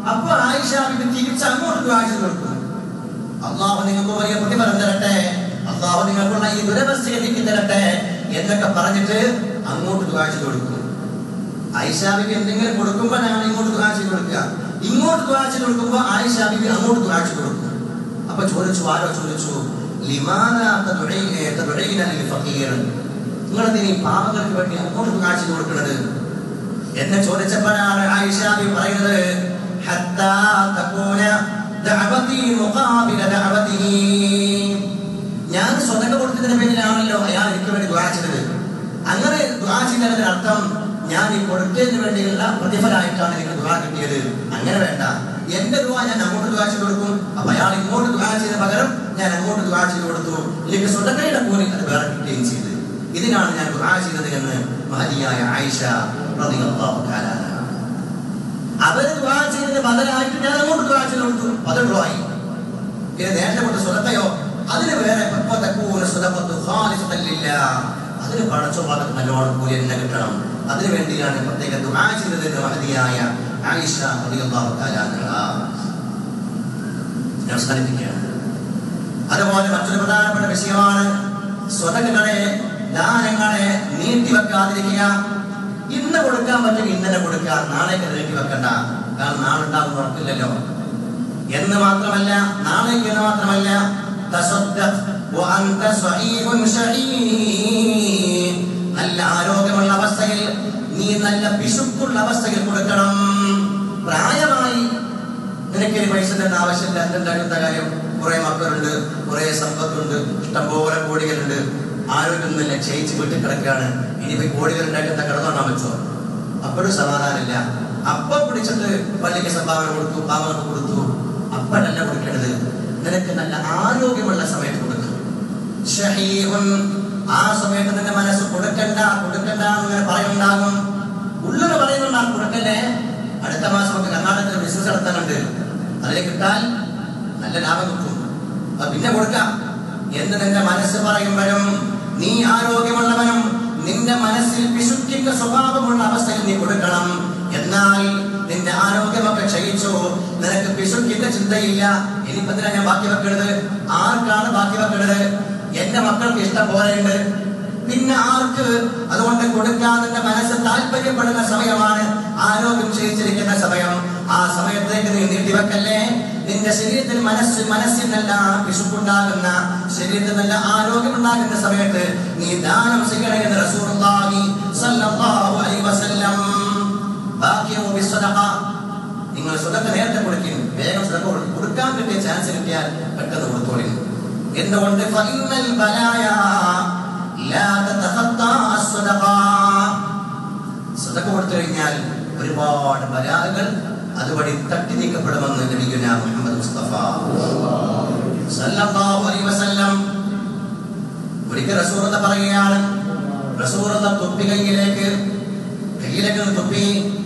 S1: അപ്പൊ ആയിഷ ബീവി തിരിച്ച് അങ്ങോട്ട് ദുആ ചെയ്തു കൊടുക്കും. അല്ലാഹു നിങ്ങൾക്ക് വലിയ പ്രതിഫലം തരട്ടെ, അല്ലാഹു നിങ്ങൾക്കുള്ള ഈ ദുരവസ്ഥ നീക്കി തരട്ടെ എന്നൊക്കെ പറഞ്ഞിട്ട് അങ്ങോട്ട് ദുആ ചെയ്തു കൊടുക്കും. ആയിഷ ബീവി എന്തെങ്കിലും കൊടുക്കുമ്പോൾ ഞങ്ങൾ ഇങ്ങോട്ട് ദുആ ചെയ്തു കൊടുക്കുക, ഇങ്ങോട്ട് ദുആ ചെയ്തു കൊടുക്കുമ്പോൾ ആയിഷ ബീവി അങ്ങോട്ട് ദുആ ചെയ്തു കൊടുക്കും. അപ്പൊ ആരോ ചോദിച്ചു, ലിമാനാ തദ്ഉഈന ലിൽ ഫഖീർ, നിങ്ങളെന്തിനാ ഈ പാവങ്ങൾക്ക് വേണ്ടി അങ്ങോട്ട് ദുആ ചെയ്തു കൊടുക്കുന്നത് എന്ന് ചോദിച്ചപ്പോഴാണ് ആയിഷ ബീവി പറയുന്നത്, ഹത്താ തകൂന ദഅവതി മുഖാബില ദഅവതിഹി, ഞാൻ സ്വതക്ക കൊടുത്തതിന്റെ പേരിലാണല്ലോ അയാൾ എനിക്ക് വേണ്ടി ദുആ ചെയ്തത്. അങ്ങനെ ദുആ ചെയ്തതിന്റെ അർത്ഥം ഞാൻ ഈ കൊടുത്തതിന് വേണ്ടിയുള്ള പ്രതിഫലമായിട്ടാണ് എനിക്ക് ദുആ കിട്ടിയത്. അങ്ങനെ വേണ്ട, എന്റെ ദുആ ഞാൻ അങ്ങോട്ട് ദുആ ചെയ്ത് കൊടുക്കും, അപ്പൊ അയാൾ ഇങ്ങോട്ട് ദുആ ചെയ്ത പകരം ഞാൻ അങ്ങോട്ട് ദുആ ചെയ്ത് കൊടുത്തു, എനിക്ക് സ്വതക്കയുടെ കൂലി അത് വേറെ കിട്ടുകയും ചെയ്തു. ഇതിനാണ് ഞാൻ ദുആ ചെയ്തത് എന്ന് മഹദിയായ ആയിഷ റളിയല്ലാഹു തആല അൻഹ. അവര് ദുആ ചെയ്തതിന് ബദലായിട്ട് ഞാൻ അങ്ങോട്ട് ദുആ ചെയ്ത് കൊടുത്തു, അത് ദുആയി. പിന്നെ നേരത്തെ കൊടുത്ത സ്വതക്കയോ അതിന് വേറെ അതിന് പടച്ചോ ഭാഗത്ത് നല്ലോണം കൂലി തന്നെ കിട്ടണം. അതിനു വേണ്ടിയാണ് പ്രത്യേക ദുആ ചെയ്തത് മഹദിയായ ആയിഷ റളിയല്ലാഹു തആല അൻഹ. അതുപോലെ മറ്റൊരു പ്രധാനപ്പെട്ട വിഷയമാണ് സ്വതക്കകളെ, ദാനങ്ങളെ നീട്ടിവെക്കാതിരിക്കുക. ഇന്ന് കൊടുക്കാൻ പറ്റും ഇന്നലെ കൊടുക്കുക, നാളേക്ക് നീട്ടി വെക്കണ്ട. കാരണം നാളെ ഉണ്ടാകുന്ന ഉറപ്പില്ലല്ലോ എന്ന് മാത്രമല്ല, നാളേക്ക് എന്ന് മാത്രമല്ല, നല്ല ആരോഗ്യമുള്ള അവസ്ഥയിൽ, നീ നല്ല പിശുക്കുള്ള അവസ്ഥയിൽ കൊടുക്കണം. പ്രായമായി നിനക്കൊരു പൈസ തന്നെ ആവശ്യമില്ല, എന്തുണ്ടാകുന്ന കാര്യം, കുറെ മക്കളുണ്ട്, കുറെ സമ്പത്തുണ്ട്, ഇഷ്ടംപോലെ കോടികളുണ്ട്, ആരോഗ്യമൊന്നുമില്ല, ക്ഷയിച്ച് വീട്ടിൽ കിടക്കുകയാണ്, ഇനിയിപ്പോ കോടികൾ ഉണ്ടാക്കുന്ന കിടന്നോണ്ടാൻ വെച്ചോ, അപ്പോഴും സമാധാനമില്ല. അപ്പൊ പിടിച്ചിട്ട് പള്ളിക്ക് സംഭാവന കൊടുത്തു, പാവങ്ങൾക്ക് കൊടുത്തു, അപ്പോഴല്ല കൊടുക്കേണ്ടത്. നിനക്ക് നല്ല ആരോഗ്യമുള്ള സമയത്ത് കൊടുക്കും. ആ സമയത്ത് നിന്റെ മനസ്സ് കൊടുക്കണ്ട കൊടുക്കണ്ട എന്നിങ്ങനെ പറയുന്നുണ്ടാകും. ഉള്ളത് പറയുന്നുണ്ടാകും കൊടുക്കല്ലേ, അടുത്ത മാസം നമുക്ക് കർണാടകത്തിൽ ബിസിനസ് നടത്താനുണ്ട്, അതിൽ കിട്ടാൽ നല്ല ലാഭം കിട്ടും, അത് പിന്നെ കൊടുക്കാം എന്ന് നിന്റെ മനസ്സ് പറയുമ്പോഴും, നീ ആരോഗ്യമുള്ളവനും നിന്റെ മനസ്സിൽ പിശുക്കിന്റെ സ്വഭാവമുള്ള അവസ്ഥയിൽ നീ കൊടുക്കണം. എന്നാൽ നിന്റെ ആരോഗ്യമൊക്കെ ക്ഷയിച്ചു, നിനക്ക് പിശുക്കിന്റെ ചിന്തയില്ല, ഇനിയിപ്പത്തിനാ ഞാൻ ബാക്കി വെക്കരുത്, ആർക്കാണ് ബാക്കി വെക്കരുത്, എന്റെ മക്കൾക്ക് ഇഷ്ടം പോലെയുണ്ട്, പിന്നെ ആർക്ക് അതുകൊണ്ട് കൊടുക്കാൻ നിന്റെ മനസ്സ് താല്പര്യപ്പെടുന്ന സമയമാണ് ആരോഗ്യം ക്ഷയിച്ചിരിക്കുന്ന സമയം. ആ സമയത്തേക്ക് നീ നീട്ടിവെക്കല്ലേ. നിന്റെ ശരീരത്തിൽ മനസ്സിൽ നല്ല പിശുക്കുണ്ടാകുന്ന, ശരീരത്തിൽ നല്ല ആരോഗ്യമുണ്ടാകുന്ന സമയത്ത് നീ ദാനം ചെയ്യണമെന്ന് റസൂലുള്ളാഹി സ്വല്ലല്ലാഹു അലൈഹി വസല്ലം. ബാക്കിയോ ബിസ്സദഖ, നിങ്ങൾ സ്വതക്ക നേരത്തെ കൊടുക്കും, വേഗം സ്വതക്ക കൊടുക്കാൻ കിട്ടിയ ചാൻസ് കിട്ടിയാൽ പെട്ടെന്ന് കൊടുത്തോളി. എന്തുകൊണ്ട്? ഫഇന്നൽ ബലായ ലാ തതഖത്താ അസ്സദഖ, സ്വതക്ക കൊടുത്തു കഴിഞ്ഞാൽ ഒരുപാട് ബലാകൾ അതുവഴി തട്ടി നീക്കപ്പെടുമെന്ന് നബിയുനാ മുഹമ്മദ് മുസ്തഫ സല്ലല്ലാഹു അലൈഹി വസല്ലം. ഒരിക്കൽ റസൂലുള്ളാഹി പറയുകയാണ്, റസൂലുള്ളാഹി തുപ്പി കയ്യിലേക്ക് തുപ്പി,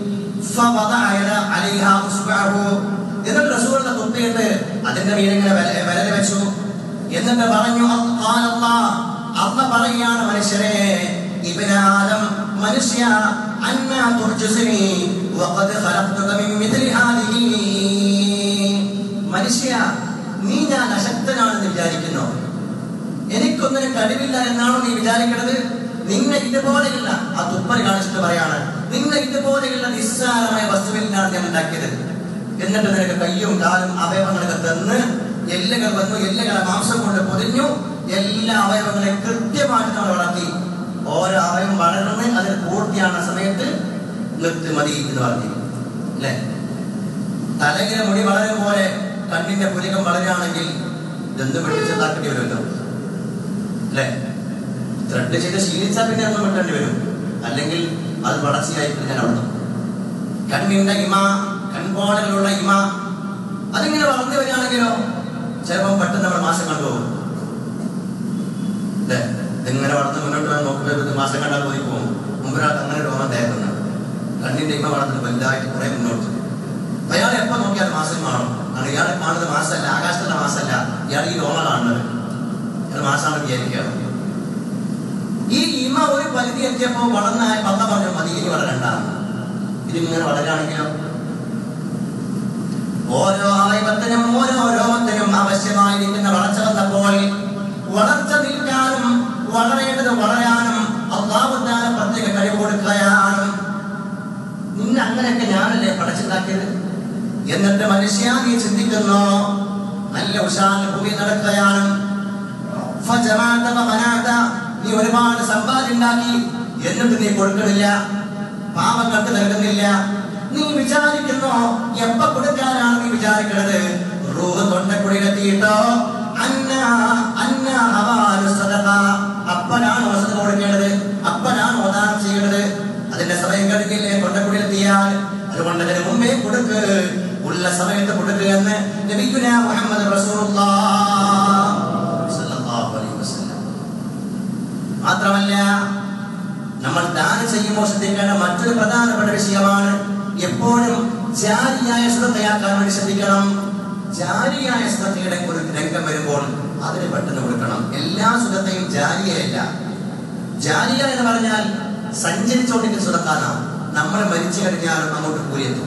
S1: എന്നിട്ട് റസൂലുള്ളാഹി തുപ്പിയിട്ട് അതിന്റെ മീതെ ഇങ്ങനെ വിരല് വെച്ചു. എന്നിട്ട് പറഞ്ഞു, അല്ലാഹ് പറയുകയാണ്, മനുഷ്യരെ, ഇബ്നു ആദം, മനുഷ്യ, അന്നാ തുർജിസുനി വഖദ് ഖലഖ്തുക മിൻ മിത്ലി ഹാദിഹി, മനുഷ്യ, നീ ഞാൻ അശക്തനാണെന്ന് വിചാരിക്കുന്നു, എനിക്കൊന്നിനും കഴിവില്ല എന്നാണോ നീ വിചാരിക്കുന്നത്? നിന്നെ ഇതുപോലെയുള്ള, ആ തുപ്പൽ കാണിച്ചിട്ട് പറയാണ്, നിന്നെ ഇതുപോലെയുള്ള നിസ്സാരമായ വസ്തുവിലാണ് ഞാൻ ഉണ്ടാക്കിയത്. എന്നിട്ട് നിനക്ക് കയ്യും കാലും അവയവങ്ങളൊക്കെ തന്ന്, എല്ലുകൾ വന്നു, എല്ലുകളെ മാംസം കൊണ്ട് പൊതിഞ്ഞു, എല്ലാ അവയവങ്ങളെയും കൃത്യമായിട്ട് നമ്മൾ വളർത്തി. ഓരോ അവയവം വളർന്ന് അതിന് പൂർത്തിயான സമയത്ത് നിർത്തി മതി എന്ന് പറഞ്ഞു, അല്ലെ? തലയിലെ മുടി വളരും പോലെ കണ്ണിന്റെ പുരികം വളരുകയാണെങ്കിൽ ഇതെന്ത് വെട്ടിച്ചെന്നാക്കേണ്ടി വരുമല്ലോ, അല്ലെ? ത്രെഡ് ചെയ്ത് ശീലിച്ചാൽ പിന്നെ ഒന്നും വെട്ടേണ്ടി വരും, അല്ലെങ്കിൽ അത് വളർച്ചയായിട്ട് ഞാൻ വളർന്നു. കണ്ണിന്റെ ഇമ, കൺപോളകളുള്ള ഇമ, അതിങ്ങനെ വളർന്നു വരികയാണെങ്കിലോ ചിലപ്പോൾ പെട്ടെന്ന് നമ്മൾ മാസം കണ്ടുപോകും, അല്ലെ? ഇതിങ്ങനെ വളർന്ന് മുന്നോട്ട് നോക്കുമ്പോൾ മാസം കണ്ടാൽ പോയി പോകും. മുമ്പൊരാൾക്ക് അങ്ങനെ രോഗം തേക്കുന്നത്, കണ്ണിന്റെ ഇമ വളർന്നിട്ട് വലുതായിട്ട് കുറെ മുന്നോട്ട്. അയാൾ എപ്പോ നോക്കിയാൽ മാസം കാണും. ഇയാളെ കാണുന്നത് മാസമല്ല, ആകാശത്തിന്റെ മാസമല്ല, ഇയാൾ ഈ രോമ കാണുന്നത്, ഇയാൾ മാസമാണ് വിചാരിക്കുകയാണ്. ഈ ഇമ ഒരു പരിധി എത്തിയപ്പോ വളർന്ന പറഞ്ഞു, മതി, ഇനി വളരണ്ട. ഇതിങ്ങനെ വളരുകയാണെങ്കിലോ ഓരോ അവയവത്തിനും ഓരോ രോമത്തിനും ആവശ്യമായിരിക്കുന്ന വളർച്ച വന്നപ്പോൾ വളർച്ച നിൽക്കാനും വളരേണ്ടത് വളരാനും അല്ലാഹു തആല പ്രത്യേക കഴിവ് കൊടുക്കുകയാണ്. നിന്നെ അങ്ങനെയൊക്കെ ഞാനല്ലേ പടച്ചുണ്ടാക്കിയത്? എന്നിട്ട് മനുഷ്യ നീ ചിന്തിക്കുന്നു, നല്ല ഉഷാറിൽ ഭൂമി നടക്കുകയാണ്. നീ ഒരുപാട് സമ്പാദ്യം ഉണ്ടാക്കി, എന്നിട്ട് നീ കൊടുക്കണില്ല, പാവങ്ങൾക്ക് നൽകുന്നില്ല. നീ വിചാരിക്കുന്നു എപ്പ കൊടുക്കാനാണ് നീ വിചാരിക്കുന്നത്? റൂഹ് തൊണ്ടക്കുടിയിലെത്തിയിട്ടോ അപ്പനാണ് വസത കൊടുക്കേണ്ടത്, അപ്പനാണ് ഓദാനം ചെയ്യേണ്ടത്. അതിന്റെ സമയം കഴിഞ്ഞില്ലേ തൊണ്ടക്കുടിയിലെത്തിയാൽ? അതുകൊണ്ട് അതിന് മുമ്പേ കൊടുക്ക്, ഉള്ള സമയത്ത് കൊടുക്കുക എന്ന് നബിയുനാ മുഹമ്മദ് റസൂലുള്ളാഹ് സ്വല്ലല്ലാഹു അലൈഹി വസല്ലം. മാത്രമല്ല, നമ്മൾ ദാനം ചെയ്യുമ്പോൾ ശ്രദ്ധിക്കേണ്ട മറ്റൊരു പ്രധാനപ്പെട്ട വിഷയമാണ് എപ്പോഴും ജാരിയായ ശ്രദ്ധയാക്കാൻ വേണ്ടി ശ്രദ്ധിക്കണം. ജാരിയായ ശ്രദ്ധയുടെ ഒരു രംഗം വരുമ്പോൾ അതിന് പെട്ടെന്ന് കൊടുക്കണം. എല്ലാ ശ്രദ്ധയും ജാരിയല്ല. ജാരിയ എന്ന് പറഞ്ഞാൽ സഞ്ചരിച്ചുകൊണ്ടിരിക്കുന്ന ശ്രദ്ധക്കാനാണ്. നമ്മൾ മരിച്ചു കഴിഞ്ഞാലും അങ്ങോട്ട് കൂലിയെത്തും.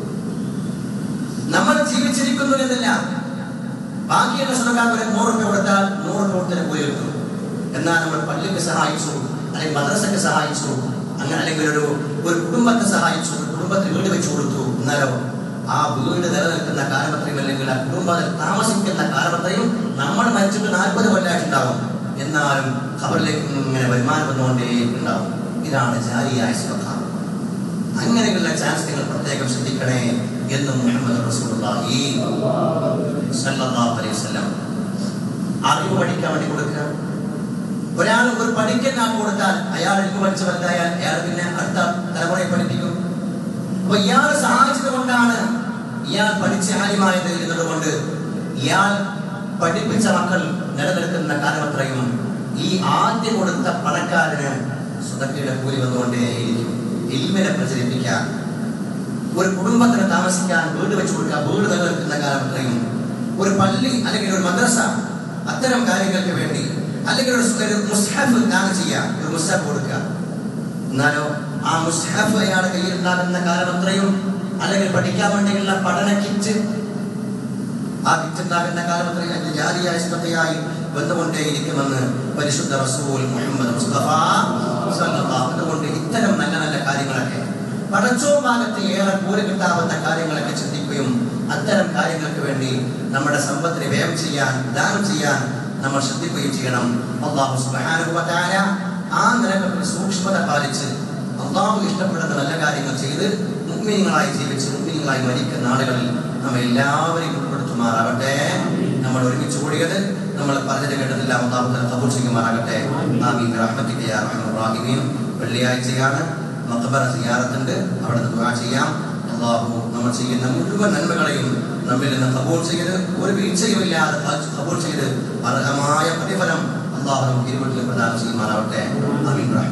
S1: നമ്മൾ ജീവിച്ചിരിക്കുന്നു എന്നല്ല, ബാക്കിയുള്ള ശ്രദ്ധക്കാർ ഒരു 100 രൂപ കൊടുത്താൽ 100 രൂപ കൊടുത്തതിന് കൂലിയെത്തും. എന്നാൽ നമ്മൾ പള്ളിക്ക് സഹായിച്ചു, അല്ലെങ്കിൽ മദ്രസക്ക് സഹായിച്ചു, അങ്ങനെ അല്ലെങ്കിൽ ഒരു കുടുംബത്തെ സഹായിച്ചു, ഒരു കുടുംബത്തിന് വീട് വെച്ചു കൊടുത്തു, എന്നാലോ ആ വീട് നിലനിൽക്കുന്ന കാലമത്രയും അല്ലെങ്കിൽ ആ കുടുംബത്തിൽ താമസിക്കുന്ന കാലമത്രയും നമ്മൾ മരിച്ചിട്ട് 40 കൊല്ലമായിട്ടുണ്ടാവും. എന്നാലും ഖബറിലേക്ക് ഇങ്ങനെ വരുമാനം വന്നുകൊണ്ടേ ഉണ്ടാവും. ഇതാണ് ജാരിയായ ശ്രദ്ധ. അങ്ങനെയുള്ള ചാൻസ് നിങ്ങൾ പ്രത്യേകം ശ്രദ്ധിക്കണേ എന്ന് മുഹമ്മദ് റസൂലുള്ളാഹി സ്വല്ലല്ലാഹു അലൈഹി വസല്ലം. അറിവ് പഠിക്കാൻ വേണ്ടി കൊടുക്കുക. ഒരാൾ ഒരു പഠിക്കുന്ന ആൾ കൊടുത്താൽ അയാൾ അറിവ് പഠിച്ചു വലുതായാൽ അയാൾ പിന്നെ അടുത്ത തലമുറയെ പഠിപ്പിക്കും. അപ്പൊ ഇയാൾ സഹായിച്ചത് കൊണ്ടാണ് ഇയാൾ പഠിച്ച ആലിമായത് എന്നതുകൊണ്ട് ഇയാൾ പഠിപ്പിച്ച മക്കൾ നിലനിൽക്കുന്ന കാലമത്രയും ഈ ആദ്യം കൊടുത്ത പണക്കാരന് സ്വതക്കയുടെ കൂലി വന്നുകൊണ്ടേയിരിക്കും. ഇൽമിനെ പ്രചരിപ്പിക്കാൻ, ഒരു കുടുംബത്തിന് താമസിക്കാൻ വീട് വെച്ചു കൊടുക്കുക, വീട് നിലനിൽക്കുന്ന കാലമത്രയും ഒരു പള്ളി അല്ലെങ്കിൽ ഒരു മദ്രസ അത്തരം കാര്യങ്ങൾക്ക് വേണ്ടി അല്ലെങ്കിൽ ഒരു മുസ്ഹഫ് ദാനം ചെയ്യുക, ഒരു മുസ്ഹഫ് കൊടുക്കുക. എന്നാലോ ആ മുസ്ഹഫ് അയാളുടെ കയ്യിൽ ഉണ്ടാകുന്ന കാലമത്രയും അല്ലെങ്കിൽ പഠിക്കാൻ വേണ്ടിയുള്ള പഠന കിറ്റ്, ആ കിറ്റ് ഉണ്ടാകുന്ന കാലമത്രയും അതിന്റെ ജാരിയായ ശ്രദ്ധയായി വന്നുകൊണ്ടേയിരിക്കുമെന്ന് പരിശുദ്ധ റസൂൽ മുഹമ്മദ് മുസ്തഫ സ്വല്ലല്ലാഹു. അതുകൊണ്ട് ഇത്തരം നല്ല നല്ല കാര്യങ്ങളൊക്കെ പടച്ചോ ഭാഗത്ത് ഏറെ കൂലി കിട്ടാവുന്ന കാര്യങ്ങളൊക്കെ ചിന്തിക്കുകയും അത്തരം കാര്യങ്ങൾക്ക് വേണ്ടി നമ്മുടെ സമ്പത്തിനെ വ്യയം ചെയ്യാൻ, ദാനം ചെയ്യാൻ നമ്മൾ ശ്രദ്ധിക്കുകയും ചെയ്യണം. അല്ലാഹു സുബ്ഹാനഹു വ തആല ആ നിലക്ക് സൂക്ഷ്മത പാലിച്ച് അല്ലാഹു ഇഷ്ടപ്പെടുന്ന നല്ല കാര്യങ്ങൾ ചെയ്ത് മുഅ്മിനീങ്ങളായി ജീവിച്ച് മുഅ്മിനീങ്ങളായി മരിക്കുന്ന ആളുകളിൽ നമ്മെ എല്ലാവരെയും ഉൾപ്പെടുത്തുമാറാകട്ടെ. നമ്മൾ ഒരുമിച്ച് കൂടിയത്, നമ്മൾ പറഞ്ഞത് കേട്ടതെല്ലാം അല്ലാഹു തആല ഖബൂൽ ചെയ്യുമാറാകട്ടെ. ആമീൻ ബിറഹ്മതിക യാ അർഹമർ റഹീമീൻ. വെള്ളിയാഴ്ചയാണ്, മഖബറ സിയാറത്തുണ്ട്, അവിടെ ദുആ ചെയ്യാം. അല്ലാഹു നമ്മൾ ചെയ്യുന്ന മുഴുവൻ നന്മകളെയും നമ്മിൽ നിന്ന് ഖബൂൽ ചെയ്ത് ഒരു വീഴ്ചയുമില്ലാതെ ഖബൂൽ ചെയ്ത് അർഹമായ പ്രതിഫലം അല്ലാഹു നമുക്ക് ഇരുവട്ടിലും പ്രദാനം ചെയ്യുമാറാവട്ടെ. ആമീൻ.